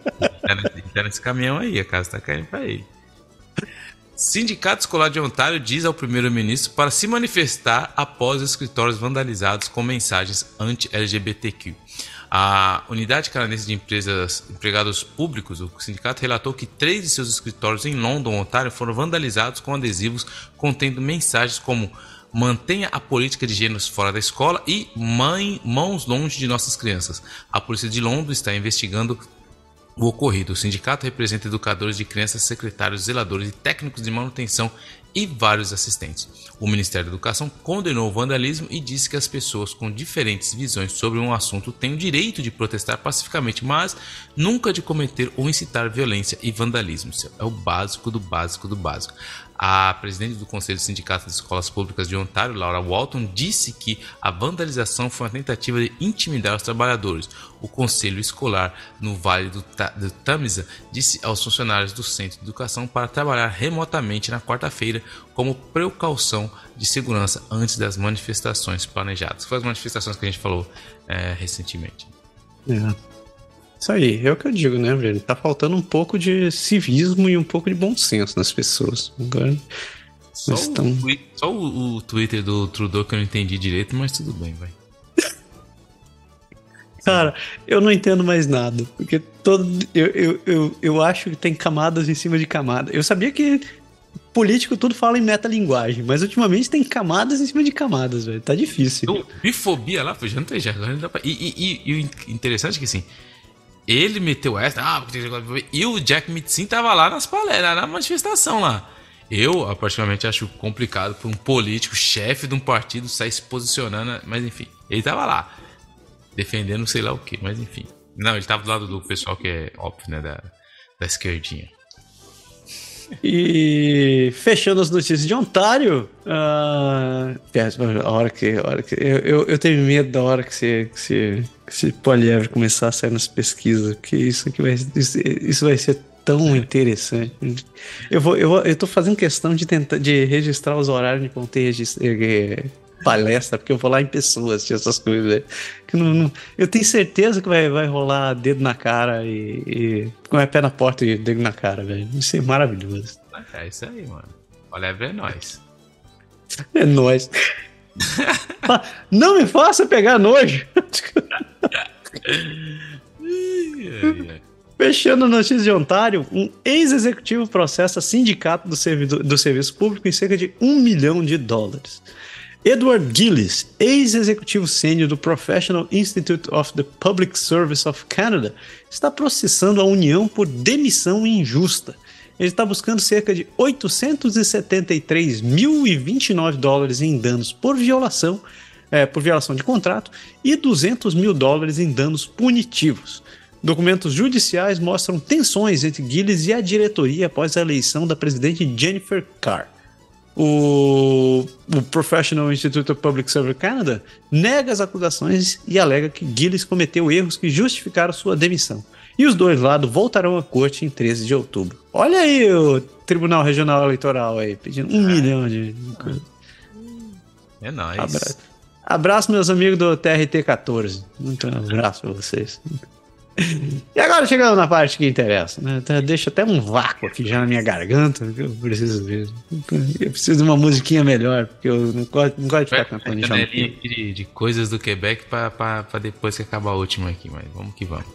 Tá nesse caminhão aí, a casa tá caindo pra ele. Sindicato Escolar de Ontário diz ao primeiro-ministro para se manifestar após os escritórios vandalizados com mensagens anti-L G B T Q. A Unidade Canadense de Empresas, Empregados Públicos, o sindicato, relatou que três de seus escritórios em London, Ontário, foram vandalizados com adesivos contendo mensagens como mantenha a política de gêneros fora da escola e mãe, mãos longe de nossas crianças. A polícia de Londres está investigando o ocorrido. O sindicato representa educadores de crianças, secretários, zeladores e técnicos de manutenção e vários assistentes. O Ministério da Educação condenou o vandalismo e disse que as pessoas com diferentes visões sobre um assunto têm o direito de protestar pacificamente, mas nunca de cometer ou incitar violência e vandalismo. Isso é o básico do básico do básico. A presidente do Conselho do Sindicato de Escolas Públicas de Ontário, Laura Walton, disse que a vandalização foi uma tentativa de intimidar os trabalhadores. O Conselho Escolar no Vale do, Ta- do Tamisa disse aos funcionários do Centro de Educação para trabalhar remotamente na quarta-feira como precaução de segurança antes das manifestações planejadas. Foi as manifestações que a gente falou é, recentemente. É. Isso aí, é o que eu digo, né, velho? Tá faltando um pouco de civismo e um pouco de bom senso nas pessoas. Agora, só o, tão... twi- só o, o Twitter do Trudeau que eu não entendi direito, mas tudo bem, vai. Cara, eu não entendo mais nada. Porque todo, eu, eu, eu, eu acho que tem camadas em cima de camadas. Eu sabia que político tudo fala em metalinguagem, mas ultimamente tem camadas em cima de camadas, velho. Tá difícil. Eu, bifobia lá, foi jantei já. Agora não dá pra... e, e, e, e o interessante é que assim. Ele meteu essa, ah, porque tem... e o Jack Mitzin tava lá nas palestras, na manifestação lá. Eu, particularmente, acho complicado para um político, chefe de um partido, sair se posicionando, mas enfim, ele tava lá, defendendo sei lá o que, mas enfim. Não, ele tava do lado do pessoal que é óbvio, né, da, da esquerdinha. E fechando as notícias de Ontário, uh, a hora que, a hora que eu, eu, eu tenho medo da hora que você, que você, que esse poliévrio começar a sair nas pesquisas, porque isso aqui vai, isso, isso vai ser tão interessante. Eu vou, eu, vou, eu tô fazendo questão de tentar de registrar os horários de vão ter registro, é, palestra, porque eu vou lá em pessoas assistir essas coisas, né? Que não, não, eu tenho certeza que vai, vai rolar dedo na cara e, e com o pé na porta e dedo na cara, velho. Isso é maravilhoso. É isso aí, mano. Olha, é nóis. É nóis. Não me faça pegar nojo. Fechando a notícia de Ontário, um ex-executivo processa sindicato do, servidor, do serviço público em cerca de um milhão de dólares. Edward Gillis, ex-executivo sênior do Professional Institute of the Public Service of Canada, está processando a União por demissão injusta. Ele está buscando cerca de oitocentos e setenta e três mil e vinte e nove dólares em danos por violação, é, por violação de contrato e duzentos mil dólares em danos punitivos. Documentos judiciais mostram tensões entre Gillis e a diretoria após a eleição da presidente Jennifer Carr. O, o Professional Institute of Public Service Canada nega as acusações e alega que Gillis cometeu erros que justificaram sua demissão. E os dois lados voltarão à corte em treze de outubro. Olha aí o Tribunal Regional Eleitoral aí, pedindo um é. milhão de coisas. É nóis. Abra... Abraço, meus amigos do T R T quatorze. Muito abraço pra vocês. E agora chegamos na parte que interessa, né? Deixa até um vácuo aqui já na minha garganta, que eu preciso ver. Eu preciso de uma musiquinha melhor, porque eu não gosto, não gosto de ficar cantando de, de, de coisas do Quebec pra, pra, pra depois que acabar a última aqui, mas vamos que vamos.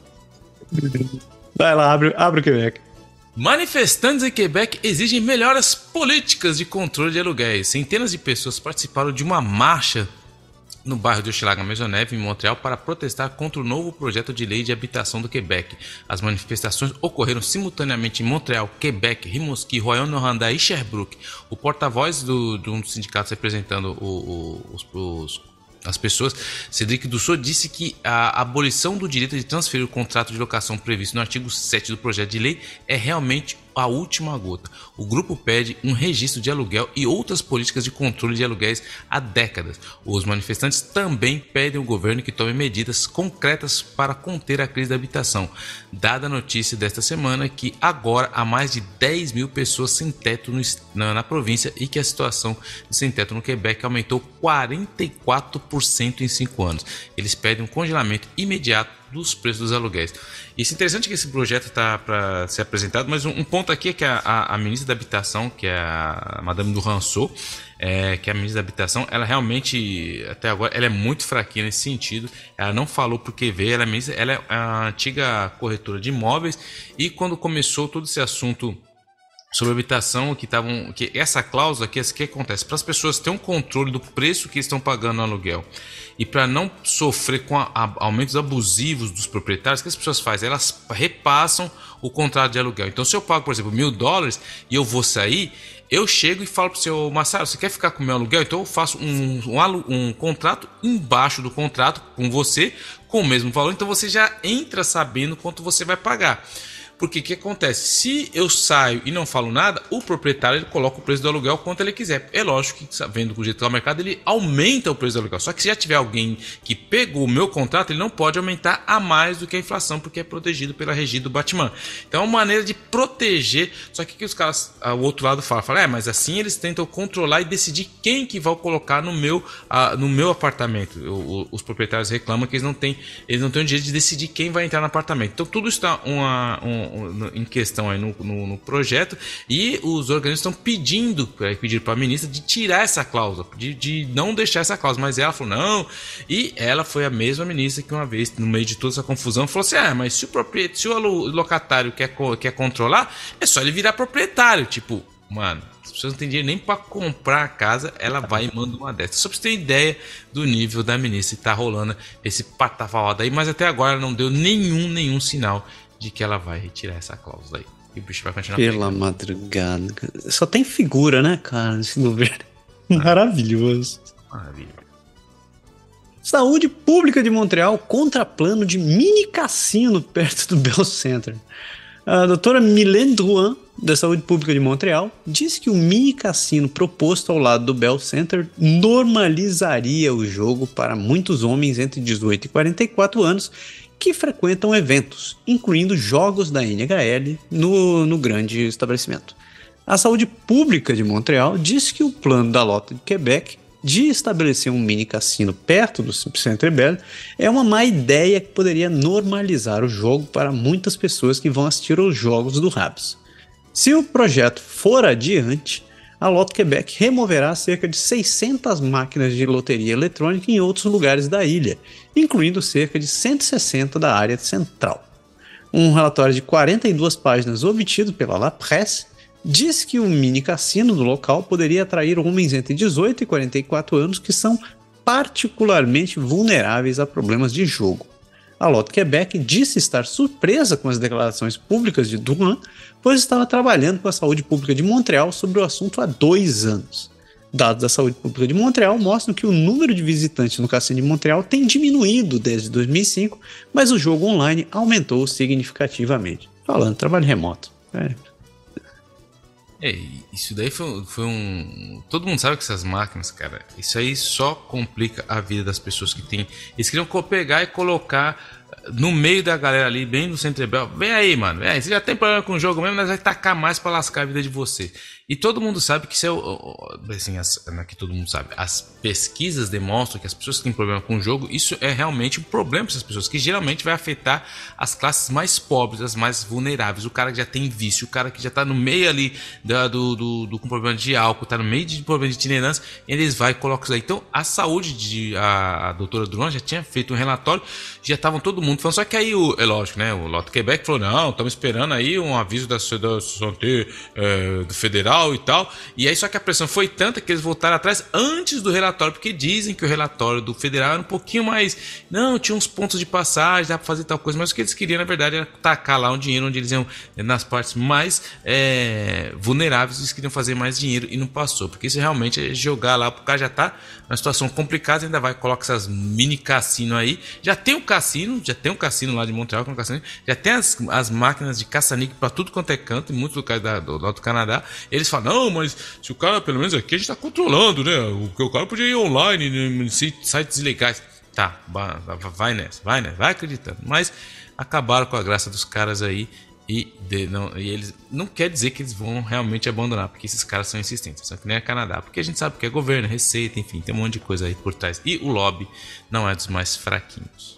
Vai lá, abre, abre o Quebec. Manifestantes em Quebec exigem melhoras políticas de controle de aluguéis. Centenas de pessoas participaram de uma marcha no bairro de Hochelaga-Maisonneuve, em Montreal, para protestar contra o novo projeto de lei de habitação do Quebec. As manifestações ocorreram simultaneamente em Montreal, Quebec, Rimouski, Rouyn-Noranda e Sherbrooke. O porta-voz do, de um dos sindicatos representando o, o, os, os, as pessoas, Cédric Dussault, disse que a abolição do direito de transferir o contrato de locação previsto no artigo sete do projeto de lei é realmente a última gota. O grupo pede um registro de aluguel e outras políticas de controle de aluguéis há décadas. Os manifestantes também pedem ao governo que tome medidas concretas para conter a crise da habitação, dada a notícia desta semana que agora há mais de dez mil pessoas sem teto no, na, na província e que a situação de sem teto no Quebec aumentou quarenta e quatro por cento em cinco anos. Eles pedem um congelamento imediato dos preços dos aluguéis. Isso é interessante que esse projeto está para ser apresentado, mas um, um ponto aqui é que a, a, a ministra da Habitação, que é a Madame Duranceau, é, que é a ministra da Habitação, ela realmente, até agora, ela é muito fraquinha nesse sentido. Ela não falou por que veio, ela é, ministra, ela é a antiga corretora de imóveis, e quando começou todo esse assunto sobre habitação, que estavam, que essa cláusula aqui, o que acontece? Para as pessoas terem um controle do preço que estão pagando no aluguel e para não sofrer com a, a, aumentos abusivos dos proprietários, o que as pessoas fazem? Elas repassam o contrato de aluguel. Então, se eu pago, por exemplo, mil dólares e eu vou sair, eu chego e falo para o seu Marcelo, você quer ficar com o meu aluguel? Então eu faço um, um, um contrato embaixo do contrato com você, com o mesmo valor, então você já entra sabendo quanto você vai pagar. Porque o que acontece? Se eu saio e não falo nada, o proprietário ele coloca o preço do aluguel quanto ele quiser. É lógico que, vendo o jeito que é o mercado, ele aumenta o preço do aluguel. Só que se já tiver alguém que pegou o meu contrato, ele não pode aumentar a mais do que a inflação, porque é protegido pela regra do Batman. Então é uma maneira de proteger. Só que, que os caras, o outro lado fala, fala, é, mas assim eles tentam controlar e decidir quem que vai colocar no meu, uh, no meu apartamento. O, o, os proprietários reclamam que eles não têm, eles não têm o direito de decidir quem vai entrar no apartamento. Então tudo está uma, um, em questão aí no, no, no projeto, e os organismos estão pedindo pedindo para a ministra de tirar essa cláusula, de, de não deixar essa cláusula, mas ela falou não, e ela foi a mesma ministra que uma vez, no meio de toda essa confusão, falou assim, ah, mas se o, proprietário, se o locatário quer, quer controlar, é só ele virar proprietário, tipo, mano, as pessoas não têm dinheiro nem para comprar a casa, ela vai e manda uma dessas. Só para você ter ideia do nível da ministra que tá rolando esse patavalada aí, mas até agora ela não deu nenhum, nenhum sinal de que ela vai retirar essa cláusula aí. E o bicho vai continuar pela pegando. Madrugada. Só tem figura, né, cara, nesse governo. Ah. Maravilhoso. Maravilha. Saúde Pública de Montreal contra plano de mini cassino perto do Bell Center. A doutora Mylène Drouin, da Saúde Pública de Montreal, disse que o mini cassino proposto ao lado do Bell Center normalizaria o jogo para muitos homens entre dezoito e quarenta e quatro anos que frequentam eventos, incluindo jogos da N H L no, no grande estabelecimento. A Saúde Pública de Montreal disse que o plano da Lota de Quebec de estabelecer um mini cassino perto do Centre Bell é uma má ideia que poderia normalizar o jogo para muitas pessoas que vão assistir aos jogos do Habs. Se o projeto for adiante, a Lota Quebec removerá cerca de seiscentas máquinas de loteria eletrônica em outros lugares da ilha, incluindo cerca de cento e sessenta da área central. Um relatório de quarenta e duas páginas obtido pela La Presse diz que o mini cassino do local poderia atrair homens entre dezoito e quarenta e quatro anos que são particularmente vulneráveis a problemas de jogo. A Lota Quebec disse estar surpresa com as declarações públicas de Drouin, pois estava trabalhando com a Saúde Pública de Montreal sobre o assunto há dois anos. Dados da Saúde Pública de Montreal mostram que o número de visitantes no Cassino de Montreal tem diminuído desde dois mil e cinco, mas o jogo online aumentou significativamente. Falando, trabalho remoto. É. É, isso daí foi, foi um... Todo mundo sabe que essas máquinas, cara, isso aí só complica a vida das pessoas que tem... Eles queriam pegar e colocar no meio da galera ali, bem no Centrebel, vem aí, mano, vem aí, você já tem problema com o jogo mesmo, nós vai tacar mais pra lascar a vida de você. E todo mundo sabe que isso é, assim, as, não é que todo mundo sabe, as pesquisas demonstram que as pessoas que têm problema com o jogo, isso é realmente um problema para essas pessoas, que geralmente vai afetar as classes mais pobres, as mais vulneráveis, o cara que já tem vício, o cara que já tá no meio ali da, do, do, do com problema de álcool, tá no meio de problema de itinerância, eles vai e colocam isso aí. Então a saúde de a, a doutora Duran já tinha feito um relatório, já estavam todo mundo falando, só que aí o, é lógico, né, o Loto Quebec falou, não, estamos esperando aí um aviso da, da Santé é, do Federal e tal, e aí só que a pressão foi tanta que eles voltaram atrás antes do relatório, porque dizem que o relatório do Federal era um pouquinho mais, não, tinha uns pontos de passagem, dá pra fazer tal coisa, mas o que eles queriam na verdade era tacar lá um dinheiro onde eles iam, nas partes mais é, vulneráveis, eles queriam fazer mais dinheiro e não passou, porque isso realmente é jogar lá, porque o cara já tá numa situação complicada, ainda vai, coloca essas mini cassino aí, já tem um cassino, já tem um cassino lá de Montreal, que é um cassino, já tem as, as máquinas de caça-níquel pra tudo quanto é canto, em muitos locais da, do, do Canadá, eles falam, não, mas se o cara, pelo menos aqui a gente tá controlando, né, o, o cara podia ir online, em sites ilegais, tá, vai nessa, vai nessa, vai acreditando, mas acabaram com a graça dos caras aí. E, de, não, e eles não quer dizer que eles vão realmente abandonar, porque esses caras são insistentes, só que nem a Canadá, porque a gente sabe que é governo, receita, enfim, tem um monte de coisa aí por trás. E o lobby não é dos mais fraquinhos.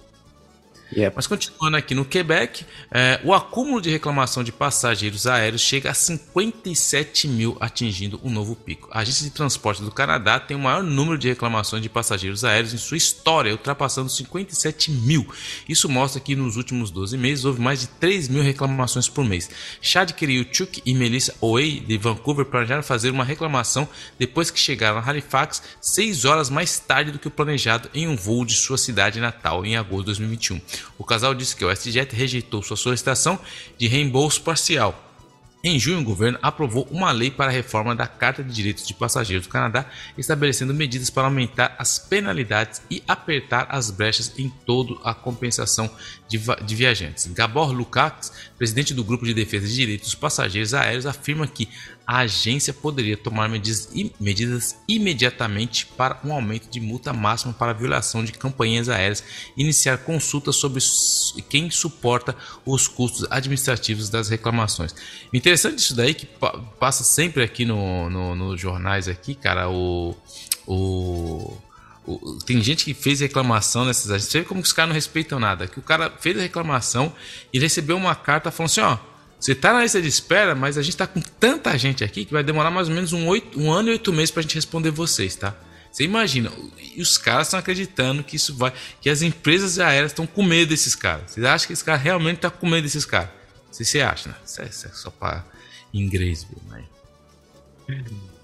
Yep. Mas continuando aqui no Quebec, é, o acúmulo de reclamação de passageiros aéreos chega a cinquenta e sete mil, atingindo um novo pico. A Agência de Transporte do Canadá tem o maior número de reclamações de passageiros aéreos em sua história, ultrapassando cinquenta e sete mil. Isso mostra que nos últimos doze meses houve mais de três mil reclamações por mês. Chad Kriuchuk e Melissa Oey de Vancouver planejaram fazer uma reclamação depois que chegaram a Halifax seis horas mais tarde do que o planejado em um voo de sua cidade natal em agosto de dois mil e vinte e um. O casal disse que o WestJet rejeitou sua solicitação de reembolso parcial. Em junho, o governo aprovou uma lei para a reforma da Carta de Direitos de Passageiros do Canadá, estabelecendo medidas para aumentar as penalidades e apertar as brechas em toda a compensação de, de viajantes. Gabor Lukács, presidente do Grupo de Defesa de Direitos dos Passageiros Aéreos, afirma que a agência poderia tomar medidas, medidas imediatamente para um aumento de multa máxima para violação de companhias aéreas e iniciar consultas sobre quem suporta os custos administrativos das reclamações. Interessante isso daí, que passa sempre aqui no, no, nos jornais aqui, cara, o... o O, tem gente que fez reclamação nessas agências. Você vê como que os caras não respeitam nada. Que o cara fez a reclamação e recebeu uma carta falando assim, ó, você tá na lista de espera, mas a gente tá com tanta gente aqui que vai demorar mais ou menos um, oito, um ano e oito meses pra gente responder vocês, tá? Você imagina, e os caras estão acreditando que isso vai, que as empresas aéreas estão com medo desses caras. Vocês acham que esse cara realmente tá com medo desses caras? Não sei se você acha, né? Isso é, isso é só pra inglês, viu? Mas...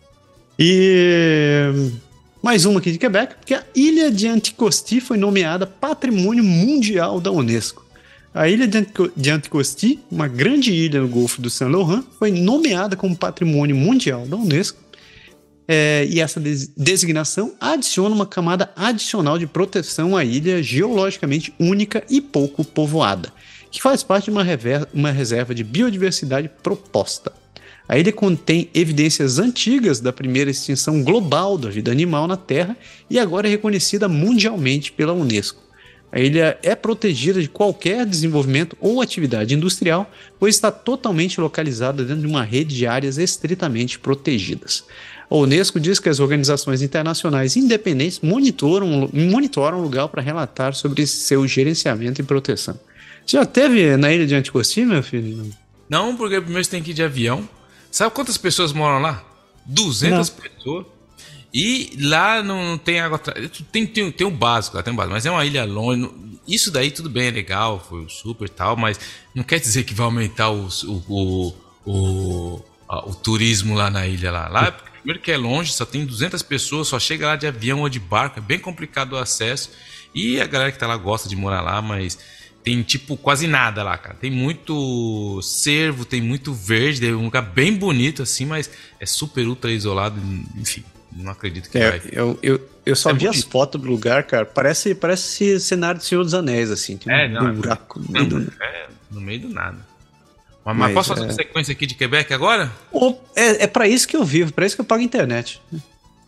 E... mais uma aqui de Quebec, porque a ilha de Anticosti foi nomeada Patrimônio Mundial da Unesco. A ilha de Anticosti, uma grande ilha no Golfo do Saint-Laurent, foi nomeada como Patrimônio Mundial da Unesco. É, e essa des- designação adiciona uma camada adicional de proteção à ilha geologicamente única e pouco povoada, que faz parte de uma, rever- uma reserva de biodiversidade proposta. A ilha contém evidências antigas da primeira extinção global da vida animal na Terra e agora é reconhecida mundialmente pela Unesco. A ilha é protegida de qualquer desenvolvimento ou atividade industrial, pois está totalmente localizada dentro de uma rede de áreas estritamente protegidas. A Unesco diz que as organizações internacionais independentes monitoram, monitoram o lugar para relatar sobre seu gerenciamento e proteção. Você já esteve na ilha de Anticosti, meu filho? Não, porque primeiro você tem que ir de avião. Sabe quantas pessoas moram lá? duzentas não. pessoas. E lá não tem água. Tem, tem, tem o básico, lá tem o básico, mas é uma ilha longe. Isso daí tudo bem, é legal, foi super e tal, mas não quer dizer que vai aumentar o, o, o, o, o turismo lá na ilha. Lá. lá, primeiro que é longe, só tem duzentas pessoas, só chega lá de avião ou de barco, é bem complicado o acesso. E a galera que tá lá gosta de morar lá, mas tem tipo quase nada lá, cara. Tem muito cervo, tem muito verde, é um lugar bem bonito assim, mas é super ultra isolado, enfim. Não acredito que é, vai. Eu, eu, eu só é vi bonito. As fotos do lugar, cara. Parece, parece cenário do Senhor dos Anéis, assim. Tem é, um não, buraco é, no meio do... é, no meio do nada. Mas, mas posso fazer é... uma sequência aqui de Quebec agora? Oh, é, é pra isso que eu vivo, pra isso que eu pago a internet.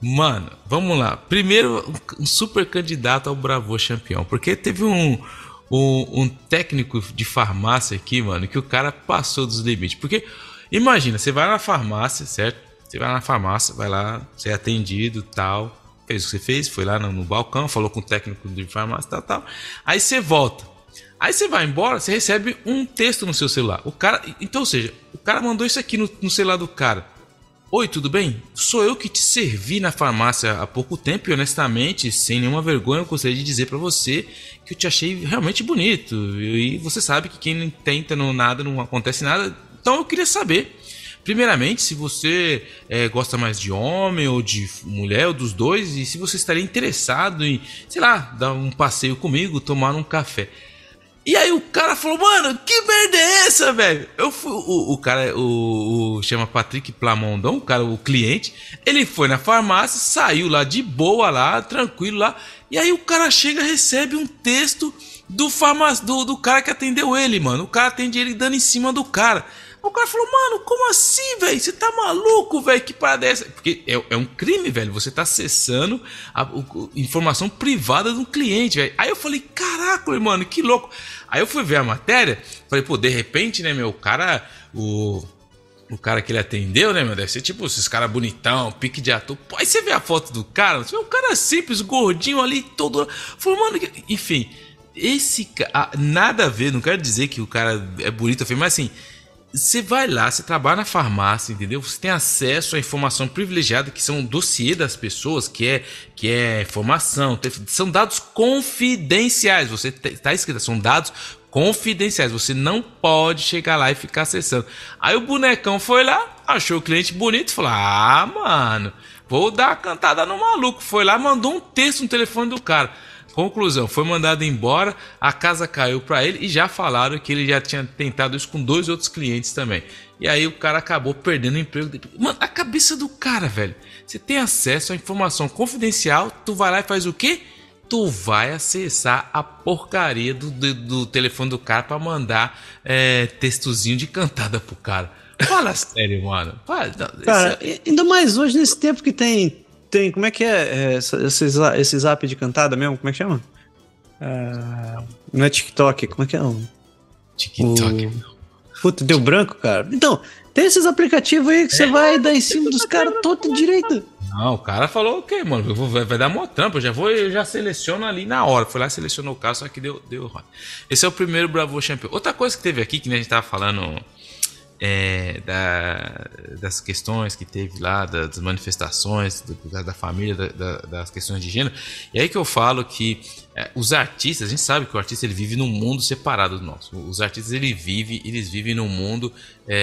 Mano, vamos lá. Primeiro, um super candidato ao Bravo Champion. Porque teve um, um, um técnico de farmácia aqui, mano, que o cara passou dos limites. Porque, imagina, você vai na farmácia, certo? Você vai na farmácia, vai lá, você é atendido, tal, fez o que você fez, foi lá no, no balcão, falou com o técnico de farmácia, tal, tal. Aí você volta. Aí você vai embora, você recebe um texto no seu celular. O cara, então, ou seja, o cara mandou isso aqui no, no celular do cara. Oi, tudo bem? Sou eu que te servi na farmácia há pouco tempo e honestamente, sem nenhuma vergonha, eu gostaria de dizer pra você que eu te achei realmente bonito. E você sabe que quem não tenta no nada, não acontece nada. Então eu queria saber, primeiramente, se você é, gosta mais de homem ou de mulher ou dos dois e se você estaria interessado em, sei lá, dar um passeio comigo, tomar um café. E aí o cara falou, mano, que merda é essa, velho? Eu fui, o, o cara, o, o chama Patrick Plamondon, o cara, o cliente, ele foi na farmácia, saiu lá de boa lá, tranquilo lá, e aí o cara chega, recebe um texto do, farma, do, do cara que atendeu ele, mano. O cara atende ele dando em cima do cara. O cara falou, mano, como assim, velho? Você tá maluco, velho? Que parada é essa? Porque é, é um crime, velho. Você tá acessando a, a, a informação privada de um cliente, velho. Aí eu falei, caraca, mano, que louco. Aí eu fui ver a matéria, falei, pô, de repente, né, meu, o cara, o, o cara que ele atendeu, né, meu, deve ser tipo esses caras bonitão, pique de ator. Pô, aí você vê a foto do cara, você vê um cara simples, gordinho ali, todo... Falei, mano, enfim, esse cara, nada a ver, não quero dizer que o cara é bonito, mas assim... Você vai lá, você trabalha na farmácia, entendeu? Você tem acesso à informação privilegiada, que são o dossiê das pessoas, que é, que é informação, são dados confidenciais. Você está escrito, são dados confidenciais. Você não pode chegar lá e ficar acessando. Aí o bonecão foi lá, achou o cliente bonito e falou: ah, mano, vou dar uma cantada no maluco. Foi lá, mandou um texto no telefone do cara. Conclusão, foi mandado embora, a casa caiu pra ele e já falaram que ele já tinha tentado isso com dois outros clientes também. E aí o cara acabou perdendo o emprego dele. Mano, a cabeça do cara, velho. Você tem acesso à informação confidencial, tu vai lá e faz o quê? Tu vai acessar a porcaria do, do, do telefone do cara pra mandar é, textozinho de cantada pro cara. Fala sério, mano. Fala, não, cara, é... ainda mais hoje nesse tempo que tem... Tem, como é que é, é esse, esse zap de cantada mesmo? Como é que chama? Uh, não é TikTok, como é que é? O, TikTok. O... Puta, deu branco, cara. Então, tem esses aplicativos aí que você é, vai dar em cima dos caras todo direito. Não, o cara falou, ok, mano, eu vou, vai, vai dar mó trampo, eu já vou, eu já seleciono ali na hora. Foi lá, selecionou o cara, só que deu, deu ruim. Esse é o primeiro Bravo Champion. Outra coisa que teve aqui, que a gente tava falando... É, da, das questões que teve lá, das manifestações do, da, da família, da, da, das questões de gênero. E aí que eu falo que é, os artistas, a gente sabe que o artista ele vive num mundo separado do nosso. Os artistas ele vive, eles vivem num mundo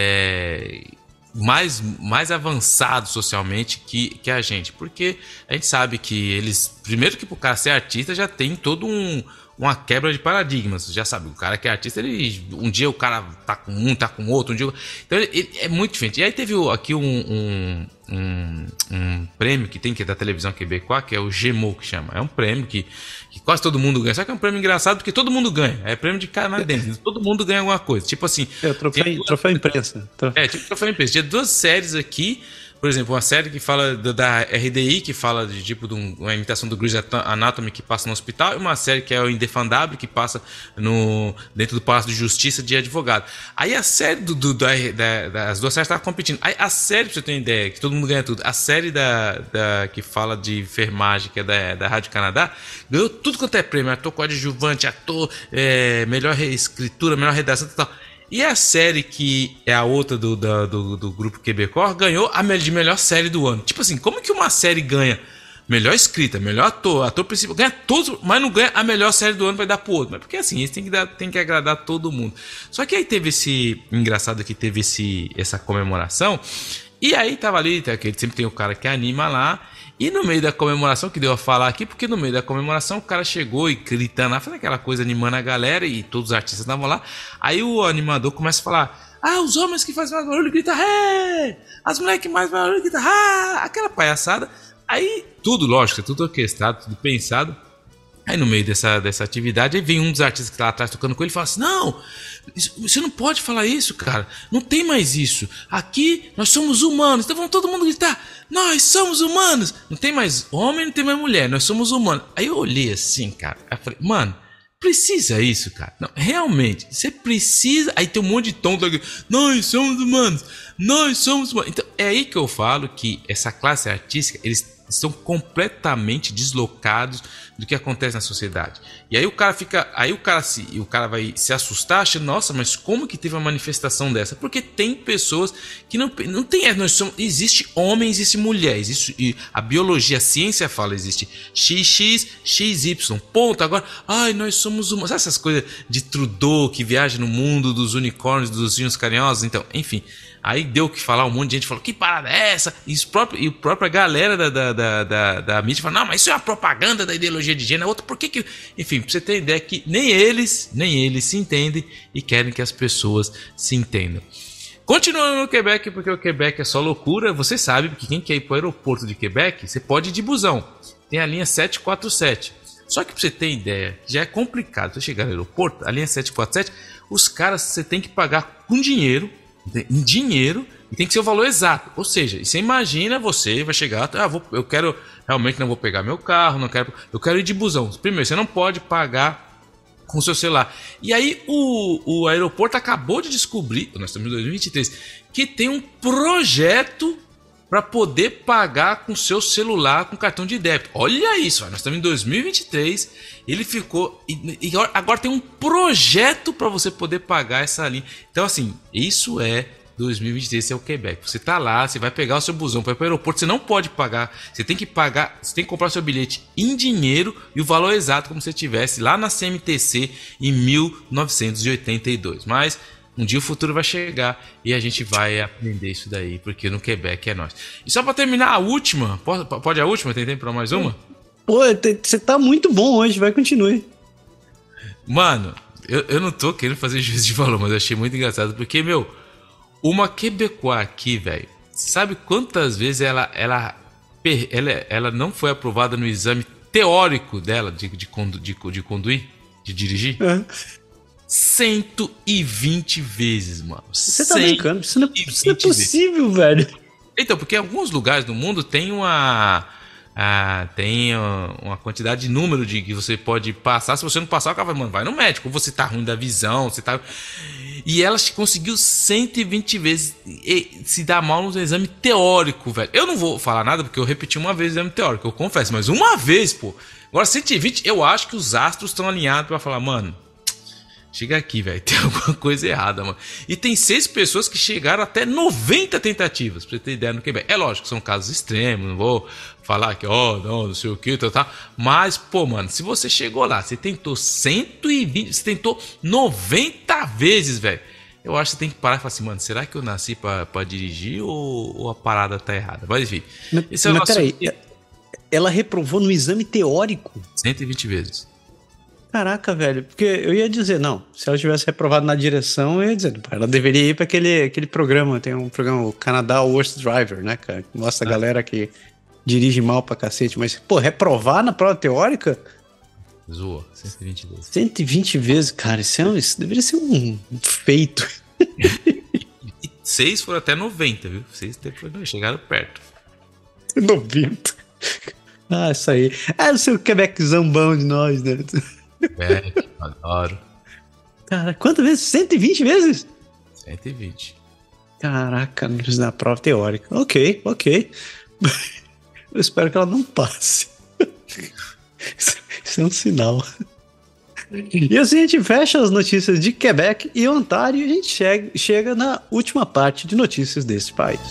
é, mais, mais avançado socialmente que, que a gente, porque a gente sabe que eles, primeiro que pro cara ser artista já tem todo um uma quebra de paradigmas, você já sabe, o cara que é artista, ele, um dia o cara tá com um, tá com outro, um dia... Então ele, ele é muito diferente. E aí teve aqui um, um, um, um prêmio que tem, que é da televisão quebecois, que é o Gémeaux, que chama. É um prêmio que, que quase todo mundo ganha, só que é um prêmio engraçado porque todo mundo ganha, é prêmio de canadense, todo mundo ganha alguma coisa, tipo assim... É, troféu, tem, troféu imprensa. É, tipo troféu imprensa. Tinha duas séries aqui, por exemplo, uma série que fala da, da R D I, que fala de tipo de um, uma imitação do Grey's Anatomy que passa no hospital, e uma série que é o Indefendable, que passa no, dentro do Palácio de Justiça de advogado. Aí a série do, do, da, da, das duas séries estavam competindo. Aí a série, pra você ter uma ideia, que todo mundo ganha tudo, a série da, da, que fala de enfermagem, que é da, da Rádio Canadá, ganhou tudo quanto é prêmio, ator coadjuvante, ator, é, melhor escritura, melhor redação e tal. E a série que é a outra do, do, do, do grupo Quebecor ganhou a de melhor série do ano. Tipo assim, como que uma série ganha melhor escrita, melhor ator, ator principal, ganha todos, mas não ganha a melhor série do ano, vai dar pro outro. Mas porque assim, isso tem que, dar, tem que agradar todo mundo. Só que aí teve esse, engraçado que teve esse, essa comemoração, e aí tava ali, tá, que sempre tem o cara que anima lá, e no meio da comemoração, que deu a falar aqui, porque no meio da comemoração o cara chegou e gritando lá, fazendo aquela coisa, animando a galera, e todos os artistas estavam lá. Aí o animador começa a falar: ah, os homens que fazem mais barulho gritam "Hey!", as mulheres que mais barulho gritam "Ah!", aquela palhaçada. Aí tudo, lógico, tudo orquestrado, tudo pensado. Aí no meio dessa, dessa atividade, aí vem um dos artistas que tá lá atrás tocando com ele e fala assim: não, isso, você não pode falar isso, cara, não tem mais isso, aqui nós somos humanos. Então vamos todo mundo gritar: nós somos humanos. Não tem mais homem, não tem mais mulher, nós somos humanos. Aí eu olhei assim, cara, aí eu falei: mano, Precisa isso, cara? Não, realmente, você precisa... Aí tem um monte de tonto aqui. Nós somos humanos. Nós somos humanos. Então, é aí que eu falo que essa classe artística, eles estão completamente deslocados do que acontece na sociedade. E aí o cara fica... Aí o cara, se, o cara vai se assustar, achando, nossa, mas como que teve uma manifestação dessa? Porque tem pessoas que não... Não tem... Nós somos, existe homem, existe mulher. Existe, e a biologia, a ciência fala, existe X X, X Y. Ponto. Agora, ai, nós somos humanos. Sabe essas coisas de Trudeau que viaja no mundo dos unicórnios, dos ursinhos carinhosos? Então, enfim... Aí deu o que falar, um monte de gente falou, que parada é essa? E, os próprios, e a própria galera da, da, da, da, da mídia falou, não, mas isso é uma propaganda da ideologia de gênero. Outra, por que que... Enfim, pra você ter ideia que nem eles, nem eles se entendem e querem que as pessoas se entendam. Continuando no Quebec, porque o Quebec é só loucura, você sabe que quem quer ir pro aeroporto de Quebec, você pode ir de busão. Tem a linha sete quatro sete. Só que pra você ter ideia, já é complicado. Você chegar no aeroporto, a linha sete quatro sete, os caras você tem que pagar com dinheiro, em dinheiro, e tem que ser o valor exato. Ou seja, você imagina, você vai chegar, ah, vou, eu quero, realmente não vou pegar meu carro, não quero, eu quero ir de busão. Primeiro, você não pode pagar com o seu celular. E aí o, o aeroporto acabou de descobrir, nós estamos em dois mil e vinte e três, que tem um projeto para poder pagar com seu celular com cartão de débito. Olha isso, nós estamos em dois mil e vinte e três, ele ficou... E, e agora tem um projeto para você poder pagar essa linha. Então assim, isso é dois mil e vinte e três, esse é o Quebec. Você tá lá, você vai pegar o seu busão para ir para o aeroporto, você não pode pagar, você tem que pagar, você tem que comprar seu bilhete em dinheiro e o valor exato como se você tivesse lá na C M T C em mil novecentos e oitenta e dois. Mas... um dia o futuro vai chegar e a gente vai aprender isso daí, porque no Quebec é nós. E só pra terminar, a última, pode, pode a última? Tem tempo pra mais uma? Pô, você tá muito bom hoje, vai, continue. Mano, eu, eu não tô querendo fazer juízo de valor, mas eu achei muito engraçado, porque, meu, uma quebecois aqui, velho, sabe quantas vezes ela, ela, ela, ela não foi aprovada no exame teórico dela de, de, condu, de, de conduir, de dirigir? É. cento e vinte vezes, mano. Você tá brincando? Isso não, isso não é possível, vezes. velho. Então, porque em alguns lugares do mundo tem uma... Ah, tem uma quantidade de número de que você pode passar. Se você não passar, o cara vai, mano, vai no médico. Ou você tá ruim da visão, você tá... E ela conseguiu cento e vinte vezes se dar mal no exame teórico, velho. Eu não vou falar nada porque eu repeti uma vez o exame teórico, eu confesso. Mas uma vez, pô. Agora, cento e vinte, eu acho que os astros estão alinhados pra falar, mano... chega aqui, velho, tem alguma coisa errada, mano. E tem seis pessoas que chegaram até noventa tentativas, pra você ter ideia no Quebec. É lógico, são casos extremos, não vou falar que, ó, oh, não, não sei o que, tá, tá. Mas, pô, mano, se você chegou lá, você tentou cento e vinte, você tentou noventa vezes, velho. Eu acho que você tem que parar e falar assim, mano, será que eu nasci pra, pra dirigir ou, ou a parada tá errada? Mas, enfim. Mas, esse é o nosso... peraí, ela reprovou no exame teórico? cento e vinte vezes. Caraca, velho, porque eu ia dizer, não, se ela tivesse reprovado na direção, eu ia dizer, ela deveria ir para aquele, aquele programa, tem um programa, o Canadá Worst Driver, né, cara, que mostra a galera que dirige mal pra cacete, mas, pô, reprovar na prova teórica? Zoa, cento e vinte vezes. cento e vinte vezes, cara, isso, é, isso deveria ser um feito. E seis foram até noventa, viu? Seis chegaram perto. noventa. Ah, isso aí. É o seu Quebec zambão de nós, né? É, adoro. Cara, quantas vezes? cento e vinte vezes? cento e vinte. Caraca, na prova teórica. Ok, ok. Eu espero que ela não passe. Isso é um sinal. E assim a gente fecha as notícias de Quebec e Ontário e a gente chega, chega na última parte de notícias desse país.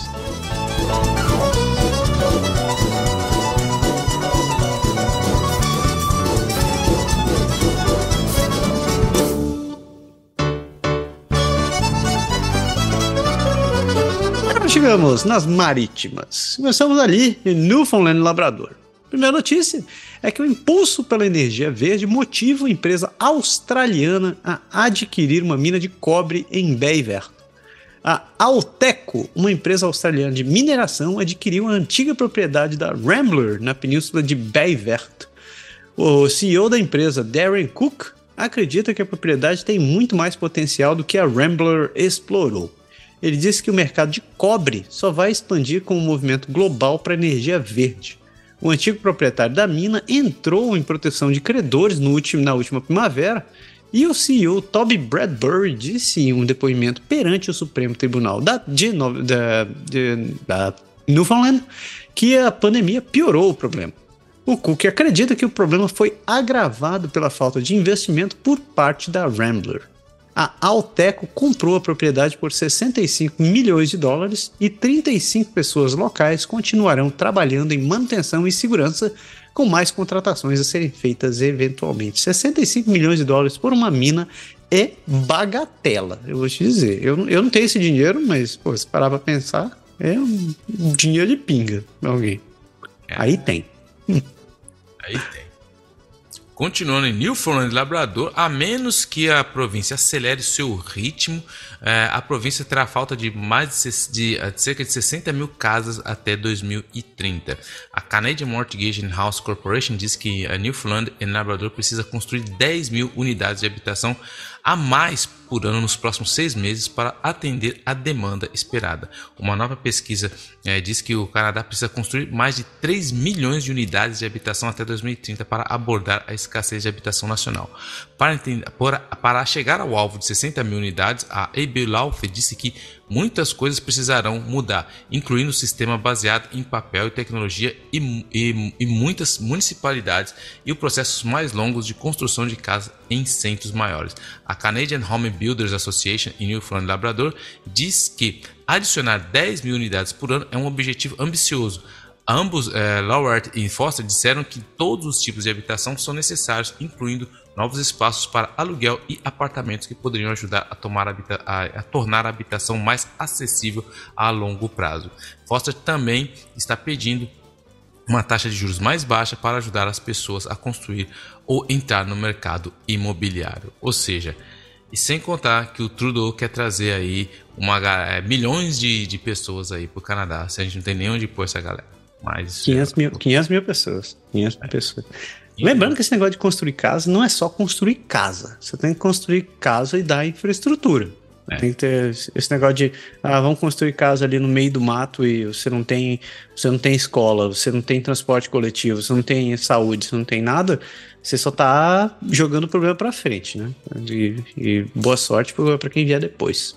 Chegamos nas marítimas. Começamos ali em Newfoundland e Labrador. Primeira notícia é que o impulso pela energia verde motiva a empresa australiana a adquirir uma mina de cobre em Baie Verte. A Alteco, uma empresa australiana de mineração, adquiriu a antiga propriedade da Rambler na península de Baie Verte. O C E O da empresa, Darren Cook, acredita que a propriedade tem muito mais potencial do que a Rambler explorou. Ele disse que o mercado de cobre só vai expandir com o movimento global para energia verde. o antigo proprietário da mina entrou em proteção de credores no último, na última primavera, e o C E O Toby Bradbury disse em um depoimento perante o Supremo Tribunal da, de, da, de, da Newfoundland que a pandemia piorou o problema. O Cook acredita que o problema foi agravado pela falta de investimento por parte da Rambler. A Alteco comprou a propriedade por sessenta e cinco milhões de dólares e trinta e cinco pessoas locais continuarão trabalhando em manutenção e segurança, com mais contratações a serem feitas eventualmente. sessenta e cinco milhões de dólares por uma mina é bagatela, eu vou te dizer. Eu, eu não tenho esse dinheiro, mas pô, se parar pra pensar, é um, um dinheiro de pinga pra alguém. É. Aí tem. Hum. Aí tem. Continuando em Newfoundland e Labrador, a menos que a província acelere seu ritmo, eh, a província terá falta de mais de, de, de cerca de sessenta mil casas até dois mil e trinta. A Canadian Mortgage and House Corporation diz que a Newfoundland e Labrador precisa construir dez mil unidades de habitação a mais por ano nos próximos seis meses para atender a demanda esperada. Uma nova pesquisa eh, diz que o Canadá precisa construir mais de três milhões de unidades de habitação até dois mil e trinta para abordar a escassez de habitação nacional. Para, entender, para, para chegar ao alvo de sessenta mil unidades, a A B Laufe disse que muitas coisas precisarão mudar, incluindo o sistema baseado em papel e tecnologia e, e, e muitas municipalidades e os processos mais longos de construção de casas em centros maiores. A Canadian Home Builders Association em Newfoundland e Labrador diz que adicionar dez mil unidades por ano é um objetivo ambicioso. Ambos, eh, Lowert e Foster, disseram que todos os tipos de habitação são necessários, incluindo novos espaços para aluguel e apartamentos que poderiam ajudar a, tomar habita- a, a tornar a habitação mais acessível a longo prazo. Foster também está pedindo uma taxa de juros mais baixa para ajudar as pessoas a construir ou entrar no mercado imobiliário. Ou seja, e sem contar que o Trudeau quer trazer aí uma, é, milhões de, de pessoas aí para o Canadá, se a gente não tem nem onde pôr essa galera. Mas quinhentas mil, quinhentas mil pessoas. quinhentas mil pessoas. Lembrando que esse negócio de construir casa não é só construir casa. Você tem que construir casa e dar infraestrutura. É. Tem que ter esse negócio de ah, vamos construir casa ali no meio do mato e você não tem, você não tem escola, você não tem transporte coletivo, você não tem saúde, você não tem nada, você só tá jogando o problema pra frente, né? E, e boa sorte para quem vier depois.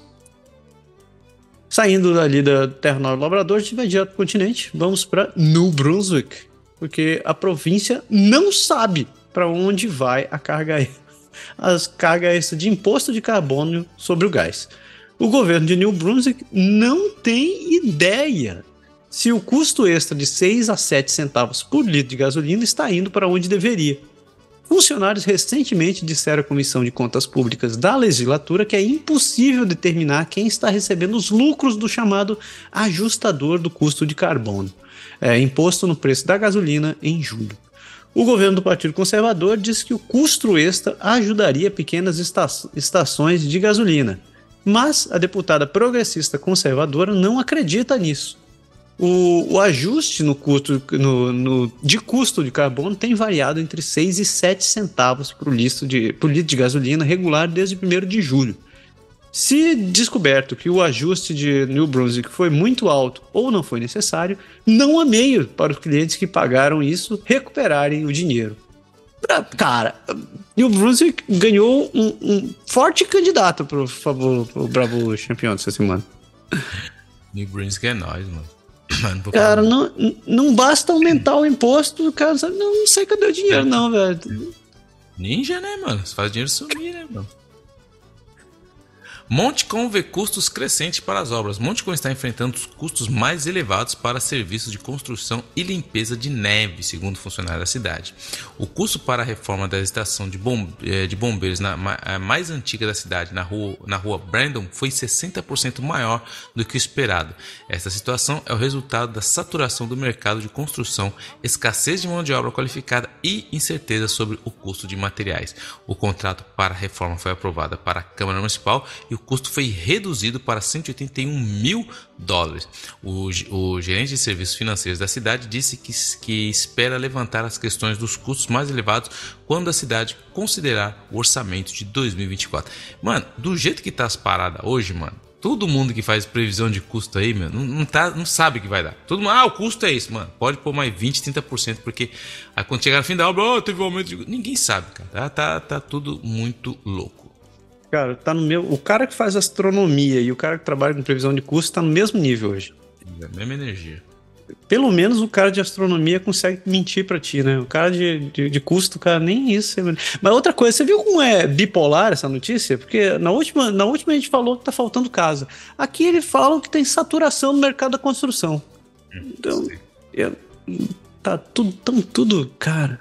Saindo ali da Terra Nova do Labrador, a gente vai direto pro continente, vamos para New Brunswick, porque a província não sabe para onde vai a carga, as cargas extra de imposto de carbono sobre o gás. O governo de New Brunswick não tem ideia se o custo extra de seis a sete centavos por litro de gasolina está indo para onde deveria. Funcionários recentemente disseram à Comissão de Contas Públicas da legislatura que é impossível determinar quem está recebendo os lucros do chamado ajustador do custo de carbono, é, imposto no preço da gasolina em julho. O governo do Partido Conservador diz que o custo extra ajudaria pequenas esta- estações de gasolina, mas a deputada progressista conservadora não acredita nisso. O, o ajuste no custo, no, no, de custo de carbono tem variado entre seis e sete centavos por litro, de, por litro de gasolina regular desde primeiro de julho. Se descoberto que o ajuste de New Brunswick foi muito alto ou não foi necessário, não há meio para os clientes que pagaram isso recuperarem o dinheiro. Pra, cara, New Brunswick ganhou um, um forte candidato para o Bravo campeão dessa semana. New Brunswick é nóis, mano. Mano, cara, não, não basta aumentar o imposto, o cara sabe, não, não sei cadê o dinheiro, não, velho. Ninja, né, mano? Você faz o dinheiro sumir, né, mano? Montcalm vê custos crescentes para as obras. Montcalm está enfrentando os custos mais elevados para serviços de construção e limpeza de neve, segundo funcionários da cidade. O custo para a reforma da estação de, bombe de bombeiros na, a mais antiga da cidade, na rua, na rua Brandon, foi sessenta por cento maior do que o esperado. Esta situação é o resultado da saturação do mercado de construção, escassez de mão de obra qualificada e incerteza sobre o custo de materiais. O contrato para a reforma foi aprovado para a Câmara Municipal e o O custo foi reduzido para cento e oitenta e um mil dólares. O, o gerente de serviços financeiros da cidade disse que, que espera levantar as questões dos custos mais elevados quando a cidade considerar o orçamento de dois mil e vinte e quatro. Mano, do jeito que tá as paradas hoje, mano, Todo mundo que faz previsão de custo aí, meu, não, não, tá, não sabe o que vai dar. Todo mundo, ah, o custo é isso, mano. Pode pôr mais vinte, trinta por cento, porque aí quando chegar no fim da obra, oh, teve um aumento de... Ninguém sabe, cara. Tá, tá, tá tudo muito louco. Cara, tá no meu... o cara que faz astronomia e o cara que trabalha com previsão de custo tá no mesmo nível hoje. É a mesma energia. Pelo menos o cara de astronomia consegue mentir pra ti, né? O cara de, de, de custo, cara, nem isso. Mas outra coisa, você viu como é bipolar essa notícia? Porque na última, na última a gente falou que tá faltando casa. Aqui eles falam que tem saturação no mercado da construção. Então, é, tá tudo, tão tudo, cara.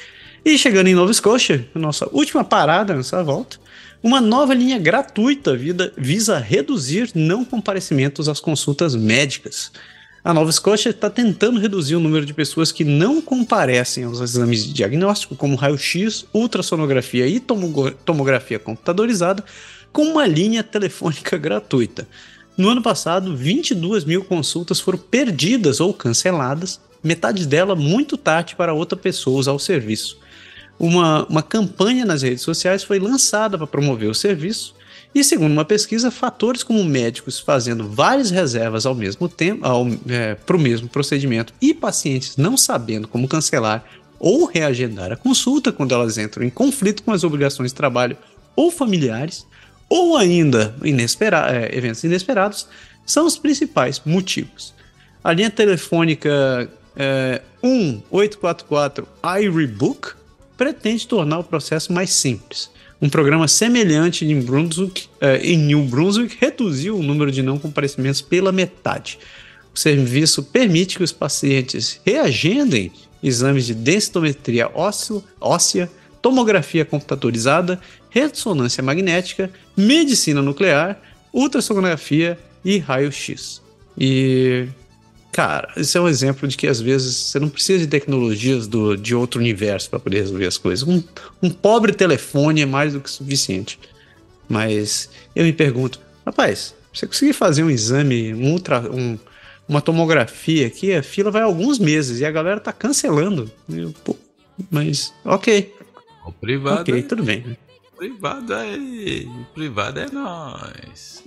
E chegando em Nova Scotia, nossa última parada nessa volta, uma nova linha gratuita vida, visa reduzir não comparecimentos às consultas médicas. A Nova Scotia está tentando reduzir o número de pessoas que não comparecem aos exames de diagnóstico, como raio-x, ultrassonografia e tomo- tomografia computadorizada, com uma linha telefônica gratuita. No ano passado, vinte e duas mil consultas foram perdidas ou canceladas, metade dela muito tarde para outra pessoa usar o serviço. Uma, uma campanha nas redes sociais foi lançada para promover o serviço, e segundo uma pesquisa, fatores como médicos fazendo várias reservas ao mesmo tempo, ao, é, para o mesmo procedimento e pacientes não sabendo como cancelar ou reagendar a consulta quando elas entram em conflito com as obrigações de trabalho ou familiares, ou ainda inespera- é, eventos inesperados, são os principais motivos. A linha telefônica é, um oito quatro quatro iRebook pretende tornar o processo mais simples. Um programa semelhante em, Brunswick, eh, em New Brunswick reduziu o número de não comparecimentos pela metade. O serviço permite que os pacientes reagendem exames de densitometria ósseo, óssea, tomografia computadorizada, ressonância magnética, medicina nuclear, ultrassonografia e raio-x. E, cara, esse é um exemplo de que às vezes você não precisa de tecnologias do, de outro universo para poder resolver as coisas. Um, um pobre telefone é mais do que suficiente. Mas eu me pergunto, rapaz, você conseguir fazer um exame, um ultra, um, uma tomografia aqui, a fila vai alguns meses e a galera tá cancelando. Eu, pô, mas, ok. O privado. Ok, é... tudo bem. O privado é. O privado é nós.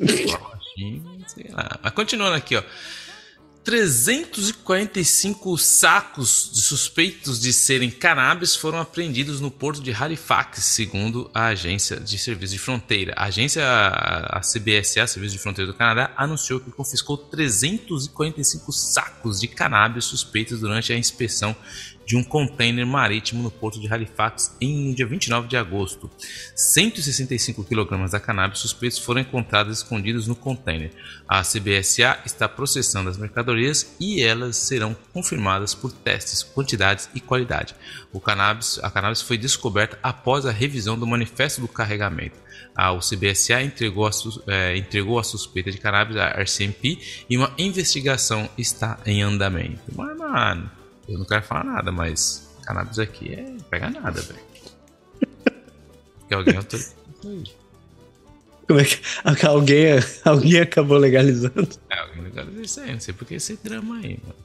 Sei lá. Mas continuando aqui, ó. trezentos e quarenta e cinco sacos de suspeitos de serem cannabis foram apreendidos no porto de Halifax, segundo a Agência de Serviços de Fronteira. A agência, a C B S A, Serviço de Fronteira do Canadá, anunciou que confiscou trezentos e quarenta e cinco sacos de cannabis suspeitos durante a inspeção de um container marítimo no porto de Halifax em dia vinte e nove de agosto. cento e sessenta e cinco quilogramas da cannabis suspeitos foram encontrados escondidos no container. A C B S A está processando as mercadorias e elas serão confirmadas por testes, quantidades e qualidade. O cannabis, a cannabis foi descoberta após a revisão do manifesto do carregamento. A, o C B S A entregou a, é, entregou a suspeita de cannabis à R C M P e uma investigação está em andamento. Mas, mano, eu não quero falar nada, mas cannabis aqui é pega nada, velho. Porque alguém autorizou. Como é que alguém, alguém acabou legalizando? É, alguém legalizou isso aí, não sei por que esse drama aí, mano.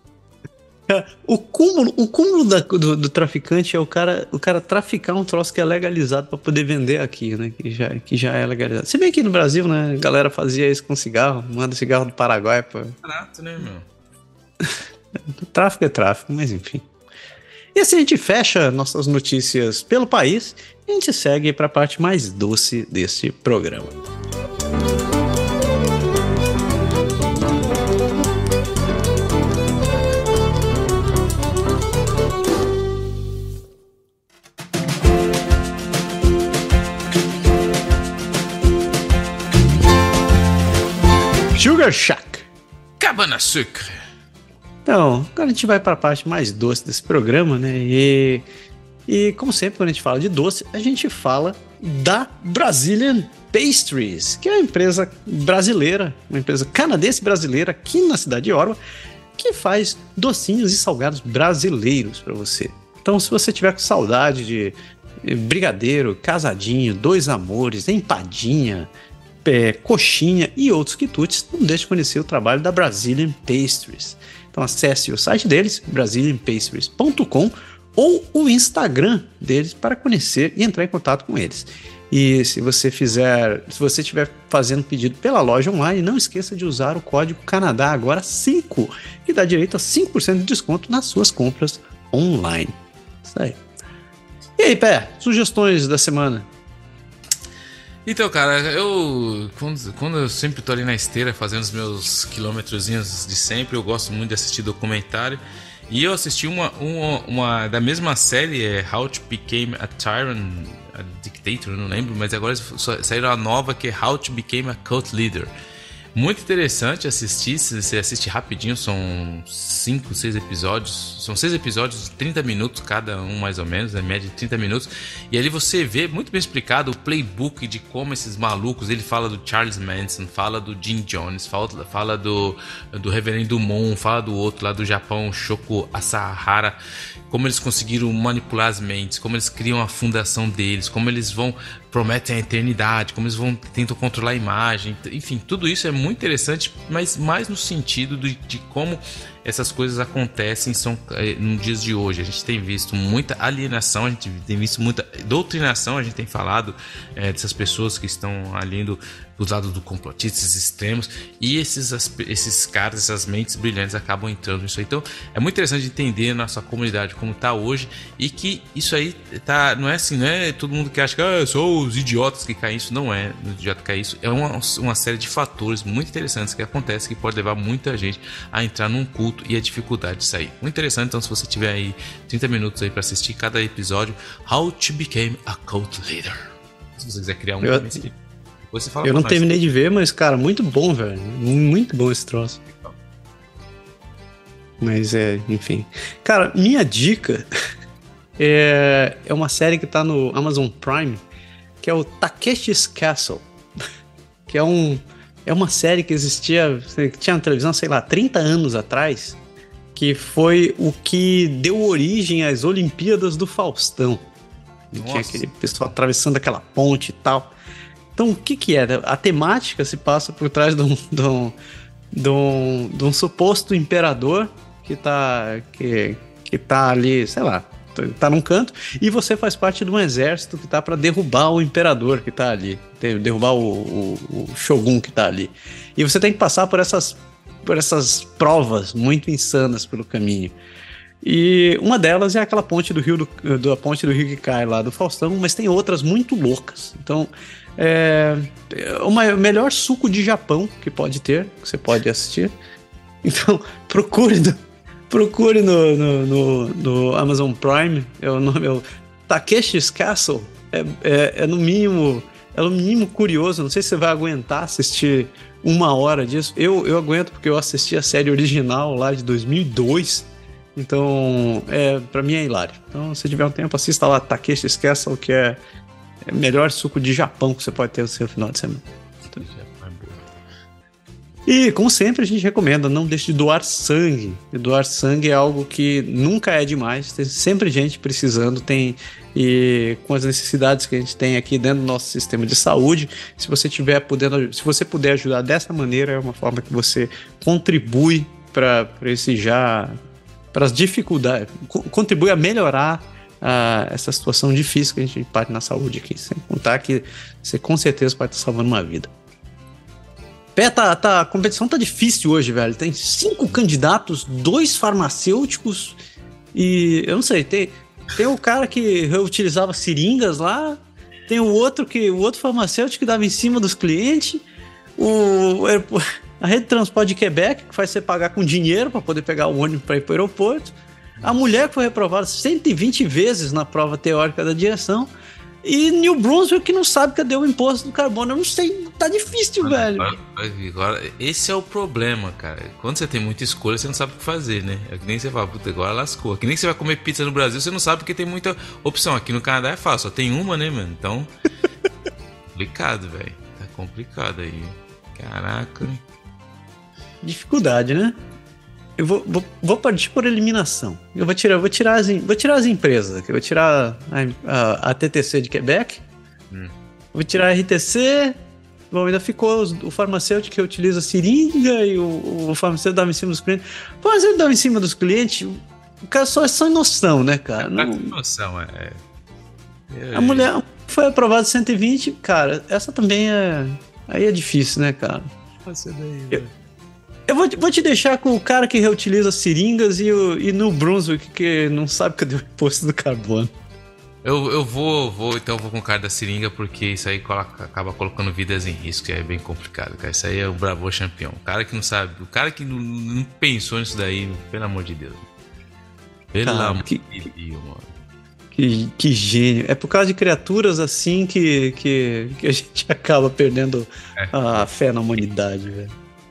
O cúmulo, o cúmulo da, do, do traficante é o cara, o cara traficar um troço que é legalizado pra poder vender aqui, né? Que já, que já é legalizado. Se bem que no Brasil, né? A galera fazia isso com cigarro, manda cigarro do Paraguai pra... Barato, né, meu? Tráfico é tráfico, mas enfim. E assim a gente fecha nossas notícias pelo país e a gente segue para a parte mais doce deste programa. Sugar Shack. Cabana Sucre. Então, agora a gente vai para a parte mais doce desse programa, né? E, e como sempre, quando a gente fala de doce, a gente fala da Brazilian Pastries, que é uma empresa brasileira, uma empresa canadense brasileira aqui na cidade de Orwa, que faz docinhos e salgados brasileiros para você. Então, se você tiver com saudade de brigadeiro, casadinho, dois amores, empadinha, é, coxinha e outros quitutes, não deixe de conhecer o trabalho da Brazilian Pastries. Então acesse o site deles, brazilian pastries ponto com, ou o Instagram deles para conhecer e entrar em contato com eles. E se você fizer, se você estiver fazendo pedido pela loja online, não esqueça de usar o código Canadá agora cinco, que dá direito a cinco por cento de desconto nas suas compras online. Isso aí. E aí, Pé, sugestões da semana? Então, cara, eu quando, quando eu sempre tô ali na esteira fazendo os meus quilômetrozinhos de sempre, eu gosto muito de assistir documentário. E eu assisti uma, uma, uma da mesma série, é How to Become a Tyrant, a Dictator, eu não lembro, mas agora saiu a nova que é How to Become a Cult Leader. Muito interessante assistir, você assiste rapidinho, são cinco, seis episódios, são seis episódios de trinta minutos cada um mais ou menos, em média de trinta minutos, e ali você vê muito bem explicado o playbook de como esses malucos, ele fala do Charles Manson, fala do Jim Jones, fala, fala do, do Reverendo Mon, fala do outro lá do Japão, Shoko Asahara, como eles conseguiram manipular as mentes, como eles criam a fundação deles, como eles vão prometem a eternidade, como eles vão tentam controlar a imagem, enfim, tudo isso é muito interessante, mas mais no sentido de, de como essas coisas acontecem são, é, nos dias de hoje. A gente tem visto muita alienação, a gente tem visto muita doutrinação, a gente tem falado é, dessas pessoas que estão ali do, dos lados do complotistas extremos, e esses, esses caras, essas mentes brilhantes acabam entrando nisso aí. Então é muito interessante entender a nossa comunidade como está hoje, e que isso aí tá, não é assim, não é todo mundo que acha que ah, só os idiotas que caem isso, não é os idiotas que caem isso, é uma, uma série de fatores muito interessantes que acontecem, que pode levar muita gente a entrar num culto e a dificuldade de sair. Muito interessante, então se você tiver aí trinta minutos aí para assistir cada episódio, How to Become a Cult Leader. Se você quiser criar um eu, depois você fala. Eu não terminei de ver, mas cara, muito bom, velho, muito bom esse troço. Mas é, enfim. Cara, minha dica é, é uma série que tá no Amazon Prime, que é o Takeshi's Castle, que é um é uma série que existia, que tinha na televisão, sei lá, trinta anos atrás, que foi o que deu origem às Olimpíadas do Faustão. Tinha aquele pessoal atravessando aquela ponte e tal. Então, o que que era? A temática se passa por trás de um, de um, de um, de um suposto imperador que tá, que, que tá ali, sei lá, tá num canto, e você faz parte de um exército que tá para derrubar o imperador que tá ali, derrubar o, o, o shogun que tá ali. E você tem que passar por essas, por essas provas muito insanas pelo caminho. E uma delas é aquela ponte do rio, do, do, a ponte do rio que cai lá do Faustão, mas tem outras muito loucas. Então, é o melhor suco de Japão que pode ter, que você pode assistir. Então, procure no, procure no, no, no, no Amazon Prime, é o nome é o Takeshi's Castle. É, é, é no mínimo, é no mínimo curioso. Não sei se você vai aguentar assistir uma hora disso. Eu, eu aguento porque eu assisti a série original lá de dois mil e dois. Então, é, pra mim é hilário. Então, se tiver um tempo, assista lá Takeshi's Castle, que é o melhor suco de Japão que você pode ter no seu final de semana. Então, e, como sempre, a gente recomenda, não deixe de doar sangue. E doar sangue é algo que nunca é demais. Tem sempre gente precisando, tem, e com as necessidades que a gente tem aqui dentro do nosso sistema de saúde, se você tiver podendo, se você puder ajudar dessa maneira, é uma forma que você contribui para esse já, para as dificuldades, contribui a melhorar a, essa situação difícil que a gente parte na saúde aqui. Sem contar que você com certeza pode estar salvando uma vida. Pé, tá, tá, a competição tá difícil hoje, velho. Tem cinco candidatos, dois farmacêuticos e eu não sei, tem, tem o cara que reutilizava seringas lá, tem o outro que o outro farmacêutico que dava em cima dos clientes, o, a rede de transporte de Quebec que faz você pagar com dinheiro para poder pegar o ônibus para ir para o aeroporto, a mulher que foi reprovada cento e vinte vezes na prova teórica da direção. E New Brunswick que não sabe cadê o imposto do carbono. Eu não sei, tá difícil, agora, velho. Agora, esse é o problema, cara. Quando você tem muita escolha, você não sabe o que fazer, né? É que nem você fala, puta, agora lascou. É que nem você vai comer pizza no Brasil, você não sabe porque tem muita opção. Aqui no Canadá é fácil, só tem uma, né, mano? Então, complicado, velho. Tá complicado aí. Caraca. Dificuldade, né? Eu vou, vou, vou partir por eliminação. Eu vou tirar, vou tirar, as, vou tirar as empresas aqui. Eu vou tirar a, a, a T T C de Quebec. Hum. Vou tirar a R T C. Bom, ainda ficou os, o farmacêutico que utiliza seringa e o, o farmacêutico dava em cima dos clientes. O farmacêutico dava em cima dos clientes. O cara só é sem noção, né, cara? Não tem noção, é. A mulher, foi aprovado cento e vinte, cara, essa também é... Aí é difícil, né, cara? Você daí, eu eu vou, vou te deixar com o cara que reutiliza seringas e, o, e no Brunswick, que não sabe cadê o imposto do carbono. Eu, eu vou, vou, então eu vou com o cara da seringa, porque isso aí coloca, acaba colocando vidas em risco, e é bem complicado, cara. Isso aí é o Bravo campeão. O cara que não sabe, o cara que não, não pensou nisso daí, pelo amor de Deus. Pelo cara, amor que, de Deus, mano. Que, que gênio. É por causa de criaturas assim que, que, que a gente acaba perdendo é. a fé na humanidade, velho.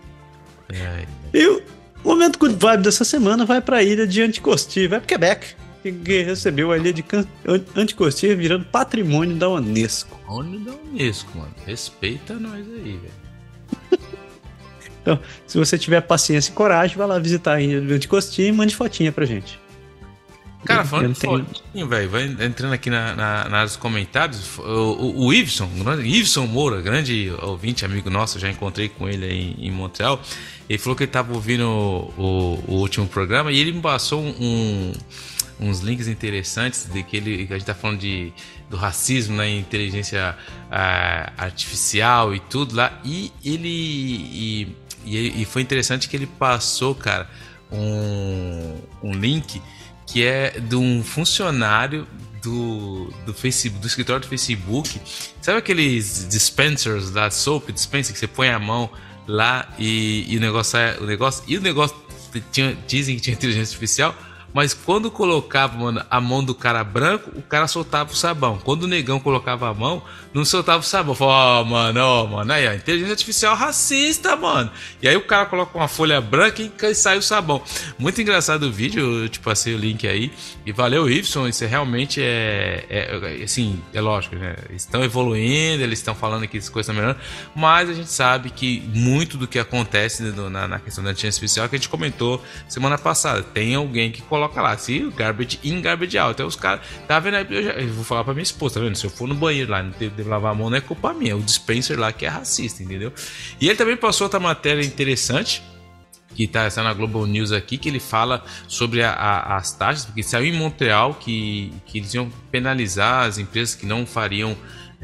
É. E o momento good vibe dessa semana vai pra ilha de Anticosti, vai pro Quebec, que recebeu a ilha de Anticosti virando patrimônio da Unesco. Patrimônio da Unesco, mano. Respeita nós aí, velho. Então, se você tiver paciência e coragem, vai lá visitar a ilha de Anticosti e mande fotinha pra gente. Cara, falando de fotinho, velho, vai entrando aqui na, na, nas comentários, o, o, o Iveson, Iveson Moura, grande ouvinte, amigo nosso, já encontrei com ele aí em Montreal, ele falou que ele tava ouvindo o, o, o último programa e ele me passou um, uns links interessantes de que, ele, que a gente tá falando de, do racismo na inteligência uh, artificial e tudo lá, e ele e, e, e foi interessante que ele passou, cara, um, um link que é de um funcionário do, do Facebook, do escritório do Facebook. Sabe aqueles dispensers da soap dispenser que você põe a mão lá e, e o negócio é o negócio e o negócio tinha, dizem que tinha inteligência artificial, mas quando colocava, mano, a mão do cara branco, o cara soltava o sabão. Quando o negão colocava a mão, não soltava o sabão. Falava, ó, oh, mano, ó, oh, mano, aí, ó, inteligência artificial racista, mano. E aí o cara coloca uma folha branca e sai o sabão. Muito engraçado o vídeo, eu te passei o link aí. E valeu, Iveson, isso realmente é, é, assim, é lógico, né? Eles estão evoluindo, eles estão falando que as coisas estão melhorando, mas a gente sabe que muito do que acontece na, na questão da inteligência artificial, que a gente comentou semana passada, tem alguém que coloca lá, se garbage in, garbage out. Então os caras, tá vendo aí? Eu, já, eu vou falar pra minha esposa, tá vendo? Se eu for no banheiro lá, não devo lavar a mão, não é culpa minha, é o dispenser lá que é racista, entendeu? E ele também passou outra matéria interessante, que tá, está na Global News aqui, que ele fala sobre a, a, as taxas, porque saiu em Montreal que, que eles iam penalizar as empresas que não fariam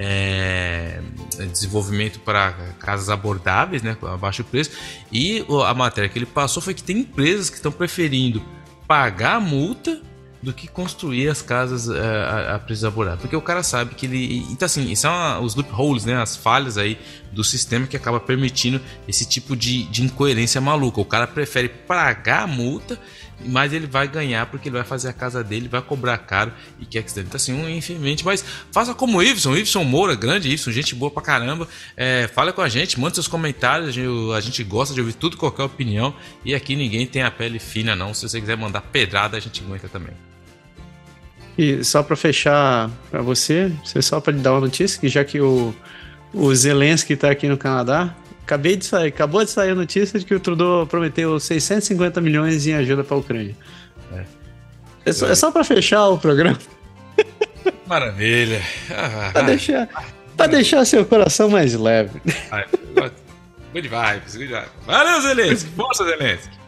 É, desenvolvimento para casas abordáveis, né, a baixo preço. E a matéria que ele passou foi que tem empresas que estão preferindo pagar a multa do que construir as casas uh, a, a preços abordáveis, porque o cara sabe que ele... Então assim, são os loopholes, né, as falhas aí do sistema que acaba permitindo esse tipo de, de incoerência maluca. O cara prefere pagar a multa, mas ele vai ganhar porque ele vai fazer a casa dele, vai cobrar caro e quer que se dê. Então assim, um, infelizmente, mas faça como o Iveson, Iveson Moura, grande Iveson, gente boa pra caramba, é, fala com a gente, manda seus comentários, a gente, a gente gosta de ouvir tudo, qualquer opinião, e aqui ninguém tem a pele fina não, se você quiser mandar pedrada, a gente aguenta também. E só para fechar para você, só para lhe dar uma notícia, que já que o, o Zelensky está aqui no Canadá, acabei de sair, acabou de sair a notícia de que o Trudeau prometeu seiscentos e cinquenta milhões em ajuda para a Ucrânia. É, é só, é só para fechar o programa. Maravilha. Ah, para deixar, para deixar seu coração mais leve. Good vibes, good vibes. Valeu, Zelensky. Força, Zelensky.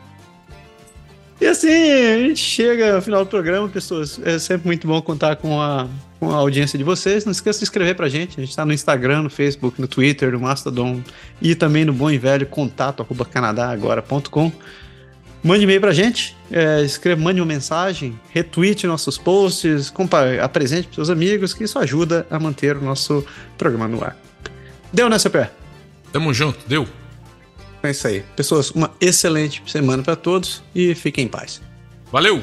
E assim, a gente chega ao final do programa, pessoas. É sempre muito bom contar com a, com a audiência de vocês. Não esqueça de inscrever pra gente. A gente tá no Instagram, no Facebook, no Twitter, no Mastodon e também no bom e velho contato arroba canadagora ponto com. Mande e-mail pra gente, é, escreva, mande uma mensagem, retweete nossos posts, compa- apresente pros seus amigos, que isso ajuda a manter o nosso programa no ar. Deu, né, C P? Tamo junto, deu. É isso aí. Pessoas, uma excelente semana para todos e fiquem em paz. Valeu!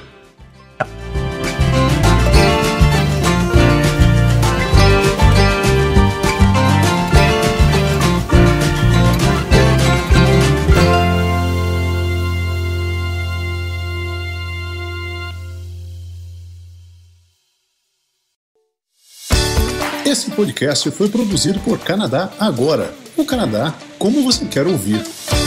Esse podcast foi produzido por Canadá Agora. O Canadá como você quer ouvir.